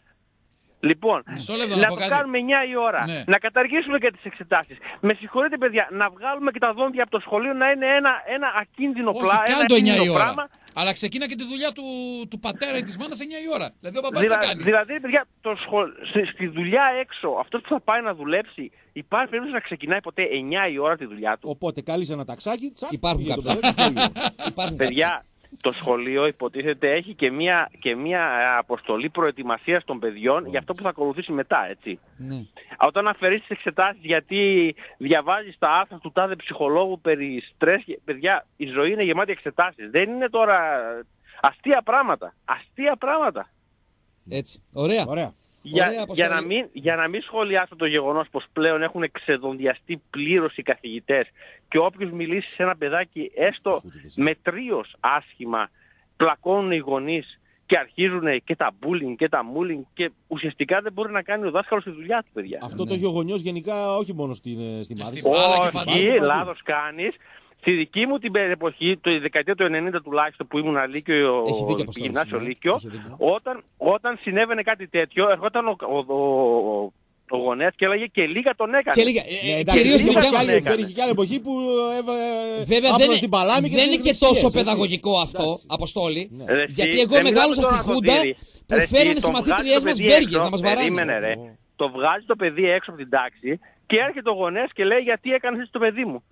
Λοιπόν, Μισό λεπτό να να πω το κάτι. κάνουμε εννιά η ώρα. Ναι. Να καταργήσουμε και τις εξετάσεις. Με συγχωρείτε παιδιά, να βγάλουμε και τα δόντια από το σχολείο να είναι ένα, ένα ακίνδυνο Όχι, πλά, ένα κάνε το εννιά η ακίνδυνο ώρα. πράγμα. Αλλά ξεκίνα και τη δουλειά του, του πατέρα ή της μάνας εννιά η ώρα. Δηλαδή ο παπάς Δηλα, τι κάνει. δηλαδή, παιδιά, το σχολ... στη, στη δουλειά έξω, αυτός που θα πάει να δουλέψει, υπάρχει περίπτωση να ξεκινάει ποτέ εννιά η ώρα τη δουλειά του. Οπότε κάλεσε ένα ταξάκι, τσακ, Υπάρχουν πήγε το κάποια. παιδάκι στο σχολείο. Υπάρχουν Παιδιά, το σχολείο υποτίθεται έχει και μία, και μία ε, αποστολή προετοιμασίας των παιδιών για αυτό που θα ακολουθήσει μετά, έτσι. κάποια. Ναι. Όταν αφαιρείς τις εξετάσεις γιατί διαβάζεις τα άρθρα του τάδε ψυχολόγου περί στρες, παιδιά, η ζωή είναι γεμάτη εξετάσεις. Δεν είναι τώρα αστεία πράγματα. Αστεία πράγματα. Έτσι. Ωραία. Ωραία. Για, Ωραία, για, Αποστόλη. να μην, για να μην σχολιάσω το γεγονός πως πλέον έχουν ξεδοντιαστεί πλήρως οι καθηγητές και όποιος μιλήσει σε ένα παιδάκι έστω μετρίως άσχημα πλακώνουν οι γονείς και αρχίζουν και τα bullying και τα mulling και ουσιαστικά δεν μπορεί να κάνει ο δάσκαλος τη δουλειά του, παιδιά. Αυτό το έχει ο γονιός γενικά, όχι μόνο στην, ε, στη Και Μάδη. στην μπάλα και Όχι, φαντάζομαι λάθος κάνεις. Στη δική μου την εποχή, το δεκαετία του ενενήντα τουλάχιστον που ήμουν Λύκειο, Έχει δίκιο, Αποστόλη, γυμνάσιο ναι. Λύκειο, Έχει δίκιο. όταν, όταν συνέβαινε κάτι τέτοιο, ερχόταν ο, ο, ο, ο γονέας και έλεγε και λίγα τον έκανε. Και λίγα. Ναι, ε, εντάξει, Κυρίως στην υπήρχε δικιά και μου. άλλη- έκανε. υπήρχε και άλλη εποχή που ε, Βέβαια άπλωνε δεν, στην παλάμη και δεν στις είναι και δεξιές, τόσο έτσι. παιδαγωγικό αυτό, Εντάξει. Αποστόλη. Ρε, Γιατί εσύ, εγώ δεν μεγάλωσα μιλάμε στη τώρα Χούντα να το δει. που Ρε, εσύ, φέρανε το συμμαθήτριές βγάζει το μας παιδί βέργες έξω, να μας βαράνε. Περίμενε ρε. Το βγάζει το παιδί έξω από την τάξη και έρχεται ο γονέας και λέει γιατί έκανες έτσι το παιδί μου.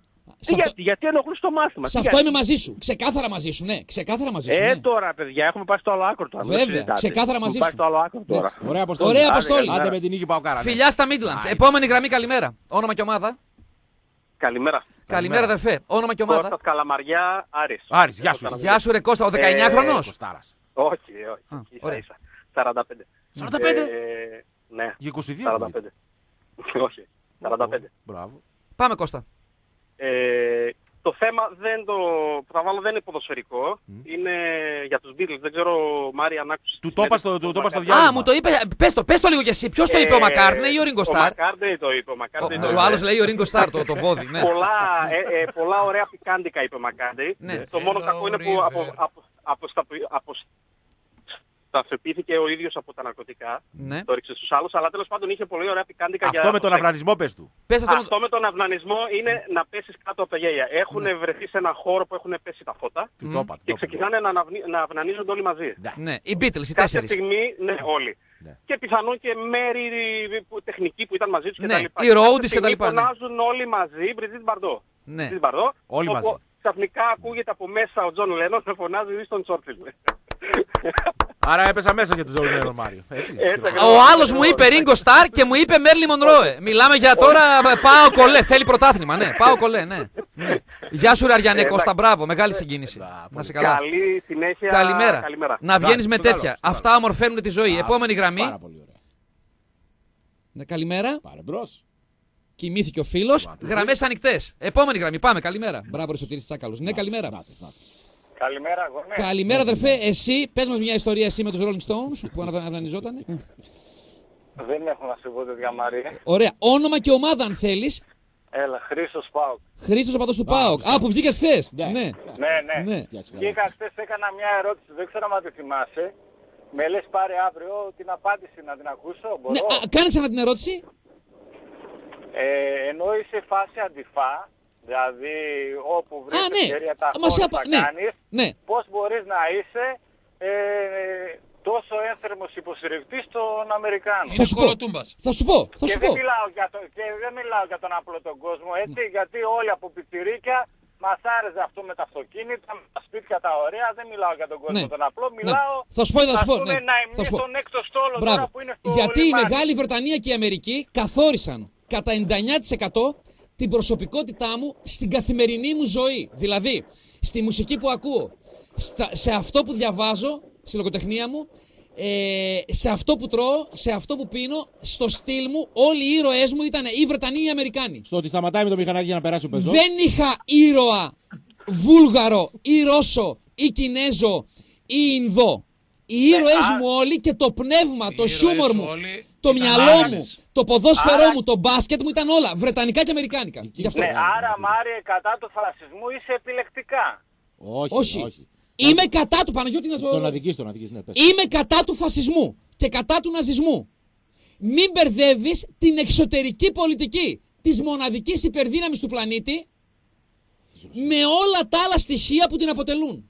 Σε γιατί, αυτό- γιατί ενοχλούν στο μάθημα. Σε τι αυτό γιατί? είμαι μαζί σου. Ξεκάθαρα μαζί σου, ναι. Ξεκάθαρα μαζί σου. Ε, ναι. τώρα παιδιά, έχουμε πάει στο άλλο άκρο τώρα. μην Βέβαια, συζητάτε. ξεκάθαρα μαζί Έχουμε πάει σου. στο άλλο άκρο τώρα. Ωραία αποστόλη. Ωραία Άντε, αποστόλη. καλημέρα. Άντε με την νίκη πάω κάρα. Φιλιά στα Midlands. Επόμενη γραμμή, καλημέρα. Όνομα και ομάδα. Καλημέρα. Καλημέρα, αδερφέ. Όνομα και ομάδα. Κώστας Καλαμαριά, Άρης. Άρης, γεια σου. Γεια σου, ρε Κώστα, ο δεκαεννιάχρονος. Κωστάρας. Όχι, Α, όχι. Ίσα, ωραία. ίσα. σαράντα πέντε. σαράντα πέντε. Ε, ναι. Για είκοσι δύο. σαράντα πέντε. Όχι. σαράντα πέντε. Μπράβο. Πάμε, Κώστα. Ε, το θέμα δεν το, που θα βάλω δεν είναι ποδοσφαιρικό. Είναι για τους Beatles. Δεν ξέρω, Μάρια, αν άκουσες. Του τη το είπα συνέντευξη στο- του του το είπα στο Μακάρτνεϊ. διάλειμμα. Α, μου το είπε. Πες το, πες το λίγο κι εσύ. Ποιος το είπε, ο Ε, Μακάρτνεϊ ή ο Ringo Ο Starr? Μακάρτνεϊ το είπε. Ο Ο, Μακάρτνεϊ το ο είπε. άλλος λέει ο Ringo Starr, το, το βόδι, ναι. πολλά, ε, ε, πολλά ωραία πικάντικα είπε ο Μακάρτνεϊ. Ναι. Το μόνο Hello, κακό είναι που River. απο, απο, αποσταπη- αποσταθεροποιήθηκε ο ίδιος από τα ναρκωτικά. Ναι. Το έριξε στους άλλους, αλλά τέλος πάντων είχε πολύ ωραία πικάντικα Αυτό για με τον σεξ. αυνανισμό πες του. Πες αυτό. Αυτό με τον αυνανισμό είναι να πέσεις κάτω από τα γέλια. Έχουν Ναι. βρεθεί σε ένα χώρο που έχουν πέσει τα φώτα Του το είπα, του και το είπα. ξεκινάνε να, αναυνι- να αυνανίζονται όλοι μαζί. Ναι, οι Beatles, οι Κάποια τέσσερις. στιγμή, ναι, όλοι. Ναι. Και πιθανόν και μέρη που- τεχνικοί που ήταν μαζί τους Ναι, κτλ. οι Κάποια Rhodes στιγμή κτλ, ναι. φωνάζουν όλοι μαζί Μπριζίτ Μπαρντό. Ναι. Brigitte Bardot, Όλοι όπου μαζί. Ξαφνικά ακούγεται από μέσα ο Τζον Λένον να φωνάζει Winston Churchill. Άρα έπεσα μέσα για τον Τζον Λένον, Μάριο. Έτσι. Έτσι χειροκρότημα. ακριβώς. Ο άλλος μου είπε Ringo Starr και μου είπε Merlin Monroe. Μιλάμε για τώρα πάω κολέ. Θέλει πρωτάθλημα, ναι. Πάω κολέ, ναι. Ναι. Γεια σου, ρε Αριανέ Ε, Κώστα, εντάξει. μπράβο. Μεγάλη συγκίνηση. Να σε καλά. Καλή συνέχεια. Καλημέρα. Καλημέρα. Να βγαίνει με στο καλό, τέτοια. στο Αυτά ομορφαίνουν τη ζωή. Α, Επόμενη γραμμή. Πάρα πολύ ωραία. Ναι, καλημέρα. Πάρε μπρος. Κοιμήθηκε ο φίλο. Γραμμές ανοιχτές. Επόμενη γραμμή. Πάμε. Καλημέρα. Μπράβο, ρε Σωτήρης Τσάκαλος. Ναι, καλημέρα. Νάτε, νάτε. Καλημέρα, εγώ ναι. Καλημέρα, αδερφέ. Εσύ, πες μας μια ιστορία εσύ με τους Rolling Stones που ανα- αυνανιζότανε. Δεν έχω να σου πω τέτοια Μαρία. Ωραία. Όνομα και ομάδα, αν θέλεις. Έλα, Χρήστος Πάουκ. Χρήστος Απατός του ΠΑΟΚ. Α, που βγήκες χθες. Ναι. Ναι. Ναι, ναι. Ναι. Φτιάξε καλά. Βγήκα χθες, έκανα μια ερώτηση, δεν ξέρω αν τη θυμάσαι. Με λες πάρε αύριο την απάντηση να την ακούσω, Ναι, μπορώ. α, κάνε ξανά την ερώτηση. Ε, ενώ είσαι φάση αντιφά, δηλαδή όπου βρεις Α, ναι. ευκαιρία τα Μας χώρες απα- θα ναι. κάνεις, Ναι. πώς μπορείς να είσαι ε, τόσο ένθερμος υποστηρικτής των Αμερικάνων. Θα Είναι σου πω. κολοτούμπας. Θα σου πω. Θα Και σου δεν, πω. μιλάω για το, και δεν μιλάω για τον απλό τον κόσμο, έτσι, γιατί όλοι από πιτσιρίκια μας άρεσε αυτό με τα αυτοκίνητα, με τα σπίτια τα ωραία, δεν μιλάω για τον κόσμο Ναι. τον απλό, μιλάω Θα σου πω, θα σου ας πω, πούμε, ναι. να Θα εμείς σου πω. στον έκτο στόλο Μπράβο. τώρα που είναι στο Γιατί η λιμάνι. Μεγάλη Βρετανία και η Αμερική καθόρισαν κατά ενενήντα εννιά τοις εκατό την προσωπικότητά μου στην καθημερινή μου ζωή. Δηλαδή, στη μουσική που ακούω, στα- σε αυτό που διαβάζω, στη λογοτεχνία μου, ε, σε αυτό που τρώω, σε αυτό που πίνω, στο στυλ μου, όλοι οι ήρωές μου ήταν ή Βρετανοί ή οι Αμερικάνοι. Στο ότι σταματάει με το μηχανάκι για να περάσει ο πεζός. Δεν είχα ήρωα Βούλγαρο ή Ρώσο ή Κινέζο ή Ινδό. Οι ήρωές α- μου όλοι και το πνεύμα, το ήρωές χιούμορ σου μου, όλοι το ήταν μυαλό μου, Άγγλες. το ποδόσφαιρό Άρα- μου, το μπάσκετ μου ήταν όλα βρετανικά και αμερικάνικα. Γι' αυτό. Ναι, άρα Μάρια κατά του φασισμού είσαι επιλεκτικά. Όχι, Όχι. όχι. Είμαι κατά του Παναγιώτη να το... Τον αδικείς, τον αδικείς, ναι, πες. Είμαι κατά του φασισμού και κατά του ναζισμού. Μην μπερδεύεις την εξωτερική πολιτική της μοναδικής υπερδύναμης του πλανήτη με όλα τα άλλα στοιχεία που την αποτελούν.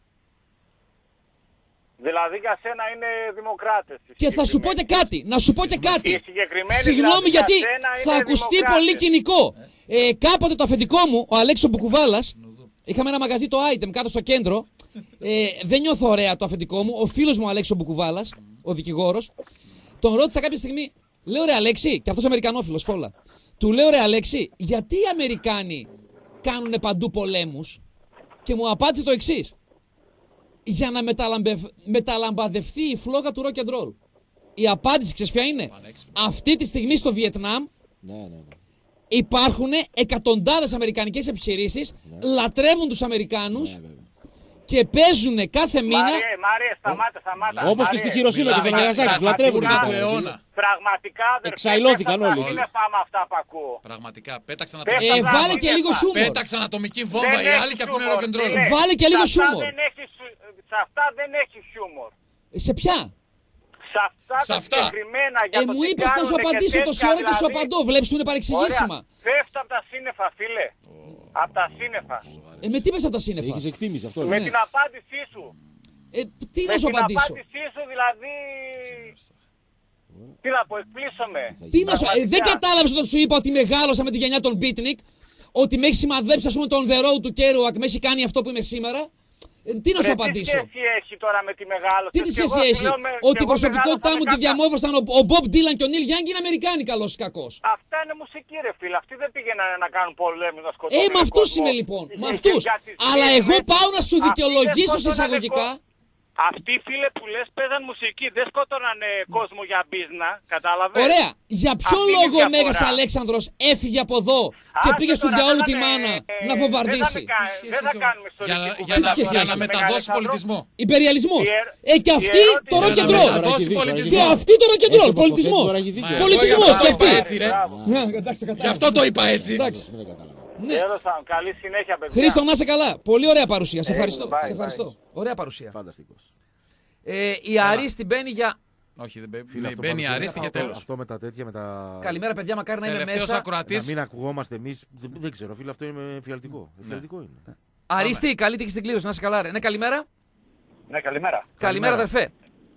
Δηλαδή για σένα είναι δημοκράτες. οι Και θα σου πω και κάτι, να σου πω και κάτι. Οι συγκεκριμένοι Συγγνώμη δηλαδή για γιατί σένα θα είναι ακουστεί δημοκράτες. πολύ κοινικό. Ε, κάποτε το αφεντικό μου, ο Αλέξο Μπουκουβάλας, είχαμε ένα μαγαζί το Item κάτω στο κέντρο. Ε, δεν νιώθω ωραία το αφεντικό μου. Ο φίλος μου ο Αλέξο Μπουκουβάλας, ο δικηγόρος, τον ρώτησα κάποια στιγμή, λέω ρε Αλέξη, και αυτός Αμερικανόφιλος φόλα. Του λέω ρε Αλέξη, γιατί οι Αμερικάνοι κάνουν παντού πολέμους? Και μου απάντησε το εξής. Για να μεταλαμπευ... μεταλαμπαδευτεί η φλόγα του rock and roll. Η απάντηση, ξέρεις ποια είναι? Αυτή τη στιγμή στο Βιετνάμ Ναι, ναι, ναι. υπάρχουν εκατοντάδες αμερικανικές επιχειρήσεις, λατρεύουν τους Αμερικάνους Ναι, βέβαια. και παίζουν κάθε μήνα. Μάριε, Μάριε, σταμάτα, σταμάτα. Όπως και Μάριε, στη Χειροσύμα και στο Μιλάμε Ναγασάκι, για τους λατρεύουν. τα και του τα- αιώνα. Πραγματικά αδερφέ, Εξαϊλώθηκαν πέφτατα, όλοι. είναι φάμα αυτά που ακούω. Πραγματικά. Πέταξαν Πέφτατα, ατομική, Ε, βάλε και είναι λίγο φα- σούμορ. πέταξαν ατομική βόμβα Δεν οι έχει άλλοι και ακούνε χιούμορ, rock and roll. τι λέει. Βάλε και λίγο Σε αυτά χιούμορ. δεν έχει σου- Σε αυτά δεν έχει χιούμορ. Σε ποια? Σε αυτά Σε τα αυτά. συγκεκριμένα για Ε, το μου τι είπες να σου κάνουνε και απαντήσω τόση τέτοια, ώρα και σου δηλαδή. απαντώ. Βλέπεις που είναι παρεξηγήσιμα. Ωραία. Πέφτει από τα σύννεφα, φίλε. Από τα σύννεφα. Ε, με τι είπες από τα Σε σύννεφα? είχες εκτίμηση αυτό. Με ναι. την απάντησή σου. Ε, τι Με να σου την απαντήσω? απάντησή σου δηλαδή... Τι να πω, εκπλήσωμαι. Τι να σου... ε, δεν Πραγματικά. κατάλαβες όταν σου είπα ότι μεγάλωσα με τη γενιά των Beatnik, ότι με έχει σημαδέψει, ας πούμε, τον The Road του Kerouac, με έχει κάνει αυτό που είμαι σήμερα. Ε, τι να σου Ρε, απαντήσω. Τι σχέση έχει τώρα με τη μεγάλη. Τι τη σχέση έχει. Ότι η προσωπικότητά μου τη διαμόρφωσαν ο, ο Bob Dylan και ο Neil Young είναι Αμερικάνοι, καλός ή κακός. Αυτά είναι μουσική, ρε φίλε. Αυτοί δεν πήγαιναν να κάνουν πολέμους, να σκοτώσουν. Ε, με αυτούς είμαι λοιπόν. Με αυτούς. Αλλά εγώ πάω να σου δικαιολογήσω σε εισαγωγικά. Αυτοί, φίλε, που λες παίζαν μουσική, δεν σκότωναν κόσμο για μπίζνα, κατάλαβες. Ωραία. Για ποιο Αυτή λόγο ο είναι Μέγας διαφορά. Αλέξανδρος έφυγε από εδώ και Άσε πήγε στο τώρα, διαόλου δεν τη θα μάνα με- να βομβαρδίσει. Δεν θα, κα- δεν θα κάνουμε στο Για, δικό για, Τι να, σχέση για έχει να με μεταδώσει πολιτισμό. Υπεριαλισμός. Η ερ- Ε, και η αυτή ερώτηση- το rock and Για να roll. μεταδώσει Τώρα έχει πολιτισμό. Και αυτή το rock and roll. Πολιτισμό. Τώρα έχει δίκιο. Μα, Πολιτισμός εγώ και γι' αυτό αυτή. είπα έτσι, ρε. Ναι, εντάξει, το Γι' κατάλαβα. αυτό το είπα έτσι. Εντάξει. Δεν κατάλαβα. Ναι. Έδωσα, καλή συνέχεια, παιδιά. Χρήστο, να είσαι καλά. Πολύ ωραία παρουσία. Σε ευχαριστώ. bye, Σε bye. ευχαριστώ. Ωραία παρουσία. Φανταστικός. Ε, η Αρίστη μπαίνει για. Όχι, δεν μπαίνει. Φίλε, αυτό Μπαίνει η πάντως είναι- αρίστη και αυτό- τέλος. Αυτό με τα τέτοια, με τα. Καλημέρα, παιδιά, μακάρι να είμαι Τελευταίος μέσα. Να ακροατής. μην ακουγόμαστε εμείς. Δεν, δεν ξέρω, φίλε, αυτό είναι εφιαλτικό. Εφιαλτικό είναι. Αρίστη, καλή τύχη στην κλήρωση, να είσαι καλά, ρε. Ναι, καλημέρα. Ναι, καλημέρα. Καλημέρα, αδερφέ.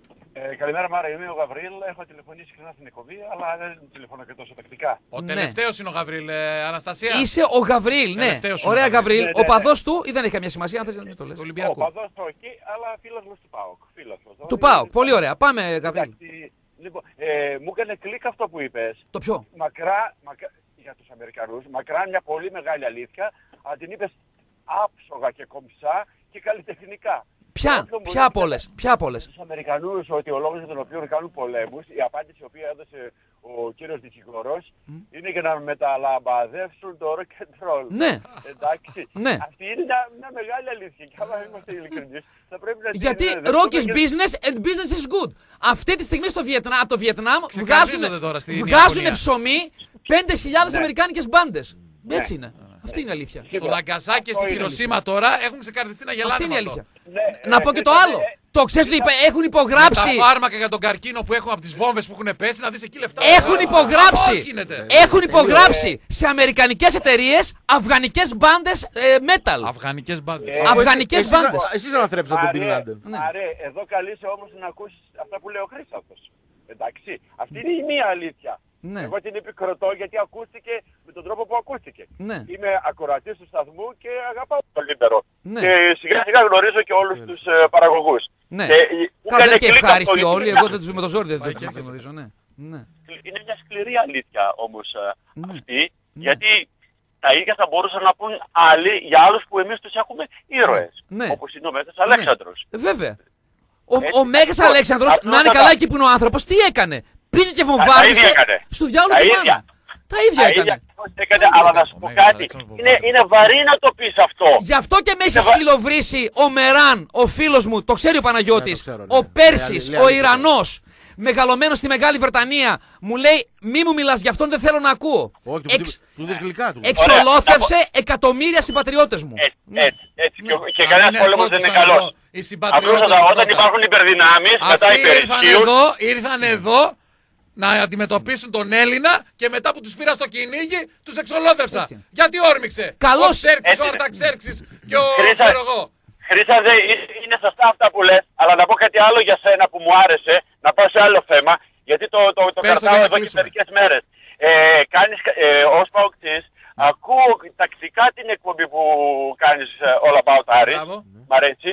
Ε, καλημέρα, Μάρα. Είμαι ο Γαβρίλ. Έχω τηλεφωνήσει συχνά στην εκπομπή, αλλά δεν τηλεφωνώ και τόσο τακτικά. Ο Ναι. τελευταίος είναι ο Γαβρίλ, ε, Αναστασία. Είσαι ο Γαβρίλ, ναι. Τελευταίος είναι Ωραία, ο Γαβρίλ. Γαβρίλ. Ναι, Ο ναι, παδός του ή δεν έχει καμία σημασία, αν θες να μην το λες. Του Ο Ολυμπιακού. παδός όχι, αλλά φίλος μου του ΠΑΟΚ. Φίλος μου. Του πάω. Πολύ ωραία. Πάμε, Γαβρίλ. Εντάξει, λοιπόν, ε, μου έκανε κλικ αυτό που είπες. Το ποιο. Μακρά, μακρά, για τους Αμερικανούς, μακρά μια πολύ μεγάλη αλήθεια, αν την είπες άψογα και κομψά και καλλιτεχνικά. Ποια, Όποιον ποια μπορεί από να όλες, ποια από όλες. Στους Αμερικανούς ότι ο λόγος για τον οποίο κάνουν πολέμους, η απάντηση η οποία έδωσε ο κύριος δικηγόρος, είναι για να μεταλαμπαδεύσουν το rock and roll. Ναι. Εντάξει. Ναι. Αυτή είναι μια, μια μεγάλη αλήθεια και άμα είμαστε ειλικρινείς θα πρέπει να την Γιατί δεχτούμε rock is και- business and business is good. Αυτή τη στιγμή στο Βιετνάμ, από το Βιετνάμ Ξεκαρδίζονται βγάζουν, τώρα στη βγάζουν Ιαπωνία. ψωμί πέντε χιλιάδες Ναι. αμερικάνικες μπάντες. Έτσι είναι. Αυτή είναι η αλήθεια. Στο Ναγκασάκι και στη είναι Χειροσύμα τώρα έχουν ξεκαρδιστεί να γελάνε. Αυτή είναι η με αυτό. αλήθεια. Ναι, Να ε, πω και ε, το ε, άλλο. ε, Το ξέρεις ότι υπε- έχουν Τα υπογράψει. φάρμακα για τον καρκίνο που έχουν από τις βόμβες που έχουν πέσει, να δεις εκεί λεφτά. Έχουν Πώς υπογράψει. γίνεται. Έχουν υπογράψει σε αμερικανικές εταιρείες αφγανικές μπάντες ε, metal. Αφγανικές μπάντες. Ε, Αφγανικές Εσείς- μπάντες. Εσείς αναθρέψατε τον Bin Άρε, Laden. Ναι. άρε, εδώ καλείσαι όμως να ακούσεις αυτά που λέει ο Χρήσταθος. Εντάξει. Αυτή είναι η μία αλήθεια. Ναι. Εγώ την επικροτώ γιατί ακούστηκε με τον τρόπο που ακούστηκε. Ναι. Είμαι ακροατής του σταθμού και αγαπάω το Λίμπερο. Ναι. Και σιγά σιγά γνωρίζω και όλους τους ε, παραγωγούς. Ναι. Και, ε, μου Καλά, έκανε δεν και κλικ αυτό, ευχάριστοι γιατί όλοι. είναι Εγώ μια- δεν τους με το ζόρι δεν Πάει δεν και τους γνωρίζω. Ναι. Ναι. Είναι μια σκληρή αλήθεια όμως ε, Ναι. αυτή, γιατί τα ίδια θα μπορούσαν να πούν άλλοι για άλλους που εμείς τους έχουμε ήρωες. Ναι. Όπως είναι ο Μέγας Αλέξανδρος. Ε, Βέβαια. Ο, Έτσι, ο Μέγας αυτό- Αλέξανδρος, αυτό να είναι θα καλά τα- εκεί που είναι ο άνθρωπος, τι έκανε. Πήγε και ίδια βομβάρδισε έκανε. στο διάολο Τα του ίδια. μάνα. Τα ίδια Τα έκανε. ίδια ακριβώς έκανε, αλλά να σου πω Ο Μέγας κάτι. Αλέξανδρος Είναι, βομβάρδισε. είναι βαρύ να το πεις αυτό. Γι' αυτό και με έχει Είναι βα- σκυλοβρίσει ο Μεράν, ο φίλος μου, το ξέρει ο Παναγιώτης, Ναι, το ξέρω, ναι. ο Πέρσης, Λέει- λέει ο αλήθεια. Ιρανός, μεγαλωμένος στη Μεγάλη Βρετανία, μου λέει μη μου μιλάς γι' αυτόν, δεν θέλω να ακούω. Όχι, του- Εξ- του δεις γλυκά του. Εξολόθευσε εκατομμύρια συμπατριώτες μου. Έτσι, Ναι. έτσι, έτσι. Και, και Αν κανένας είναι πόλεμος εγώ δεν είναι τους καλός. εδώ, οι συμπατριώτες Απλούστατα, όταν πρώτα. υπάρχουν υπερδυνάμεις, μετά Αυτοί ήρθαν υπερισχύουν. εδώ, ήρθαν εδώ να αντιμετωπίσουν τον Έλληνα και μετά που τους πήρα στο κυνήγι, τους εξολόθρεψα. Έτσι. Γιατί όρμηξε. Καλώς. Ο Ξέρξης, ο Έτσι. Αρταξέρξης και ο Χρήσα- ξέρω εγώ. Χρήσταθε, ε- είναι σωστά αυτά που λες, αλλά να πω κάτι άλλο για σένα που μου άρεσε, να πάω σε άλλο θέμα, γιατί το, το, το Πες το κρατάω για να εδώ και κλείσουμε. μερικές μέρες. Ε, κάνεις, ε, ως παοκτής, ακούω τακτικά την εκπομπή που κάνεις ε, All About Aris, Μπράβο. μ' αρέσει,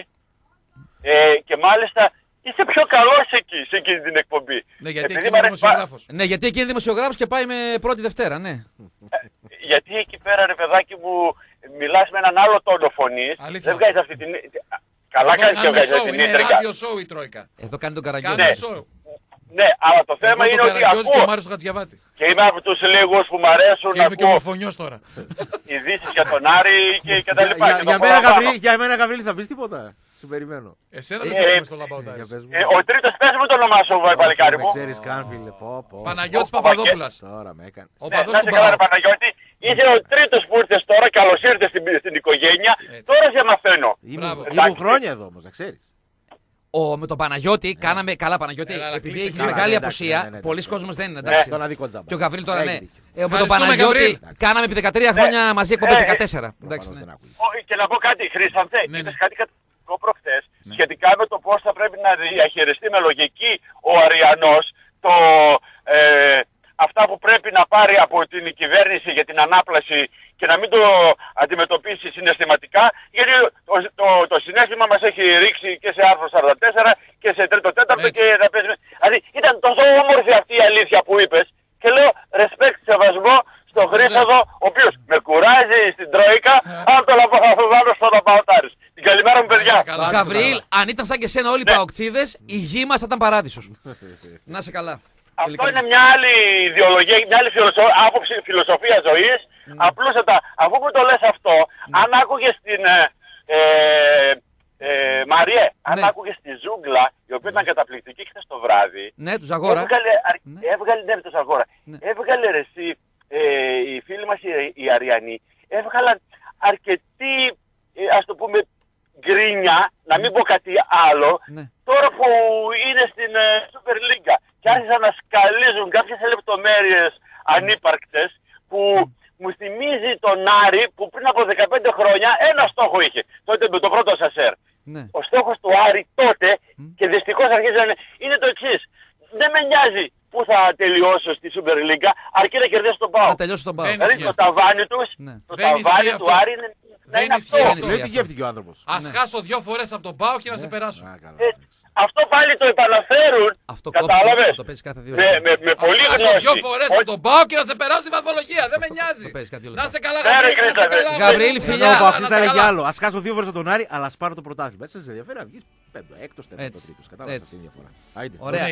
ε, και μάλιστα είσαι πιο καλός εκεί, σε εκείνη την εκπομπή. Ναι, γιατί Επειδή εκεί μ' είναι αρέσει πα- δημοσιογράφος. Ναι, γιατί εκεί είναι δημοσιογράφος και πάει με πρώτη Δευτέρα, ναι. Γιατί εκεί πέρα, ρε παιδάκι μου, μιλάς με έναν άλλο τόνο φωνής, Αλήθεια. δεν βγάζεις αυτή την... Καλά Εδώ κάνεις και κάνουμε βγάζεις show, αυτή την είναι ίντρικα. ράδιο show η Τρόικα. Εδώ κάνει τον Καραγκιόζη. Κάνουμε Ναι. show. Ναι, αλλά το θέμα Εγώ είναι τον ότι Καραγκιόζη και ο ακούω. Μάριος Χατζιαβάτη. Και είμαι από τους λίγους που μου αρέσουν Και να ήρθε και ο ακούω Μορφωνιός τώρα. ειδήσεις για τον Άρη και, και τα Για, λοιπά. για, και το για, μένα, παραπάνω. Γαβρίλ, για μένα, Γαβρίλ, θα πεις τίποτα. Σε περιμένω. Εσένα δεν Ε, σε έχουμε στο Για λαμπαουτάρι. πες μου. Ε, ο τρίτος, πες μου το όνομά σου, βα- παλικάρι Με μου. ξέρεις καν, φίλε. Πω, πω. Παναγιώτης Ο- Παπαδόπουλας. Τώρα με έκανε. Ο Ναι, παδός να του σε καλά, ρε Πάου. Παναγιώτη. Είσαι ο τρίτος που ήρθες τώρα, καλώς ήρθες στην, στην οικογένεια. Έτσι. Τώρα σε μαθαίνω. Ήμουν, Μπράβο. ήμουν Εντάξει. χρόνια εδώ όμως, να ξέρεις. Ο, με τον Παναγιώτη κάναμε. Καλά, Παναγιώτη, Έλα, έλα, επειδή κλείστε, έχει κλείστε. μεγάλη Ναι, εντάξει, απουσία, ναι, ναι, πολλοί εντάξει. κόσμος δεν είναι Ναι, εντάξει. τον αδικό τζάμπα. Και ο Γαβρίλ τώρα Έχει ναι. δίκιο. Ε, με τον Ευχαριστούμε, Παναγιώτη Γαβρίλ. κάναμε επί δεκατρία χρόνια μαζί εκπομπές Ε, ε, δεκατέσσερα. Εντάξει, Προφανώς ναι. δεν άκουγε. Ο- Και να πω κάτι, Χρήστανθε, Ναι, είπες ναι. κάτι καταπληκτικό προχθές σχετικά με το πώς θα πρέπει να διαχειριστεί με λογική ο Αριανός το, ε, αυτό αυτά που πρέπει να πάρει από την κυβέρνηση για την ανάπλαση και να μην το αντιμετωπίσει συναισθηματικά, γιατί το, το, το συναίσθημα μας έχει ρίξει και σε άρθρο σαράντα τέσσερα και σε τρίτο τέταρτο και θα παίζει. Δηλαδή ήταν τόσο όμορφη αυτή η αλήθεια που είπες και λέω respect, σεβασμό στον Χρήστοδο, ο οποίος με κουράζει στην Τρόικα, αν το λαμβάνω στο Παοτάρης. Την καλημέρα μου, παιδιά. Γαβριήλ, αν ήταν σαν και σένα όλοι οι παοξίδες, η γη μας θα ήταν παράδεισος. Να σε καλά. Αυτό είναι μια άλλη ιδεολογία, μια άλλη φιλοσο- άποψη, φιλοσοφία ζωής. Mm. Απλούστατα, αφού που το λες αυτό, mm. αν άκουγες την ε, ε, ε, Μαριέ, αν ναι. άκουγες τη Ζούγκλα, η οποία ήταν καταπληκτική χθες το βράδυ. Ναι, του Ζαγόρα. Έβγαλε, ναι. έβγαλε, ναι, του Ζαγόρα. Ναι. Έβγαλε ρε εσύ, ε, οι φίλοι μας οι, οι Αριανοί, έβγαλαν αρκετή, ε, ας το πούμε, γκρίνια, να μην πω κάτι άλλο, ναι. τώρα που είναι στην ε, Super League και άρχισαν να σκαλίζουν κάποιες λεπτομέρειες ανύπαρκτες που μου θυμίζει τον Άρη που πριν από δεκαπέντε χρόνια ένα στόχο είχε, τότε με το πρώτο Σασέρ. Ναι. Ο στόχος του Άρη τότε, mm. και δυστυχώς αρχίζει να είναι, είναι το εξής. Δεν με νοιάζει που θα τελειώσω στη Super League, αρκεί να κερδίσω τον ΠΑΟΚ. Να τελειώσει τον ΠΑΟΚ. Δηλαδή το ταβάνι τους, ναι. το Δεν ταβάνι του Άρη είναι... Δεν είναι ισχύει αυτό. Λέει τι γεύτηκε ο άνθρωπος. Ας ναι. χάσω δύο φορές από τον ΠΑΟΚ και να σε περάσω. Ε, αυτό πάλι το επαναφέρουν. Αυτό κατάλαβες. Το παίζει κάθε δύο με, με, με πολύ γνώση. Ας χάσω δύο φορές από τον ΠΑΟΚ και να σε περάσω στη βαθμολογία. Δεν με νοιάζει. Να σε καλά, Γαβριήλ. Γαβριήλ, φιλιά. Αυτό ήταν κι άλλο. Ας χάσω δύο φορές από τον Άρη, αλλά ας πάρω το πρωτάθλημα. Έτσι σε ενδιαφέρει να βγεις πέμπτο, έκτος, τέταρτο, τρίτος. Κατάλαβες αυτή τη διαφορά. Ωραία.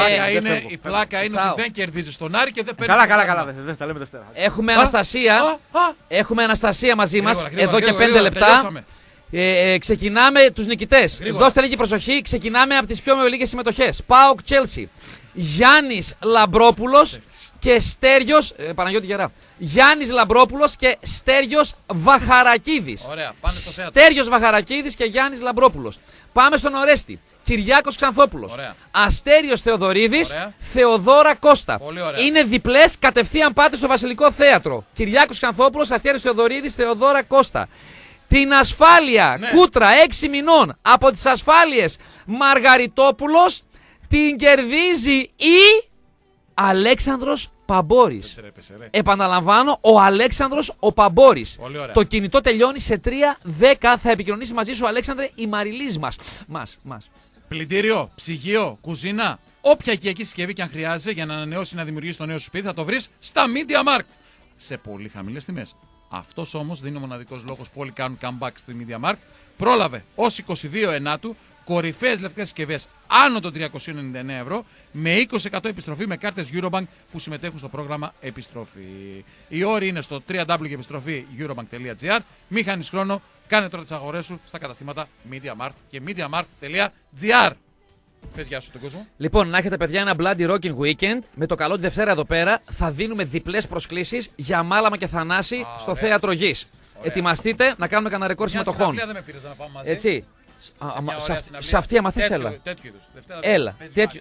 Η πλάκα είναι ότι δεν κερδίζεις τον Άρη και δεν παίρνεις. Καλά, καλά, καλά. Δεν τα λέμε Δευτέρα. Έχουμε Αναστασία. Έχουμε Αναστασία μαζί μας εδώ και πέντε λεπτά. Ε, ε, ξεκινάμε τους νικητές. Δώστε λίγη προσοχή. Ξεκινάμε από τις πιο λίγες συμμετοχές. ΠΑΟΚ Chelsea. Γιάννης Λαμπρόπουλος και Στέριος. Ε, Παναγιώτη Γερά. Γιάννης Λαμπρόπουλος και Στέριος Βαχαρακίδης. Ωραία, πάνε στο θέατρο. Στέριος Βαχαρακίδης και Γιάννης Λαμπρόπουλος. Πάμε στον Ορέστη. Κυριάκος Ξανθόπουλος. Ωραία. Αστέριος Θεοδωρίδης. Ωραία. Θεοδόρα Κώστα. Πολύ ωραία. Είναι διπλές, κατευθείαν πάτε στο Βασιλικό Θέατρο. Κυριάκος Ξανθόπουλος, Αστέριος Θεοδωρίδης, Θεοδόρα Κώστα. Την ασφάλεια, ναι. Κούτρα, έξι μηνών από τις ασφάλειες Μαργαριτόπουλος την κερδίζει η Αλέξανδρος Παμπόρης. Επαναλαμβάνω, ο Αλέξανδρος ο Παμπόρης. Το κινητό τελειώνει σε τρία δέκα. Θα επικοινωνήσει μαζί σου, Αλέξανδρε, η Μαριλής μας. Μας, μας. Πλυντήριο, ψυγείο, κουζίνα, όποια οικιακή συσκευή και αν χρειάζεται για να ανανεώσει ή να δημιουργήσει το νέο σου σπίτι, θα το βρεις στα Media Markt. Σε πολύ χαμηλές τιμές. Αυτός όμως δεν είναι ο μοναδικός λόγος που όλοι κάνουν comeback στη Media Markt. Πρόλαβε ως είκοσι δύο ενάτου κορυφαίες λευκές συσκευές άνω των τριακόσια ενενήντα εννέα ευρώ με είκοσι τοις εκατό επιστροφή με κάρτες Eurobank που συμμετέχουν στο πρόγραμμα Επιστροφή. Οι όροι είναι στο double-u double-u double-u τελεία επιστροφή eurobank τελεία gr. Μη χάνεις χρόνο, κάνε τώρα τις αγορές σου στα καταστήματα Media Markt και mediamarkt τελεία gr. Πες γεια σου στον κόσμο. Λοιπόν, να έχετε παιδιά ένα Bloody Rocking Weekend. Με το καλό τη Δευτέρα εδώ πέρα θα δίνουμε διπλές προσκλήσεις για Μάλαμα και Θανάση Α, στο ωραία. Θέατρο Γης. Ετοιμαστείτε να κάνουμε κανένα ρεκόρ συμμετοχών. Δεν με πήρες να πάμε μαζί. Έτσι. Σε, Α, σε, αυ, σε αυτή άμα θες έλα. Τέτοιου είδους. Έλα. Τέτοιου.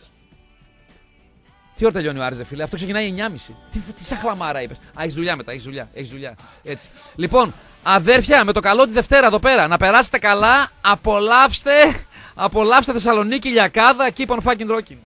Τι ώρα τελειώνει ο Άρης, φίλε? Αυτό ξεκινάει εννιά και μισή. Τι, τι σαν χλαμάρα είπες? Α, έχεις δουλειά μετά, έχεις δουλειά, έχεις δουλειά. Έτσι. Λοιπόν, αδέρφια, με το καλό τη Δευτέρα εδώ πέρα. Να περάσετε καλά, απολαύστε, απολαύστε Θεσσαλονίκη, Λιακάδα, keep on fucking rocking.